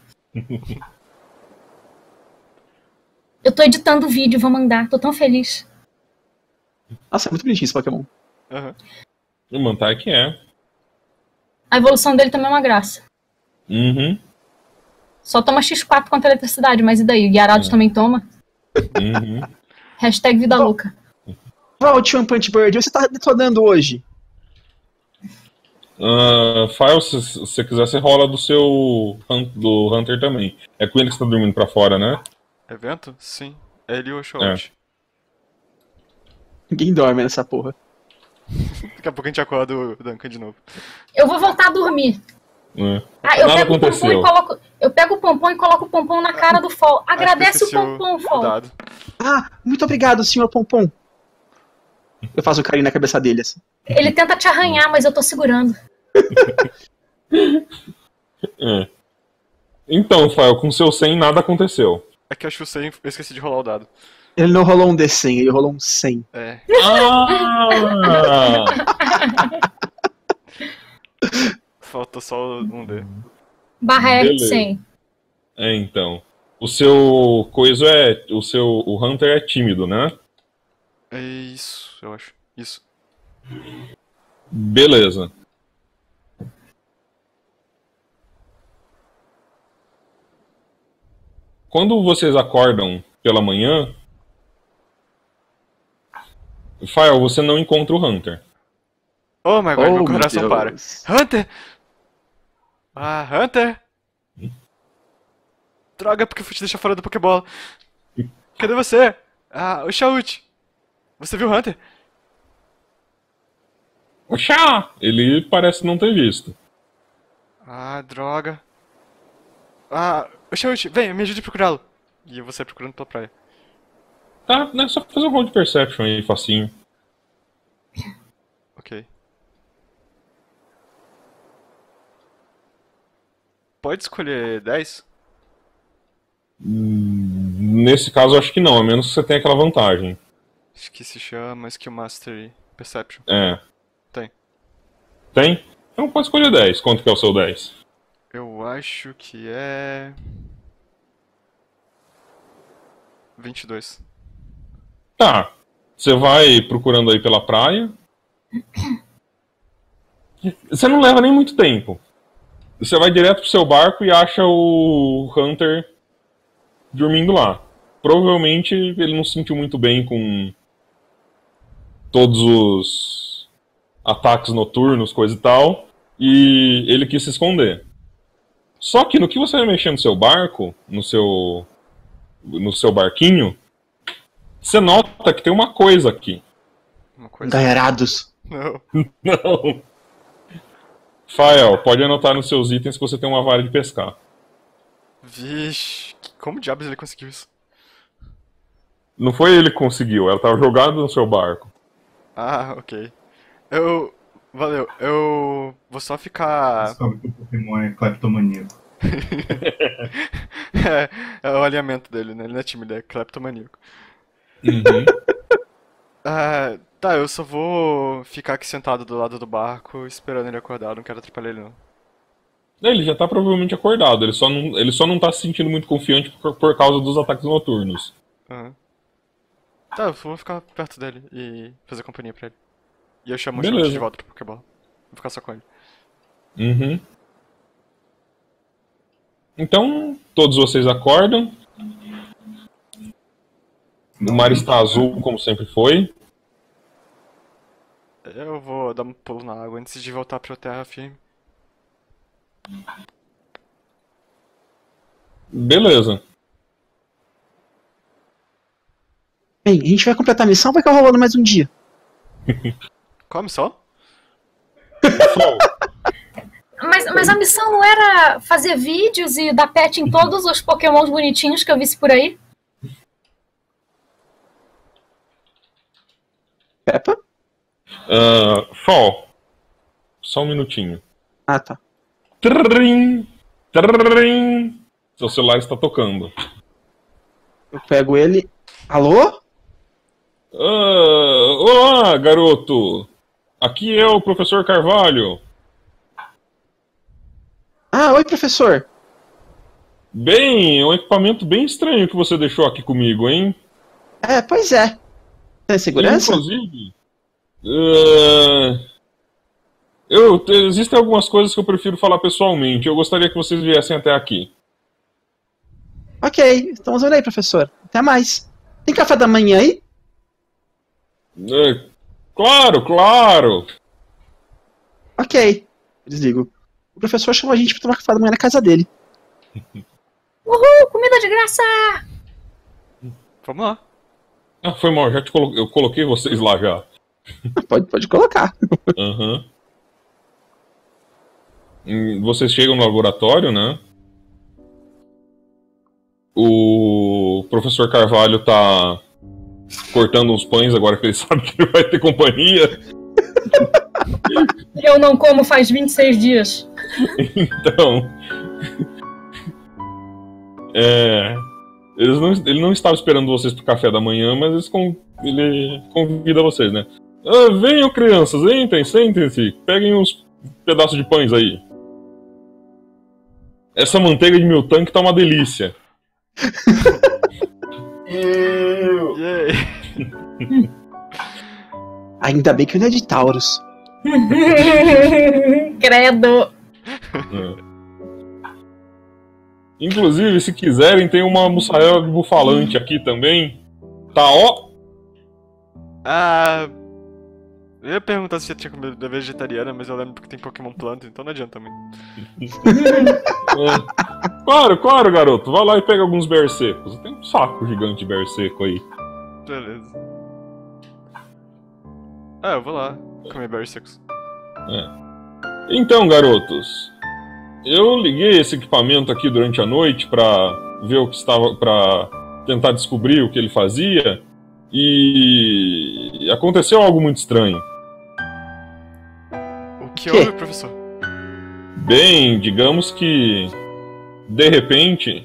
Eu tô editando o vídeo, vou mandar. Tô tão feliz. Nossa, é muito bonitinho esse Pokémon. Aham. O Mantai que é. A evolução dele também é uma graça. Uhum. Só toma xis quatro contra a eletricidade, mas e daí? O Gyarados É. também toma. Uhum. Hashtag vida louca. Volte, One Punch Bird. Você tá detonando hoje. Uh, File, se se você quiser, você rola do seu Hun- do Hunter também. É com ele que você tá dormindo pra fora, né? Evento? Sim. É ele e o Oshawott. Ninguém dorme nessa porra. Daqui a pouco a gente acorda o Duncan de novo. Eu vou voltar a dormir. É. Ah, eu Nada pego o pompom aconteceu. e coloco. Eu pego o pompom e coloco o pompom na cara do Fol. Agradece o Acho que eu esqueci pompom, Fol. dado. Ah, muito obrigado, senhor Pompom. Eu faço um carinho na cabeça dele, assim. Ele tenta te arranhar, mas eu tô segurando. É. Então, File, com seu cem nada aconteceu. É que eu acho que eu sei, eu esqueci de rolar o dado. Ele não rolou um D cem, ele rolou um cem. É. Ah! Falta só um D. Barra F Beleza. cem. É, então. O seu coisa é. O seu. O Hunter é tímido, né? É isso, eu acho. Isso. Beleza. Quando vocês acordam pela manhã, File, você não encontra o Hunter. Oh my god, Oh, meu meu coração para. Deus. Hunter! Ah, Hunter! Droga, porque eu fui te deixar fora do Pokébola. Cadê você? Ah, o Shout! Você viu o Hunter? Oxá! Ele parece não ter visto. Ah, droga. Ah, o Shout, vem, me ajude a procurá-lo. E você procurando pela praia. Tá, né? Só fazer um roll de perception aí, facinho. Ok. Pode escolher dez? Hum, Nesse caso, acho que não, a menos que você tenha aquela vantagem. Acho que se chama Skill Mastery Perception. É. Tem. Tem? Então pode escolher dez. Quanto que é o seu dez? Eu acho que é... vinte e dois. Tá. Você vai procurando aí pela praia. Você não leva nem muito tempo. Você vai direto pro seu barco e acha o Hunter dormindo lá. Provavelmente ele não se sentiu muito bem com todos os ataques noturnos, coisa e tal, e ele quis se esconder. Só que no que você vai mexer no seu barco, no seu, no seu barquinho, você nota que tem uma coisa aqui. Uma coisa. Gaerados. Não. Não. Fael, pode anotar nos seus itens que você tem uma vara de pescar. Vixe, como diabos ele conseguiu isso? Não foi ele que conseguiu, ela estava jogada no seu barco. Ah, ok. Eu. Valeu, eu vou só ficar. Descobre que o Pokémon é cleptomaníaco. é, é o alinhamento dele, né? Ele não é tímido, é cleptomaníaco. Uhum. Ah, tá, eu só vou ficar aqui sentado do lado do barco esperando ele acordar, eu não quero atrapalhar ele não. Ele já tá provavelmente acordado, ele só não, ele só não tá se sentindo muito confiante por, por causa dos ataques noturnos. Uhum. Tá, eu vou ficar perto dele e fazer companhia pra ele. E eu chamo o Beleza. Shot de volta pro Pokébola. Vou ficar só com ele. Uhum. Então, todos vocês acordam. O mar está azul, como sempre foi. Eu vou dar um pulo na água antes de voltar pra terra firme. Beleza. Bem, a gente vai completar a missão ou vai ficar rolando mais um dia? Come só? Sol, Mas, mas a missão não era fazer vídeos e dar pet em todos os pokémons bonitinhos que eu visse por aí? Peppa? ah, Sol, só um minutinho. Ah, tá. Trrrim, trrrim. Seu celular está tocando. Eu pego ele. Alô? Ah, olá, garoto. Aqui é o professor Carvalho. Ah, oi, professor. Bem, é um equipamento bem estranho que você deixou aqui comigo, hein? É, pois é. Tem segurança? Inclusive, ah, eu, existem algumas coisas que eu prefiro falar pessoalmente. Eu gostaria que vocês viessem até aqui. Ok, estamos vendo aí, professor. Até mais. Tem café da manhã aí? É, claro, claro. Ok. Desligo. O professor chamou a gente pra tomar café da manhã na casa dele. Uhul, comida de graça! Vamos lá. Ah, foi mal, já te colo... eu coloquei vocês lá já. Pode, pode colocar. Aham. Hum, Vocês chegam no laboratório, né? O professor Carvalho tá cortando uns pães agora que ele sabe que ele vai ter companhia. Eu não como faz vinte e seis dias. Então. É. Eles não, ele não estava esperando vocês pro café da manhã, mas eles con- ele convida vocês, né? Ah, venham, crianças, entrem, sentem-se, peguem uns pedaços de pães aí. Essa manteiga de meu tanque tá uma delícia. Yay. Ainda bem que não é de Taurus. Credo. É. Inclusive, se quiserem, tem uma mussarela de bufalante aqui também. Tá ó. Ah. Eu ia perguntar se você tinha comida vegetariana, mas eu lembro que tem Pokémon planta, então não adianta muito. É. Claro, claro, garoto. Vai lá e pega alguns berries secos. Tem um saco gigante de berry seco aí. Beleza. Ah, eu vou lá comer berry secos. É. Então, garotos, eu liguei esse equipamento aqui durante a noite pra ver o que estava, pra tentar descobrir o que ele fazia, e aconteceu algo muito estranho. O que Que? houve, professor? Bem, digamos que de repente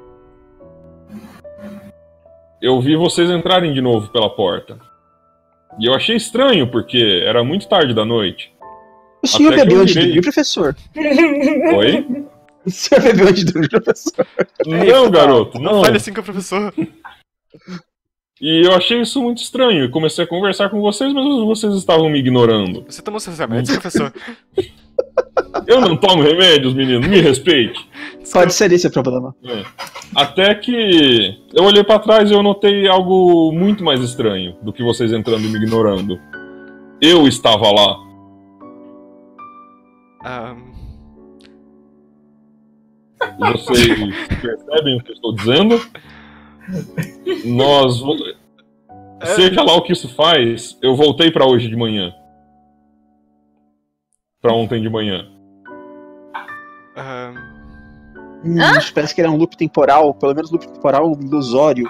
eu vi vocês entrarem de novo pela porta. E eu achei estranho porque era muito tarde da noite. O senhor Até que bebeu eu antes de virei. dormir, professor? Oi? O senhor bebeu antes de dormir, professor? Não, garoto, Não não. fale assim com o professor. E eu achei isso muito estranho. E comecei a conversar com vocês, mas vocês estavam me ignorando. Você tomou seus remédios, professor? Eu não tomo remédios, menino, me respeite. Pode ser esse o problema. É. Até que eu olhei pra trás e eu notei algo muito mais estranho do que vocês entrando e me ignorando. Eu estava lá. Um... Vocês percebem o que eu estou dizendo? Nós... Seja lá o que isso faz, eu voltei pra hoje de manhã. Pra ontem de manhã. Um... Hum, parece que ele é um loop temporal, pelo menos loop temporal ilusório.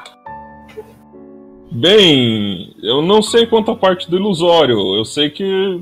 Bem, eu não sei quanto a parte do ilusório. Eu sei que...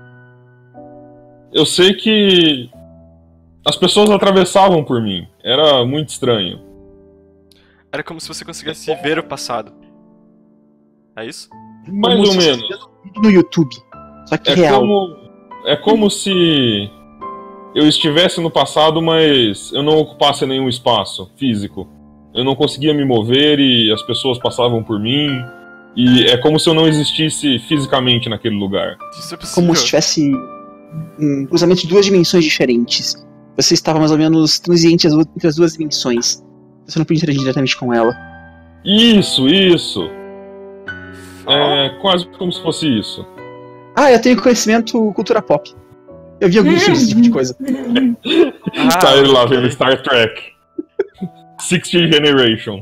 Eu sei que... As pessoas atravessavam por mim. Era muito estranho. Era como se você conseguisse ver o passado. É isso? Mais Como ou se menos. fosse um vídeo no YouTube. Só que É real. como, é como se eu estivesse no passado, mas eu não ocupasse nenhum espaço físico. Eu não conseguia me mover e as pessoas passavam por mim. E é como se eu não existisse fisicamente naquele lugar. Isso é possível. Como se tivesse um cruzamento de duas dimensões diferentes. Você estava mais ou menos transiente entre as duas dimensões. Você não podia interagir diretamente com ela. Isso, isso. É quase como se fosse isso. Ah, eu tenho conhecimento cultura pop. Eu vi alguns filmes desse tipo de coisa. Ah, Tá ele lá ok. vendo Star Trek. Sixth Generation.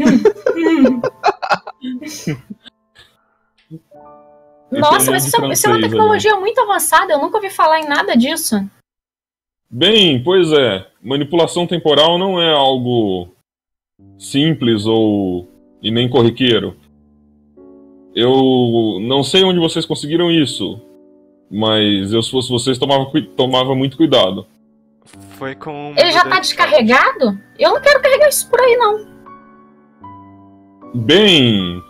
Nossa, mas isso é, isso é uma tecnologia muito avançada, eu nunca ouvi falar em nada disso. Bem, pois é. Manipulação temporal não é algo simples ou e nem corriqueiro. Eu não sei onde vocês conseguiram isso, mas eu, se fosse vocês, tomava, tomava muito cuidado. Foi com... Ele já tá descarregado? Eu não quero carregar isso por aí, não. Bem...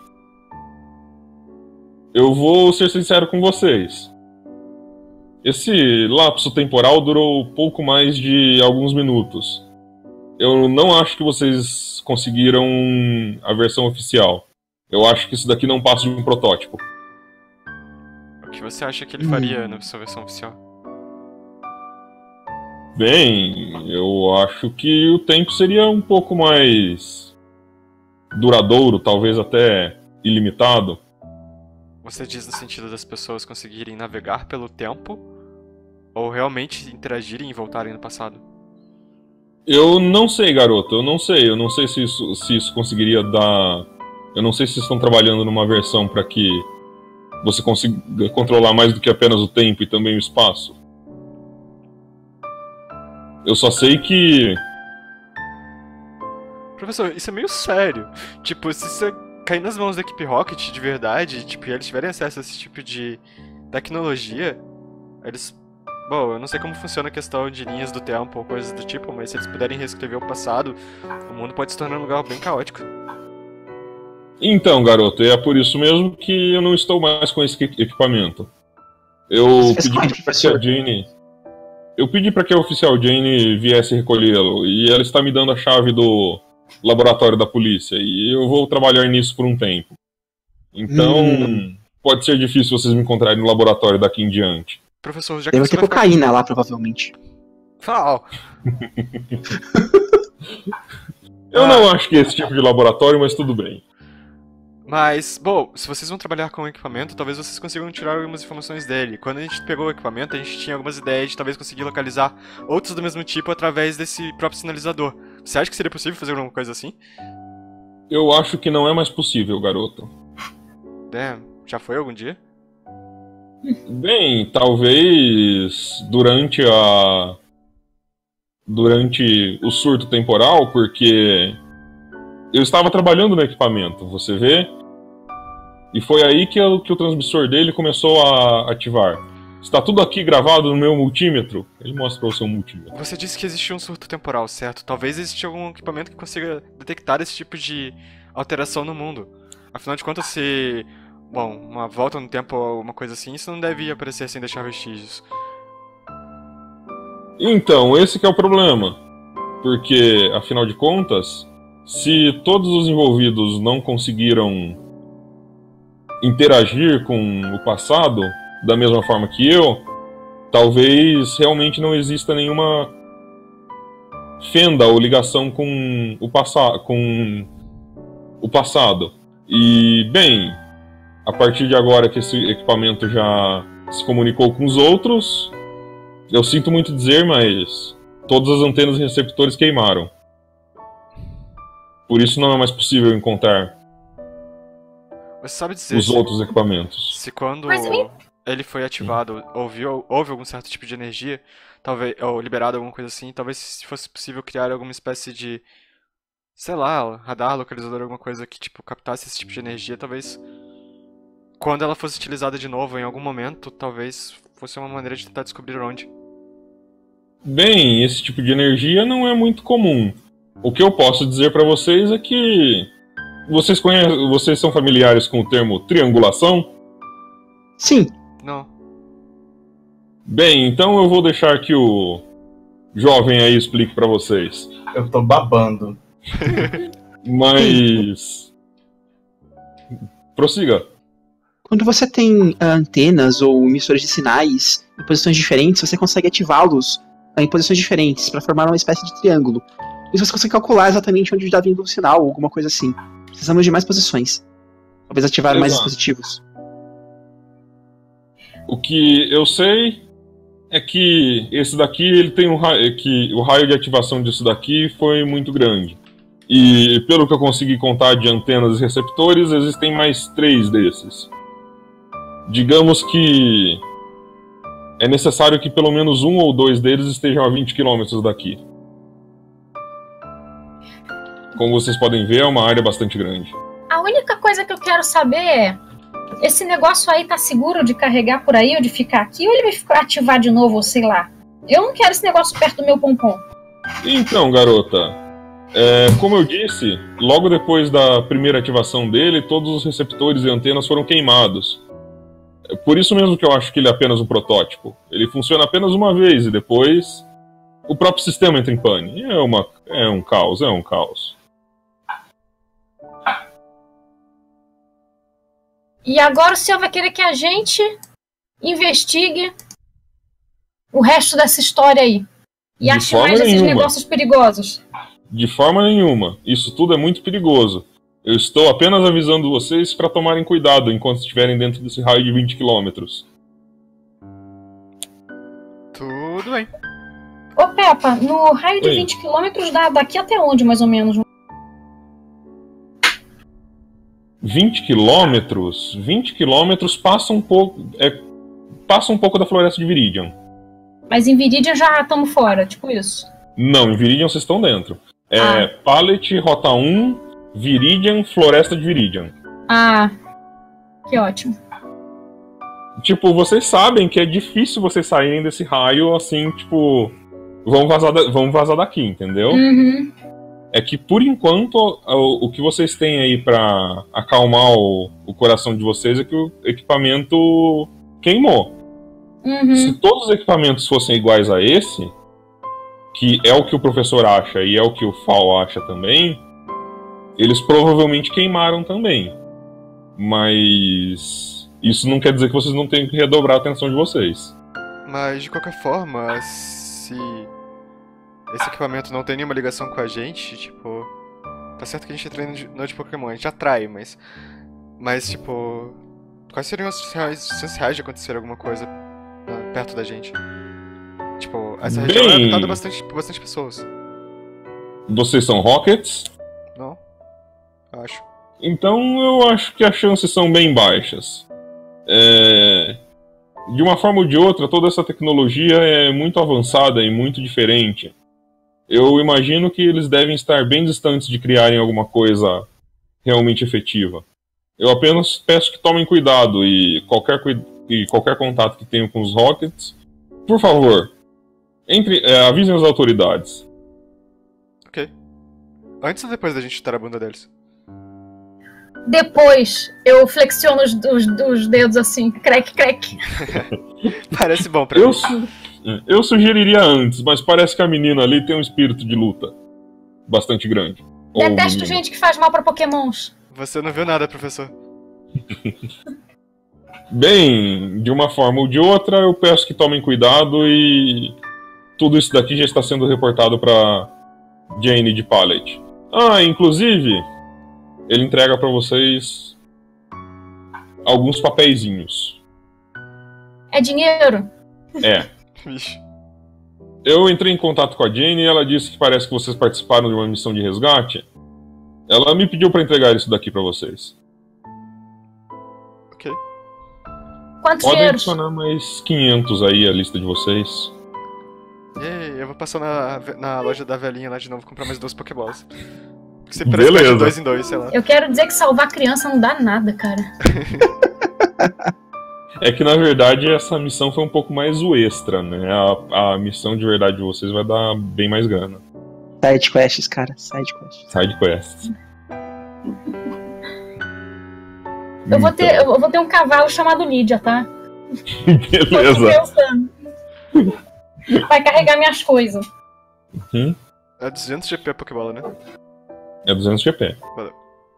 Eu vou ser sincero com vocês. Esse lapso temporal durou pouco mais de alguns minutos. Eu não acho que vocês conseguiram a versão oficial. Eu acho que isso daqui não passa de um protótipo. O que você acha que ele faria na sua versão oficial? Bem, eu acho que o tempo seria um pouco mais duradouro, talvez até ilimitado. Você diz no sentido das pessoas conseguirem navegar pelo tempo? Ou realmente interagirem e voltarem no passado? Eu não sei, garoto, eu não sei. Eu não sei se isso, se isso conseguiria dar... Eu não sei se estão trabalhando numa versão para que você consiga controlar mais do que apenas o tempo e também o espaço. Eu só sei que... Professor, isso é meio sério. Tipo, se você cair nas mãos da equipe Rocket de verdade, tipo, e eles tiverem acesso a esse tipo de tecnologia, eles... Bom, eu não sei como funciona a questão de linhas do tempo ou coisas do tipo, mas se eles puderem reescrever o passado, o mundo pode se tornar um lugar bem caótico. Então, garoto, é por isso mesmo que eu não estou mais com esse equipamento. Eu pedi para que a Jane... Eu pedi para que a oficial Jane viesse recolhê-lo, e ela está me dando a chave do laboratório da polícia, e eu vou trabalhar nisso por um tempo. Então, hum. pode ser difícil vocês me encontrarem no laboratório daqui em diante. Professor, já que Deve você ter vai cocaína ficar... lá, provavelmente. Fala! Eu ah. não acho que é esse tipo de laboratório, mas tudo bem. Mas, bom, se vocês vão trabalhar com o equipamento, talvez vocês consigam tirar algumas informações dele. Quando a gente pegou o equipamento, a gente tinha algumas ideias de talvez conseguir localizar outros do mesmo tipo através desse próprio sinalizador. Você acha que seria possível fazer alguma coisa assim? Eu acho que não é mais possível, garoto. É, já foi algum dia? Bem, talvez durante a... Durante o surto temporal, porque... Eu estava trabalhando no equipamento, você vê? E foi aí que, eu, que o transmissor dele começou a ativar. Está tudo aqui gravado no meu multímetro. Ele mostra para você um multímetro. Você disse que existia um surto temporal, certo? Talvez exista algum equipamento que consiga detectar esse tipo de alteração no mundo. Afinal de contas, se... Bom, uma volta no tempo ou uma coisa assim, isso não deve aparecer sem deixar vestígios. Então, esse que é o problema. Porque, afinal de contas, se todos os envolvidos não conseguiram interagir com o passado da mesma forma que eu, talvez realmente não exista nenhuma fenda ou ligação com o, passa com o passado. E, bem, a partir de agora que esse equipamento já se comunicou com os outros, eu sinto muito dizer, mas todas as antenas e receptores queimaram. Por isso não é mais possível encontrar Você sabe dizer os se, outros equipamentos. se quando Mas eu- ele foi ativado, houve, houve algum certo tipo de energia, talvez, ou liberado alguma coisa assim, talvez se fosse possível criar alguma espécie de, sei lá, radar, localizador, alguma coisa que, tipo, captasse esse tipo de energia, talvez, quando ela fosse utilizada de novo em algum momento, talvez fosse uma maneira de tentar descobrir onde. Bem, esse tipo de energia não é muito comum. O que eu posso dizer para vocês é que vocês conhecem, vocês são familiares com o termo triangulação? Sim. Não. Bem, então eu vou deixar que o jovem aí explique para vocês. Eu tô babando. Mas prossiga. Quando você tem ah, antenas ou emissores de sinais em posições diferentes, você consegue ativá-los ah, em posições diferentes para formar uma espécie de triângulo. E você consegue calcular exatamente onde está vindo o sinal ou alguma coisa assim. Precisamos de mais posições. Talvez ativar mais Exato. dispositivos. O que eu sei é que esse daqui ele tem um raio, que o raio de ativação disso daqui foi muito grande. E pelo que eu consegui contar de antenas e receptores, existem mais três desses. Digamos que é necessário que pelo menos um ou dois deles estejam a vinte quilômetros daqui. Como vocês podem ver, é uma área bastante grande. A única coisa que eu quero saber é: esse negócio aí tá seguro de carregar por aí ou de ficar aqui? Ou ele vai ficar ativar de novo, ou sei lá? Eu não quero esse negócio perto do meu pompom. Então, garota, é, como eu disse, logo depois da primeira ativação dele, todos os receptores e antenas foram queimados. É por isso mesmo que eu acho que ele é apenas um protótipo. Ele funciona apenas uma vez e depois o próprio sistema entra em pane. É, uma, é um caos, é um caos. E agora o senhor vai querer que a gente investigue o resto dessa história aí. E De ache forma mais esses nenhuma. negócios perigosos. De forma nenhuma. Isso tudo é muito perigoso. Eu estou apenas avisando vocês para tomarem cuidado enquanto estiverem dentro desse raio de vinte quilômetros. Tudo bem. Ô Peppa, no raio de Oi. vinte quilômetros dá daqui até onde, mais ou menos? vinte quilômetros? vinte quilômetros passa um pouco. É, passa um pouco da floresta de Viridian. Mas em Viridian já estamos fora, tipo isso. Não, em Viridian vocês estão dentro. É Ah. Pallet, Rota um, Viridian, Floresta de Viridian. Ah, que ótimo. Tipo, vocês sabem que é difícil vocês saírem desse raio assim, tipo. Vamos vazar, da- vamos vazar daqui, entendeu? Uhum. É que por enquanto o, o que vocês têm aí pra acalmar o, o coração de vocês é que o equipamento queimou. Uhum. Se todos os equipamentos fossem iguais a esse, que é o que o professor acha e é o que o Fal acha também, eles provavelmente queimaram também. Mas isso não quer dizer que vocês não tenham que redobrar a atenção de vocês. Mas de qualquer forma, se esse equipamento não tem nenhuma ligação com a gente, tipo, tá certo que a gente é treinador de Pokémon, a gente atrai, mas mas tipo, quais seriam as chances chances reais de acontecer alguma coisa lá perto da gente? Tipo, essa região é Bem- habitada bastante por bastante pessoas. Vocês são Rockets, Não? Acho. então eu acho que as chances são bem baixas. É... De uma forma ou de outra, toda essa tecnologia é muito avançada e muito diferente. Eu imagino que eles devem estar bem distantes de criarem alguma coisa realmente efetiva. Eu apenas peço que tomem cuidado e qualquer, cui- e qualquer contato que tenham com os Rockets, por favor, entre, é, avisem as autoridades. Ok. Antes ou depois da gente chutar a bunda deles? Depois eu flexiono os, os, os dedos assim, crack, crack. Parece bom pra Eu, mim. su- eu sugeriria antes, mas parece que a menina ali tem um espírito de luta bastante grande. Ou Detesto menino. gente que faz mal pra pokémons. Você não viu nada, professor. Bem, de uma forma ou de outra, eu peço que tomem cuidado e tudo isso daqui já está sendo reportado para Jane de Pallet. Ah, inclusive, ele entrega para vocês alguns papeizinhos. É dinheiro? É. Vixe. Eu entrei em contato com a Jane e ela disse que parece que vocês participaram de uma missão de resgate. Ela me pediu para entregar isso daqui para vocês. Ok. Quantos Podem dinheiros? adicionar mais quinhentos aí a lista de vocês. E eu vou passar na, na loja da velhinha lá de novo comprar mais duas Pokéballs. Porque você parece Beleza. de dois em dois, sei lá. Eu quero dizer que salvar criança não dá nada, cara. É que na verdade essa missão foi um pouco mais o extra, né? A, a missão de verdade de vocês vai dar bem mais grana. Side quests, cara. Side quests. Side quests. Eu vou, ter, eu vou ter um cavalo chamado Lídia, tá? Beleza. Tô pensando. Vai carregar minhas coisas. Uhum. É duzentos G P a Pokébola, né? É duzentos G P. Valeu.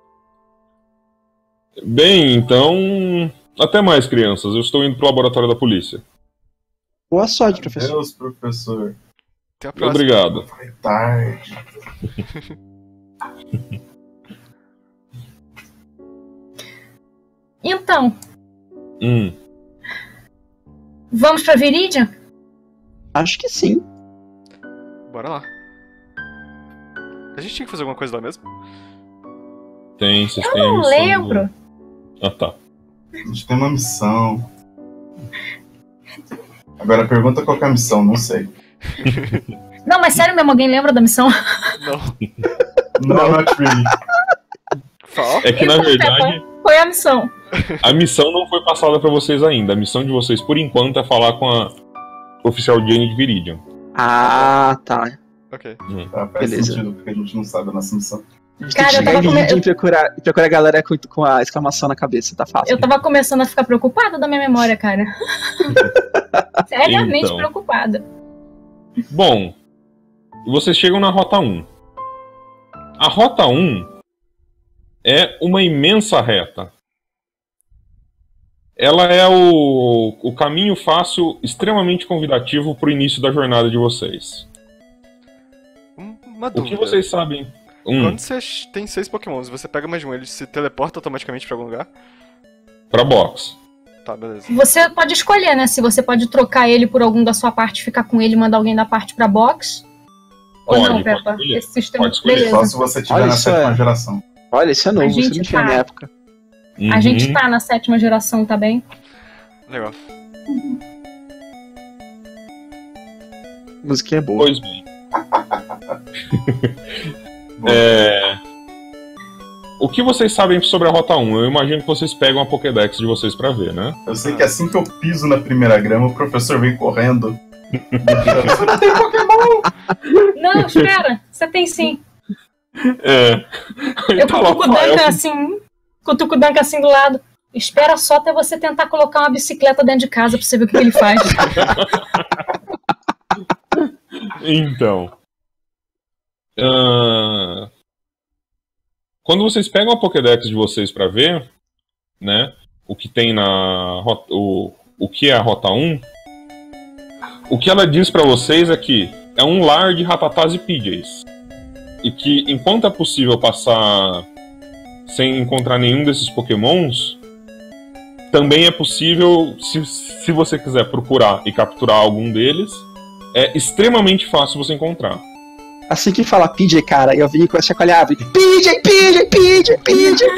Bem, então... Até mais, crianças. Eu estou indo pro laboratório da polícia. Boa sorte, professor. Deus, professor. Até a próxima. Obrigado. Vai tarde. Então, Hum. vamos pra Viridian? Acho que sim. Bora lá. A gente tinha que fazer alguma coisa lá mesmo? Tem, vocês Eu têm a não missão lembro. do- Ah, tá. A gente tem uma missão. Agora pergunta qual que é a missão, não sei. Não, mas sério mesmo, alguém lembra da missão? Não. No, not really. Fala. É que na Então, verdade Peppa, foi a missão. a missão não foi passada pra vocês ainda. A missão de vocês, por enquanto, é falar com a oficial Jane de Viridian. Ah, tá. Ok. Tá, faz Beleza. sentido, porque a gente não sabe a nossa missão. A gente Cara, tem eu que tava chegar em come- Lídia e procurar, e procurar a galera com, com a exclamação na cabeça, tá fácil. Eu tava começando a ficar preocupada da minha memória, cara. Seriamente Então. preocupada. Bom, vocês chegam na Rota um. A Rota um é uma imensa reta. Ela é o, o caminho fácil, extremamente convidativo para o início da jornada de vocês. Um- Uma O dúvida. que vocês sabem? Um, Quando você tem seis Pokémons, você pega mais de um, ele se teleporta automaticamente pra algum lugar? para box. Tá, beleza. Você pode escolher, né? Se você pode trocar ele por algum da sua parte, ficar com ele e mandar alguém da parte pra box. Ou Pode, não, pode Peppa? escolher. Esse sistema. Pode escolher. Beleza. Só se você tiver Olha, na isso sétima é- geração. Olha, isso é novo, A você gente não tinha tá- na época. A gente Uhum. tá na sétima geração, tá bem? Legal. A música é boa. Pois bem. É, O que vocês sabem sobre a Rota um? Eu imagino que vocês pegam a Pokédex de vocês pra ver, né? Eu sei que assim que eu piso na primeira grama, o professor vem correndo. Você não tem Pokémon! Não, espera. Você tem sim. É. Eu Tá lá cutuco o com a Duncan Elfa. assim. Cutuco o Duncan assim do lado. Espera só até você tentar colocar uma bicicleta dentro de casa pra você ver o que, que ele faz. Então. ah, Quando vocês pegam a Pokédex de vocês pra ver, né? O que tem na. rota- O, o que é a Rota um. O que ela diz pra vocês é que é um lar de Ratatás e P Js. E que enquanto é possível passar sem encontrar nenhum desses Pokémons, também é possível, se, se você quiser procurar e capturar algum deles, é extremamente fácil você encontrar. Assim que fala P J, cara, eu vim com essa chacoalhar árvore. P J, P J, P J, P J.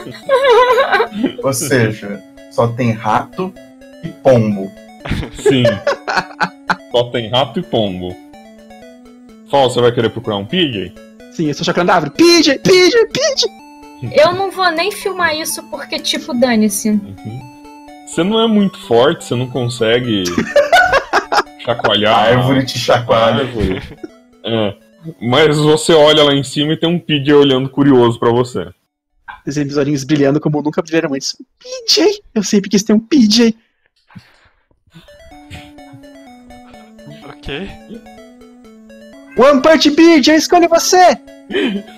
Ou seja, só tem rato e pombo. Sim. Só tem rato e pombo. Fala, você vai querer procurar um P J? Sim, eu estou chacoalhando a árvore. P J, P J, P J. Eu não vou nem filmar isso porque, tipo, dane-se. Uhum. Você não é muito forte, você não consegue chacoalhar A árvore te a chacoalha. árvore. É. Mas você olha lá em cima e tem um P J olhando curioso pra você. Desenho dos olhinhos brilhando como nunca brilharam antes. P J, eu sempre quis ter um P J. Ok. One Punch B J, escolhe você.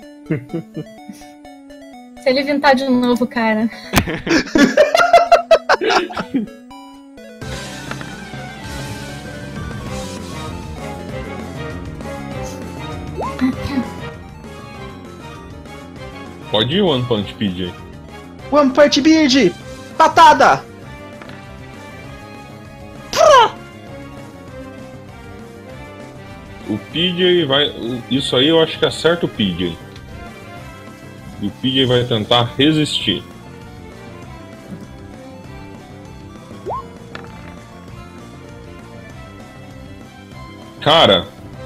Se ele vir tá de novo, cara. Pode ir, One Punch P J. One Punch Beard! Patada! O P J vai... Isso aí eu acho que acerta o P J. E o P J vai tentar resistir. Cara...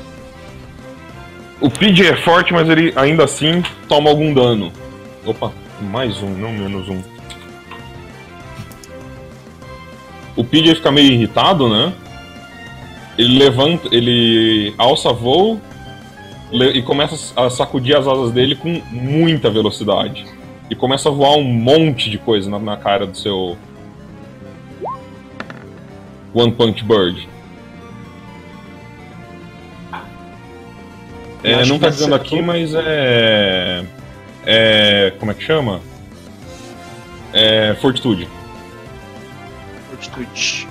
O P J é forte, mas ele ainda assim toma algum dano. Opa, mais um, não menos um. O P J fica meio irritado, né? Ele levanta, ele alça voo e começa a sacudir as asas dele com muita velocidade. E começa a voar um monte de coisa na, na cara do seu One Punch Bird. É, não tá dizendo aqui, mas é... É... Como é que chama? É... Fortitude. Fortitude.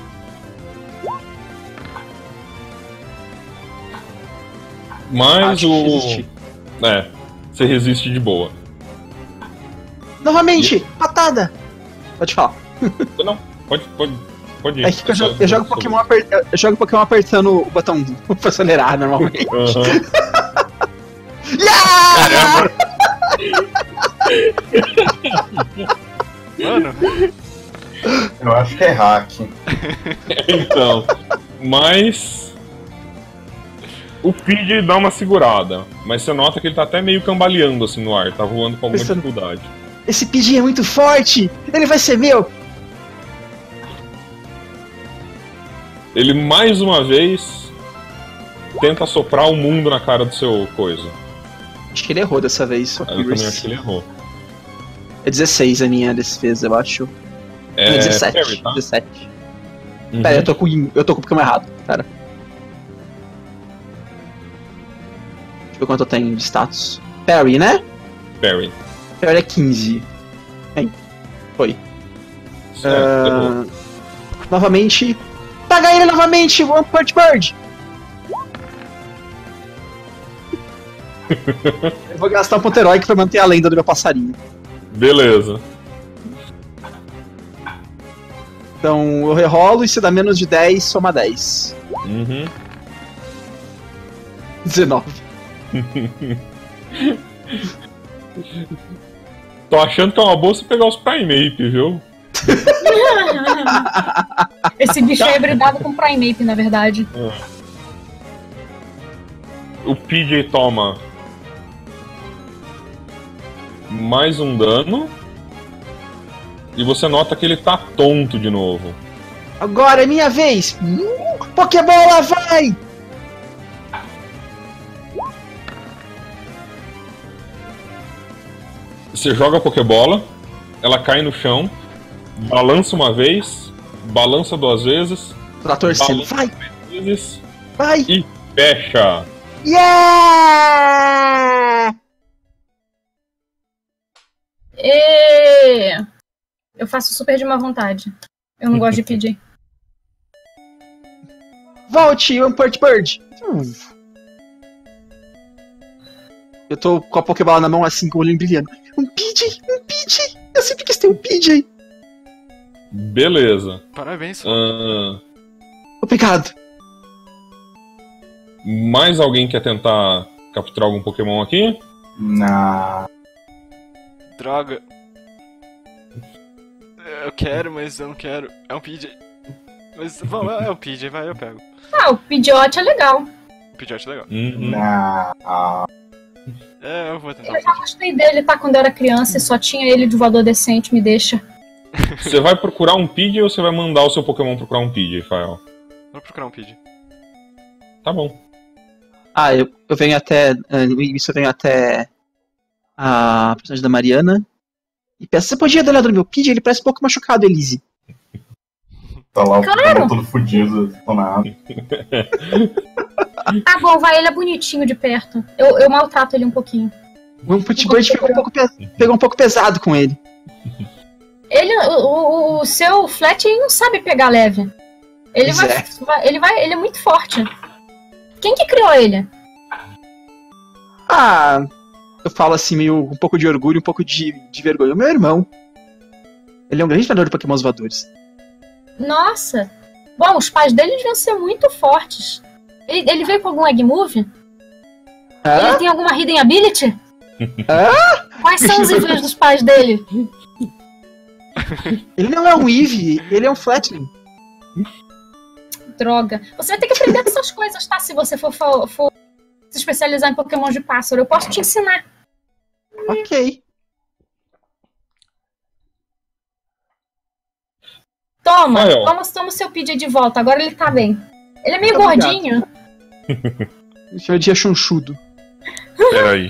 Mas Acho o... que resistir. É, você resiste de boa. Novamente! Patada! Pode falar. Não, pode, pode, pode ir. É que eu jogo, eu jogo Pokémon aper... eu jogo Pokémon apertando o botão pra acelerar normalmente. Uhum. Yeah! Mano, Eu acho que é hack. Então, mas... O P J dá uma segurada, mas você nota que ele tá até meio cambaleando assim no ar, tá voando com alguma Pensando- dificuldade. Esse P G é muito forte! Ele vai ser meu! Ele mais uma vez tenta soprar o mundo na cara do seu coisa. Acho que ele errou dessa vez. Eu também acho que ele errou. É dezesseis a minha defesa, eu acho. É, Não, dezessete. parry, tá? dezessete. Uhum. Pera, eu tô com eu tô com o Pokémon errado, pera. Deixa eu ver quanto eu tenho de status. Parry, né? Parry. Parry é quinze. Bem, foi. Certo, errou. Ah, novamente. Paga ele novamente, One Punch Bird! Eu vou gastar um ponto heróico pra manter a lenda do meu passarinho. Beleza. Então eu rerolo e se dá menos de dez, soma dez. Uhum. dezenove. Tô achando que é uma boa você pegar os Primeape, viu? Esse bicho é hibridado com Primeape, na verdade. O P J toma mais um dano. E você nota que ele tá tonto de novo. Agora é minha vez! Uh, Pokébola, vai! Você joga a Pokébola, ela cai no chão, balança uma vez, balança duas vezes, Tá torcendo. balança Vai! três vezes Vai! e fecha. Yeah! E... Eu faço super de má vontade. Eu não gosto de P J. Volte, One Punch Bird! Hum. Eu tô com a Pokébola na mão assim, com o olhinho brilhando. Um P J! Um P J! Eu sempre quis ter um P J! Beleza. parabéns. Ahn, Obrigado! mais alguém quer tentar capturar algum Pokémon aqui? Na. Droga. Eu quero, mas eu não quero. É um P J. Mas vamos, é um P J, vai, eu pego. Ah, o Pidgeot é legal. O Pidgeot é legal. Uhum. Na. É, eu vou tentar. Eu já gostei dele, tá? Quando eu era criança e só tinha ele de voador decente, me deixa. Você vai procurar um P J ou você vai mandar o seu Pokémon procurar um P J, Fael? Vou procurar um P J. Tá bom. Ah, eu, eu venho até. uh, Isso eu venho até. A personagem da Mariana. E peço, você podia dar uma olhada no meu P J? Ele parece um pouco machucado, Elise. Tá lá o Claro. Pokémon todo fudido, tonado. Tá bom, vai, ele é bonitinho de perto. Eu, eu maltrato ele um pouquinho. O One Punch Bird pegou um, pouco pe- pegou um pouco pesado com ele. Ele, o, o, o seu Fletchling não sabe pegar leve. Ele vai, É. vai, ele vai. Ele é muito forte. Quem que criou ele? Ah, eu falo assim, meio um pouco de orgulho, um pouco de, de vergonha. O meu irmão. Ele é um grande treinador de Pokémons voadores. Nossa! Bom, os pais dele deviam ser muito fortes. Ele, ele veio com algum Egg Move? Ele Ah? tem alguma Hidden Ability? Ah? Quais são os níveis dos pais dele? Ele não é um Eevee, ele é um Fletchling. Droga. Você vai ter que aprender essas coisas, tá? Se você for, for, for se especializar em Pokémon de pássaro. Eu posso te ensinar. Ok. Toma, Aí, ó. toma, toma o seu P J de volta. Agora ele tá bem. Ele é meio Obrigado. gordinho. Ele chama de achonchudo. Peraí.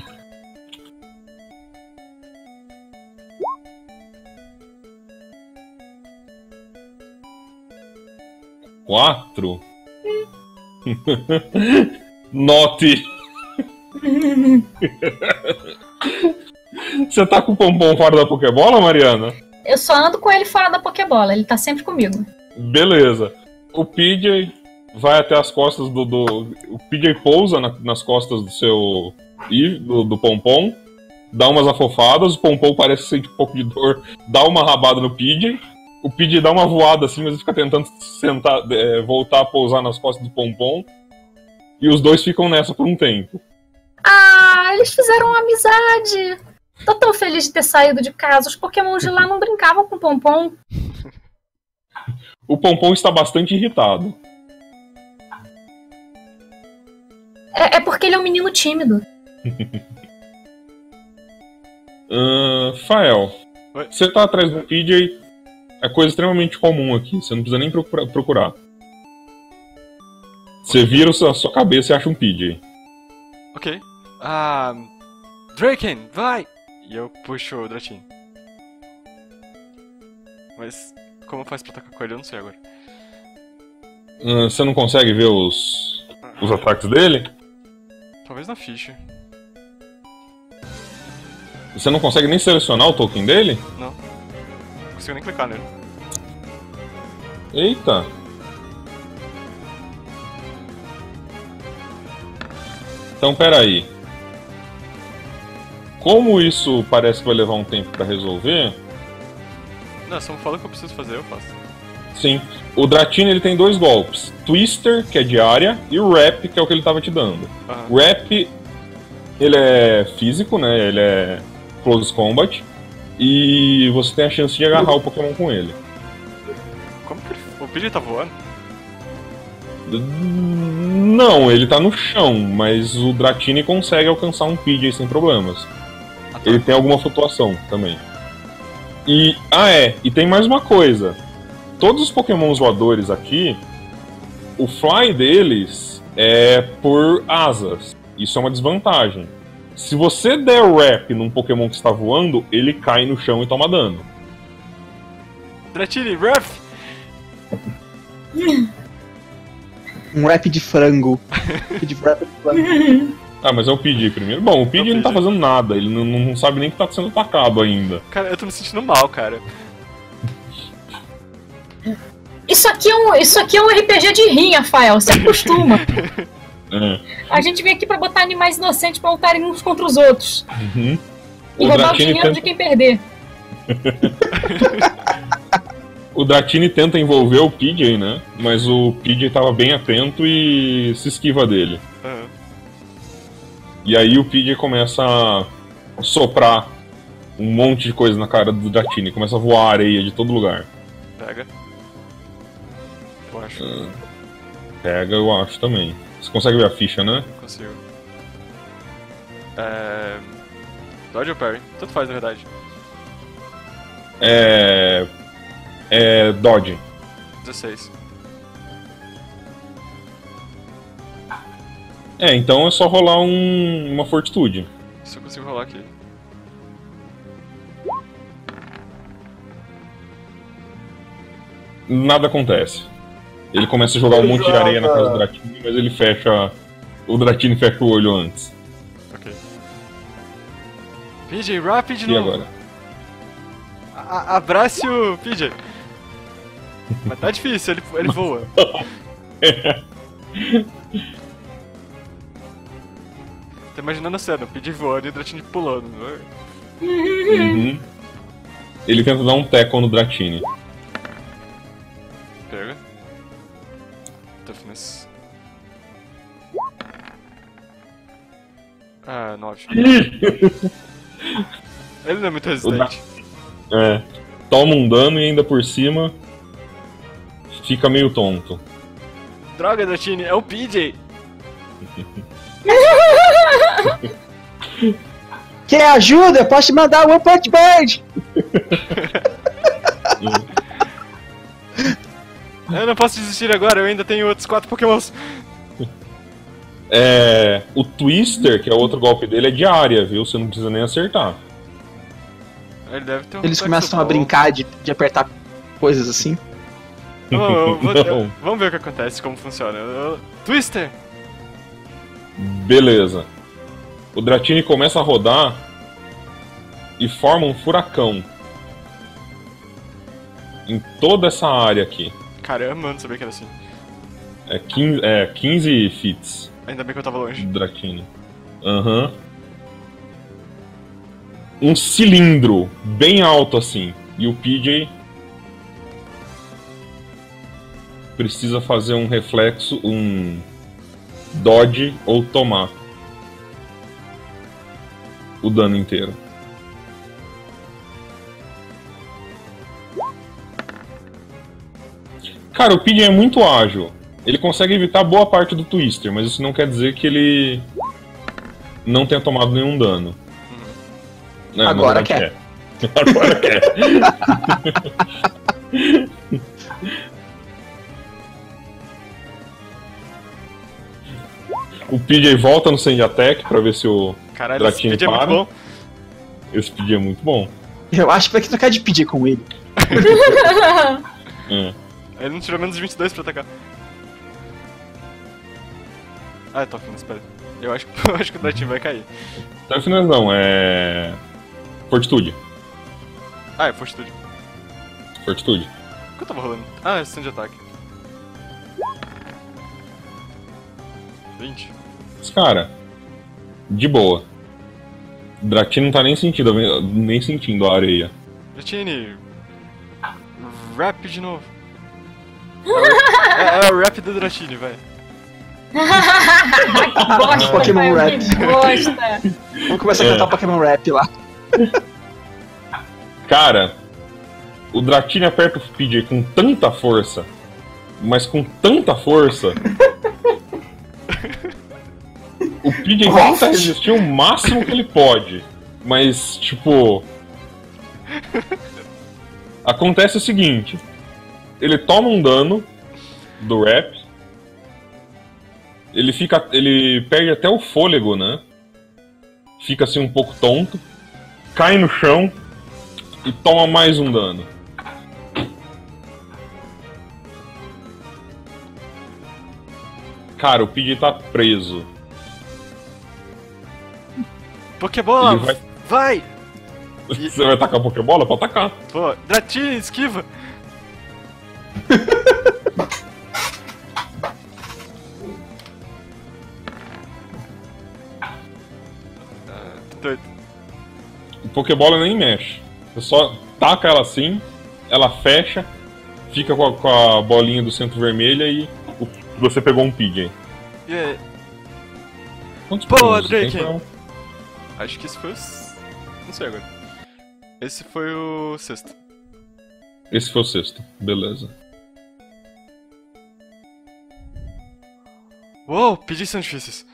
Quatro? Note! Você tá com o pompom fora da Pokébola, Mariana? Eu só ando com ele fora da Pokébola. Ele tá sempre comigo. Beleza. O P J vai até as costas do. do o P J pousa na- nas costas do seu. Eve, do, do pompom. Dá umas afofadas. O pompom parece sentir um pouco de dor. Dá uma rabada no P J. O P J dá uma voada assim, mas ele fica tentando sentar, é, voltar a pousar nas costas do pompom. E os dois ficam nessa por um tempo. Ah, eles fizeram uma amizade. Tô tão feliz de ter saído de casa. Os Pokémon de lá não brincavam com o Pompom. O pompom está bastante irritado. É, é porque ele é um menino tímido. Ahn, Fael, Oi? você tá atrás do P J, é coisa extremamente comum aqui, você não precisa nem procura- procurar. Você vira a sua, a sua cabeça e acha um P J. Ok. Ah. Draken, vai! E eu puxo o Dratini. Mas como faz pra atacar com ele? Eu não sei agora. Ahn, você não consegue ver os, os ataques dele? Talvez na ficha. Você não consegue nem selecionar o token dele? Não. Não consigo nem clicar nele. Eita! Então, peraí. Como isso parece que vai levar um tempo pra resolver, Não, se eu falo que eu preciso fazer, eu faço. sim. O Dratini ele tem dois golpes. Twister, que é de área, e o Wrap, que é o que ele tava te dando. Aham. O Wrap, ele é físico, né? Ele é close combat. E você tem a chance de agarrar o Pokémon com ele. Como que ele... O P J tá voando? Não, ele tá no chão, mas o Dratini consegue alcançar um P J sem problemas. Ah, tá. Ele tem alguma flutuação também. E. Ah, é, e tem mais uma coisa. Todos os Pokémons voadores aqui, o fly deles é por asas. Isso é uma desvantagem. Se você der Wrap num Pokémon que está voando, ele cai no chão e toma dano. Dratini, ref! Um rap de frango. de rap de frango. Ah, mas é o P J primeiro. Bom, o P J É o não tá P J. fazendo nada, ele não, não sabe nem que tá sendo atacado ainda. Cara, eu tô me sentindo mal, cara. Isso aqui é um, isso aqui é um R P G de rim, Rafael. Se acostuma. É. A gente vem aqui pra botar animais inocentes pra lutarem uns contra os outros. Uhum. E O roubar o Dratini dinheiro tenta- de quem perder. O Dratini tenta envolver o P J, né? Mas o P J tava bem atento e se esquiva dele. Aham. E aí o P J começa a soprar um monte de coisa na cara do Dratini, começa a voar areia de todo lugar. Pega. Eu acho. Pega, eu acho também. Você consegue ver a ficha, né? Não consigo. É... Dodge ou parry? Tanto faz, na verdade. É. É. Dodge. dezesseis. É, então é só rolar um, uma fortitude. Isso eu consigo rolar aqui. Nada acontece. Ele começa a jogar um monte de areia na cara do Dratini, mas ele fecha. O Dratini fecha o olho antes. Ok. P J, rapid de E novo. agora? A- Abrace o P J. Mas tá difícil, ele, ele voa. Tô imaginando a cena, o Pidgey voando e o Dratini pulando. Uhum. Ele tenta dar um tackle no Dratini. Pega. Toughness. Ah, nove. Ele não é muito resistente. É. Toma um dano e ainda por cima fica meio tonto. Droga, Dratini, é o Pidgey! Quer ajuda? Posso te mandar One Punch Bird! Eu não posso desistir agora, eu ainda tenho outros quatro pokémons. É, o Twister, que é o outro golpe dele, é de área, viu? Você não precisa nem acertar. Ele deve ter um Eles reflexo começam a bom. brincar de, de apertar coisas assim. Oh, eu vou- eu- Não. vamos ver o que acontece, como funciona. Eu- Twister! Beleza. O Dratini começa a rodar e forma um furacão em toda essa área aqui. Caramba, eu não sabia que era assim. É quinze, é, quinze fits Ainda bem que eu tava longe. do Dratini. Aham. Um cilindro bem alto assim. E o Pidgey precisa fazer um reflexo, um dodge ou tomar o dano inteiro. Cara, o Pidgey é muito ágil. Ele consegue evitar boa parte do Twister, mas isso não quer dizer que ele não tenha tomado nenhum dano. Não, Agora na verdade quer. Agora quer. O Pidgey volta no Sand Attack pra ver se o Caralho, esse Dratini Pidgey é muito para. bom. Esse Pidgey é muito bom. Eu acho que vai trocar de pedir com ele. É. Ele não tirou menos de vinte e dois pra atacar. Ah, é Toughness, espera. Eu acho, que- eu acho que o Dratini vai cair. Toughness não, é. Fortitude. Ah, é Fortitude. Fortitude. O que eu tava rolando? Ah, é stand de ataque. vinte. Mas, cara, de boa. O Dratini não tá nem sentindo, nem sentindo a areia. Dratini. Rap de novo. É, é o rap do Dratini, vai. Gosta, Pokémon Caio, Rap. que gosta. Vamos começar a É. cantar Pokémon Rap lá. Cara, o Dratini aperta o Pidgey com tanta força, mas com tanta força. O Pidgey tenta resistir o máximo que ele pode, mas, tipo. Acontece o seguinte: ele toma um dano do Rap, ele fica. Ele perde até o fôlego, né? Fica assim um pouco tonto, cai no chão e toma mais um dano. Cara, o Pidgey tá preso. Pokébola! Ele vai- Vai! Você vai atacar a Pokébola? Pode atacar. Pô, Dratini, esquiva! Ah, tô doido. O Pokébola nem mexe. Você só taca ela assim, ela fecha, fica com a, com a bolinha do centro vermelha e o- você pegou um Pidgey. E aí? Quantos Pô, Pokémon você tem Drake. pra- Acho que esse foi o. s- Não sei agora. Esse foi o sexto. Esse foi o sexto. Beleza. Uou, pedi são difíceis.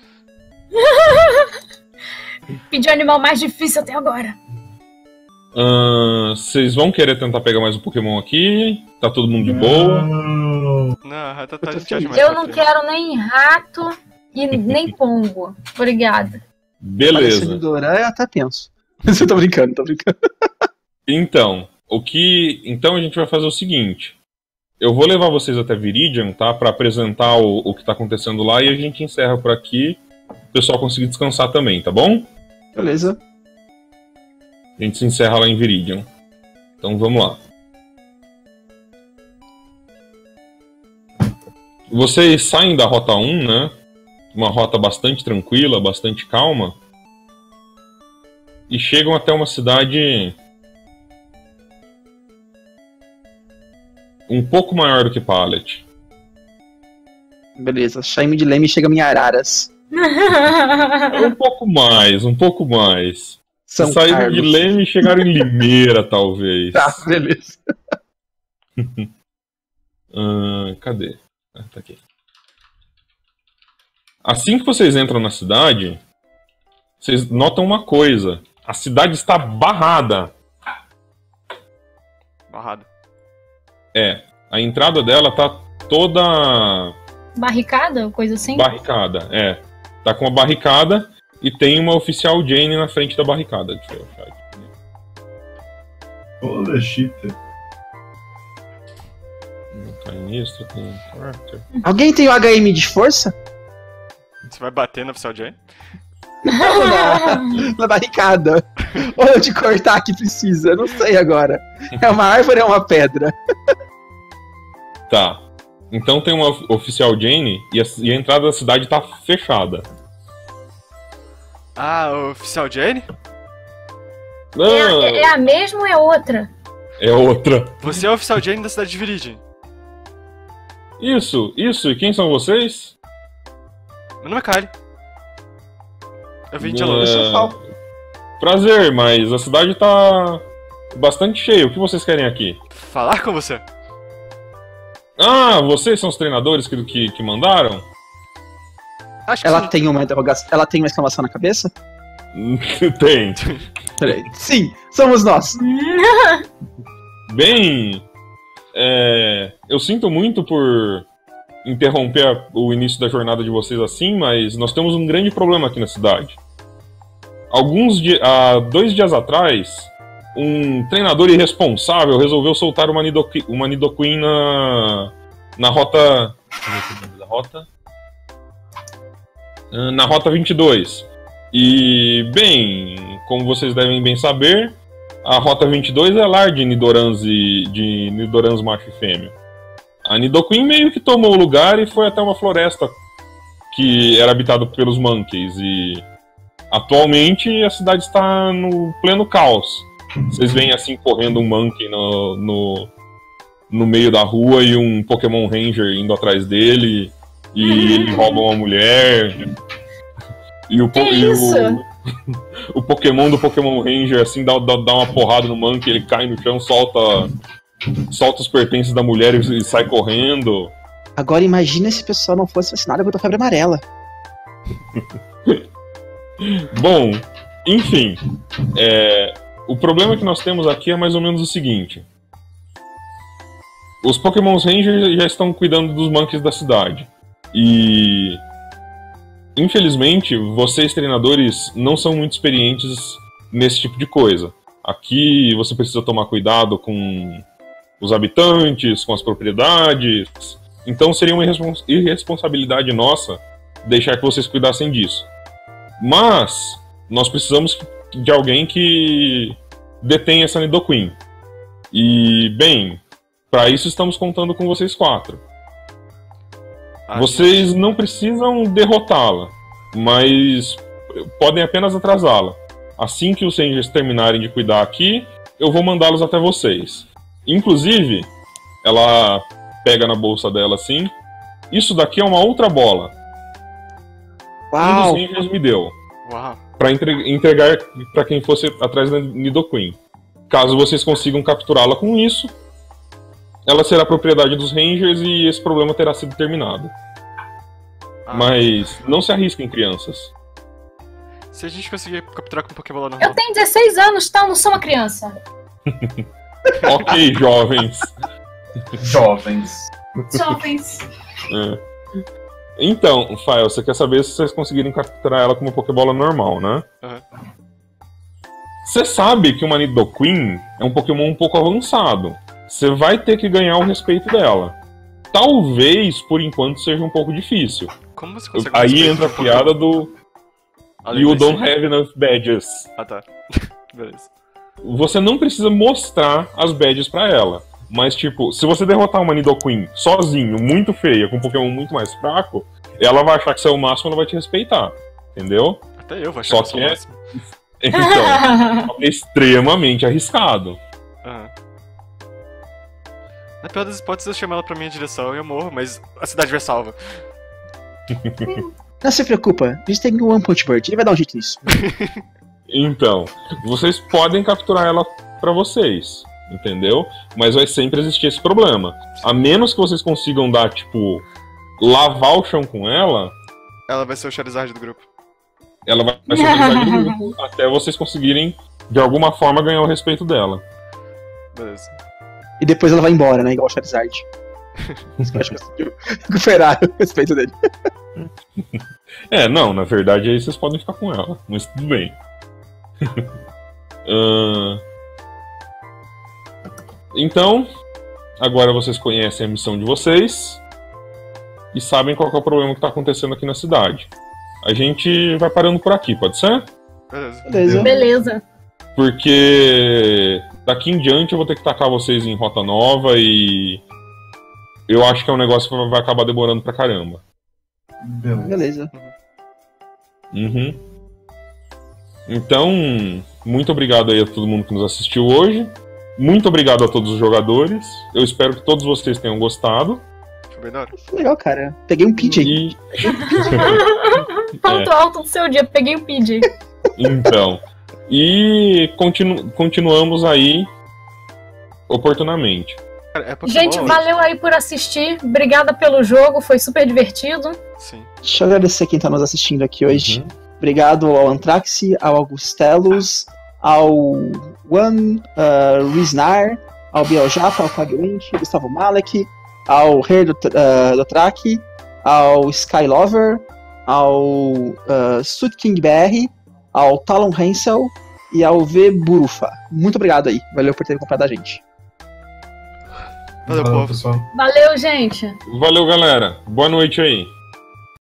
Pediu o animal mais difícil até agora. Ahn, Vocês vão querer tentar pegar mais um Pokémon aqui? Tá todo mundo de boa? Não. Não, Ratatá Eu tô a gente acha feliz. mais Eu pra não frente. quero nem rato e nem pombo. Obrigada. Beleza. Parecendo Doran, eu até penso. Você tá brincando, tá brincando. Então, o que. Então a gente vai fazer o seguinte. Eu vou levar vocês até Viridian, tá? Pra apresentar o, o que tá acontecendo lá e a gente encerra por aqui. O pessoal conseguir descansar também, tá bom? Beleza. A gente se encerra lá em Viridian. Então vamos lá. Vocês saem da Rota um, né? Uma rota bastante tranquila, bastante calma. E chegam até uma cidade um pouco maior do que Pallet. Beleza, Shaime de Leme chega em Araras. Um pouco mais, um pouco mais. São Saíram Carlos. de Leme e chegaram em Limeira, talvez. Tá, beleza. Ah, cadê? Ah, tá aqui. Assim que vocês entram na cidade, vocês notam uma coisa. A cidade está barrada. Barrado. É, a entrada dela tá toda Barricada, coisa assim? barricada. É, tá com uma barricada e tem uma oficial Jane na frente da barricada. Deixa eu achar aqui. Holy shit. Tá ministro, tem Carter. Alguém tem o H M de força? Você vai bater no oficial Jane? na, na barricada. Ou de cortar que precisa, não sei agora. É uma árvore ou é uma pedra? Tá. Então tem uma oficial Jane e a, e a entrada da cidade tá fechada. Ah, o oficial Jane? Não, É, é a mesma ou é outra? é outra. Você é o oficial Jane da cidade de Virigem. Isso, isso. E quem são vocês? Meu nome é Kylie. Eu vim de É, Alô. Prazer, mas a cidade tá bastante cheia. O que vocês querem aqui? Falar com você. Ah, vocês são os treinadores que, que, que mandaram? Acho que Ela sim. tem uma interrogação. Ela tem uma exclamação na cabeça? Tem. Peraí. Sim, somos nós. Bem, é, eu sinto muito por interromper a- o início da jornada de vocês assim, mas nós temos um grande problema aqui na cidade. Alguns di- há dois dias atrás, um treinador irresponsável resolveu soltar uma, Nidoqui, uma Nidoqueen na, na rota... Deixa eu ver aqui o nome da rota. Ah, Na rota vinte e dois. E, bem, como vocês devem bem saber, a Rota vinte e dois é lar de Nidorans, e, de Nidorans macho e fêmea. A Nidoqueen meio que tomou o lugar e foi até uma floresta que era habitada pelos Monkeys. E atualmente a cidade está no pleno caos. Vocês veem assim correndo um Monkey no, no, no meio da rua e um Pokémon Ranger indo atrás dele. E ele rouba uma mulher. E o, po- Que e isso? o, o Pokémon do Pokémon Ranger assim dá, dá, dá uma porrada no Monkey, ele cai no chão, solta, solta os pertences da mulher e, e sai correndo. Agora imagina se o pessoal não fosse vacinado contra a febre amarela. Bom, enfim, é, o problema que nós temos aqui é mais ou menos o seguinte. Os Pokémons Rangers já estão cuidando dos Monkeys da cidade. E... infelizmente, vocês treinadores não são muito experientes nesse tipo de coisa. Aqui você precisa tomar cuidado com os habitantes, com as propriedades. Então seria uma irrespons- irresponsabilidade nossa deixar que vocês cuidassem disso. Mas nós precisamos de alguém que detém essa Nidoqueen. E, bem, para isso estamos contando com vocês quatro. A Vocês não precisam derrotá-la, mas podem apenas atrasá-la. Assim que os Rangers terminarem de cuidar aqui, eu vou mandá-los até vocês. Inclusive, ela pega na bolsa dela assim. Isso daqui é uma outra bola. Um Uau! dos Rangers me deu. Uau. Pra entre- entregar para quem fosse atrás da Nidoqueen. Caso vocês consigam capturá-la com isso, ela será propriedade dos Rangers e esse problema terá sido terminado. Ah, Mas não se arrisquem, crianças. Se a gente conseguir capturar com um Pokébola Eu normal. tenho dezesseis anos, tá? Eu não sou uma criança. Ok, jovens. Jovens. Jovens. É. Então, Fael, você quer saber se vocês conseguirem capturar ela com uma Pokébola normal, né? Aham. Você sabe que uma Nidoqueen é um Pokémon um pouco avançado. Você vai ter que ganhar o respeito dela. Talvez, por enquanto, seja um pouco difícil. Como você consegue Aí conseguir entra a um Pokémon? piada do Além You desse- don't have enough badges. Ah, tá. Beleza. Você não precisa mostrar as badges pra ela. Mas, tipo, se você derrotar uma Nidoqueen sozinho, muito feia, com um Pokémon muito mais fraco, ela vai achar que você é o máximo e ela vai te respeitar. Entendeu? Até eu vou achar Só que eu sou que o é... máximo. Então, é extremamente arriscado. Aham. Na pior das hipóteses, eu chamo ela pra minha direção e eu morro, mas a cidade vai salva. Não se preocupa, a gente tem um One Punch Bird, ele vai dar um jeito nisso. Então, vocês podem capturar ela pra vocês, entendeu? Mas vai sempre existir esse problema. A menos que vocês consigam dar, tipo, lavar o chão com ela, Ela vai ser o Charizard do grupo. ela vai, vai ser utilizada de grupo até vocês conseguirem, de alguma forma, ganhar o respeito dela. Beleza. E depois ela vai embora, né? Igual o Charizard. Isso que eu acho que conseguiu recuperar o respeito dele. É, não, na verdade aí vocês podem ficar com ela, mas tudo bem. Ah, Então, agora vocês conhecem a missão de vocês e sabem qual que é o problema que tá acontecendo aqui na cidade. A gente vai parando por aqui, pode ser? Beleza. Beleza. Beleza. Porque daqui em diante eu vou ter que tacar vocês em rota nova e eu acho que é um negócio que vai acabar demorando pra caramba. Beleza. Beleza. Uhum. Então, muito obrigado aí a todo mundo que nos assistiu hoje. Muito obrigado a todos os jogadores. Eu espero que todos vocês tenham gostado. Foi bem da hora. Foi legal, cara. Peguei um pitch aí. E... Ponto alto do seu dia, peguei o P J. Então. E continu... continuamos aí oportunamente. Cara, é Pokémon, Gente, valeu aí por assistir. Obrigada pelo jogo, foi super divertido. Sim. Deixa eu agradecer quem tá nos assistindo aqui hoje. Uhum. Obrigado ao Antraxi, ao Augustelos, ao Juan uh, Riznar, ao Bialjapa, ao Kagwent, ao Gustavo Malek, ao Her do, uh, do Track, ao Skylover, ao uh, Sud King B R, ao Talon Hansel e ao V Burufa. Muito obrigado aí. Valeu por ter acompanhado a gente. Valeu, Valeu, povo. pessoal. Valeu, gente. Valeu, galera. Boa noite aí.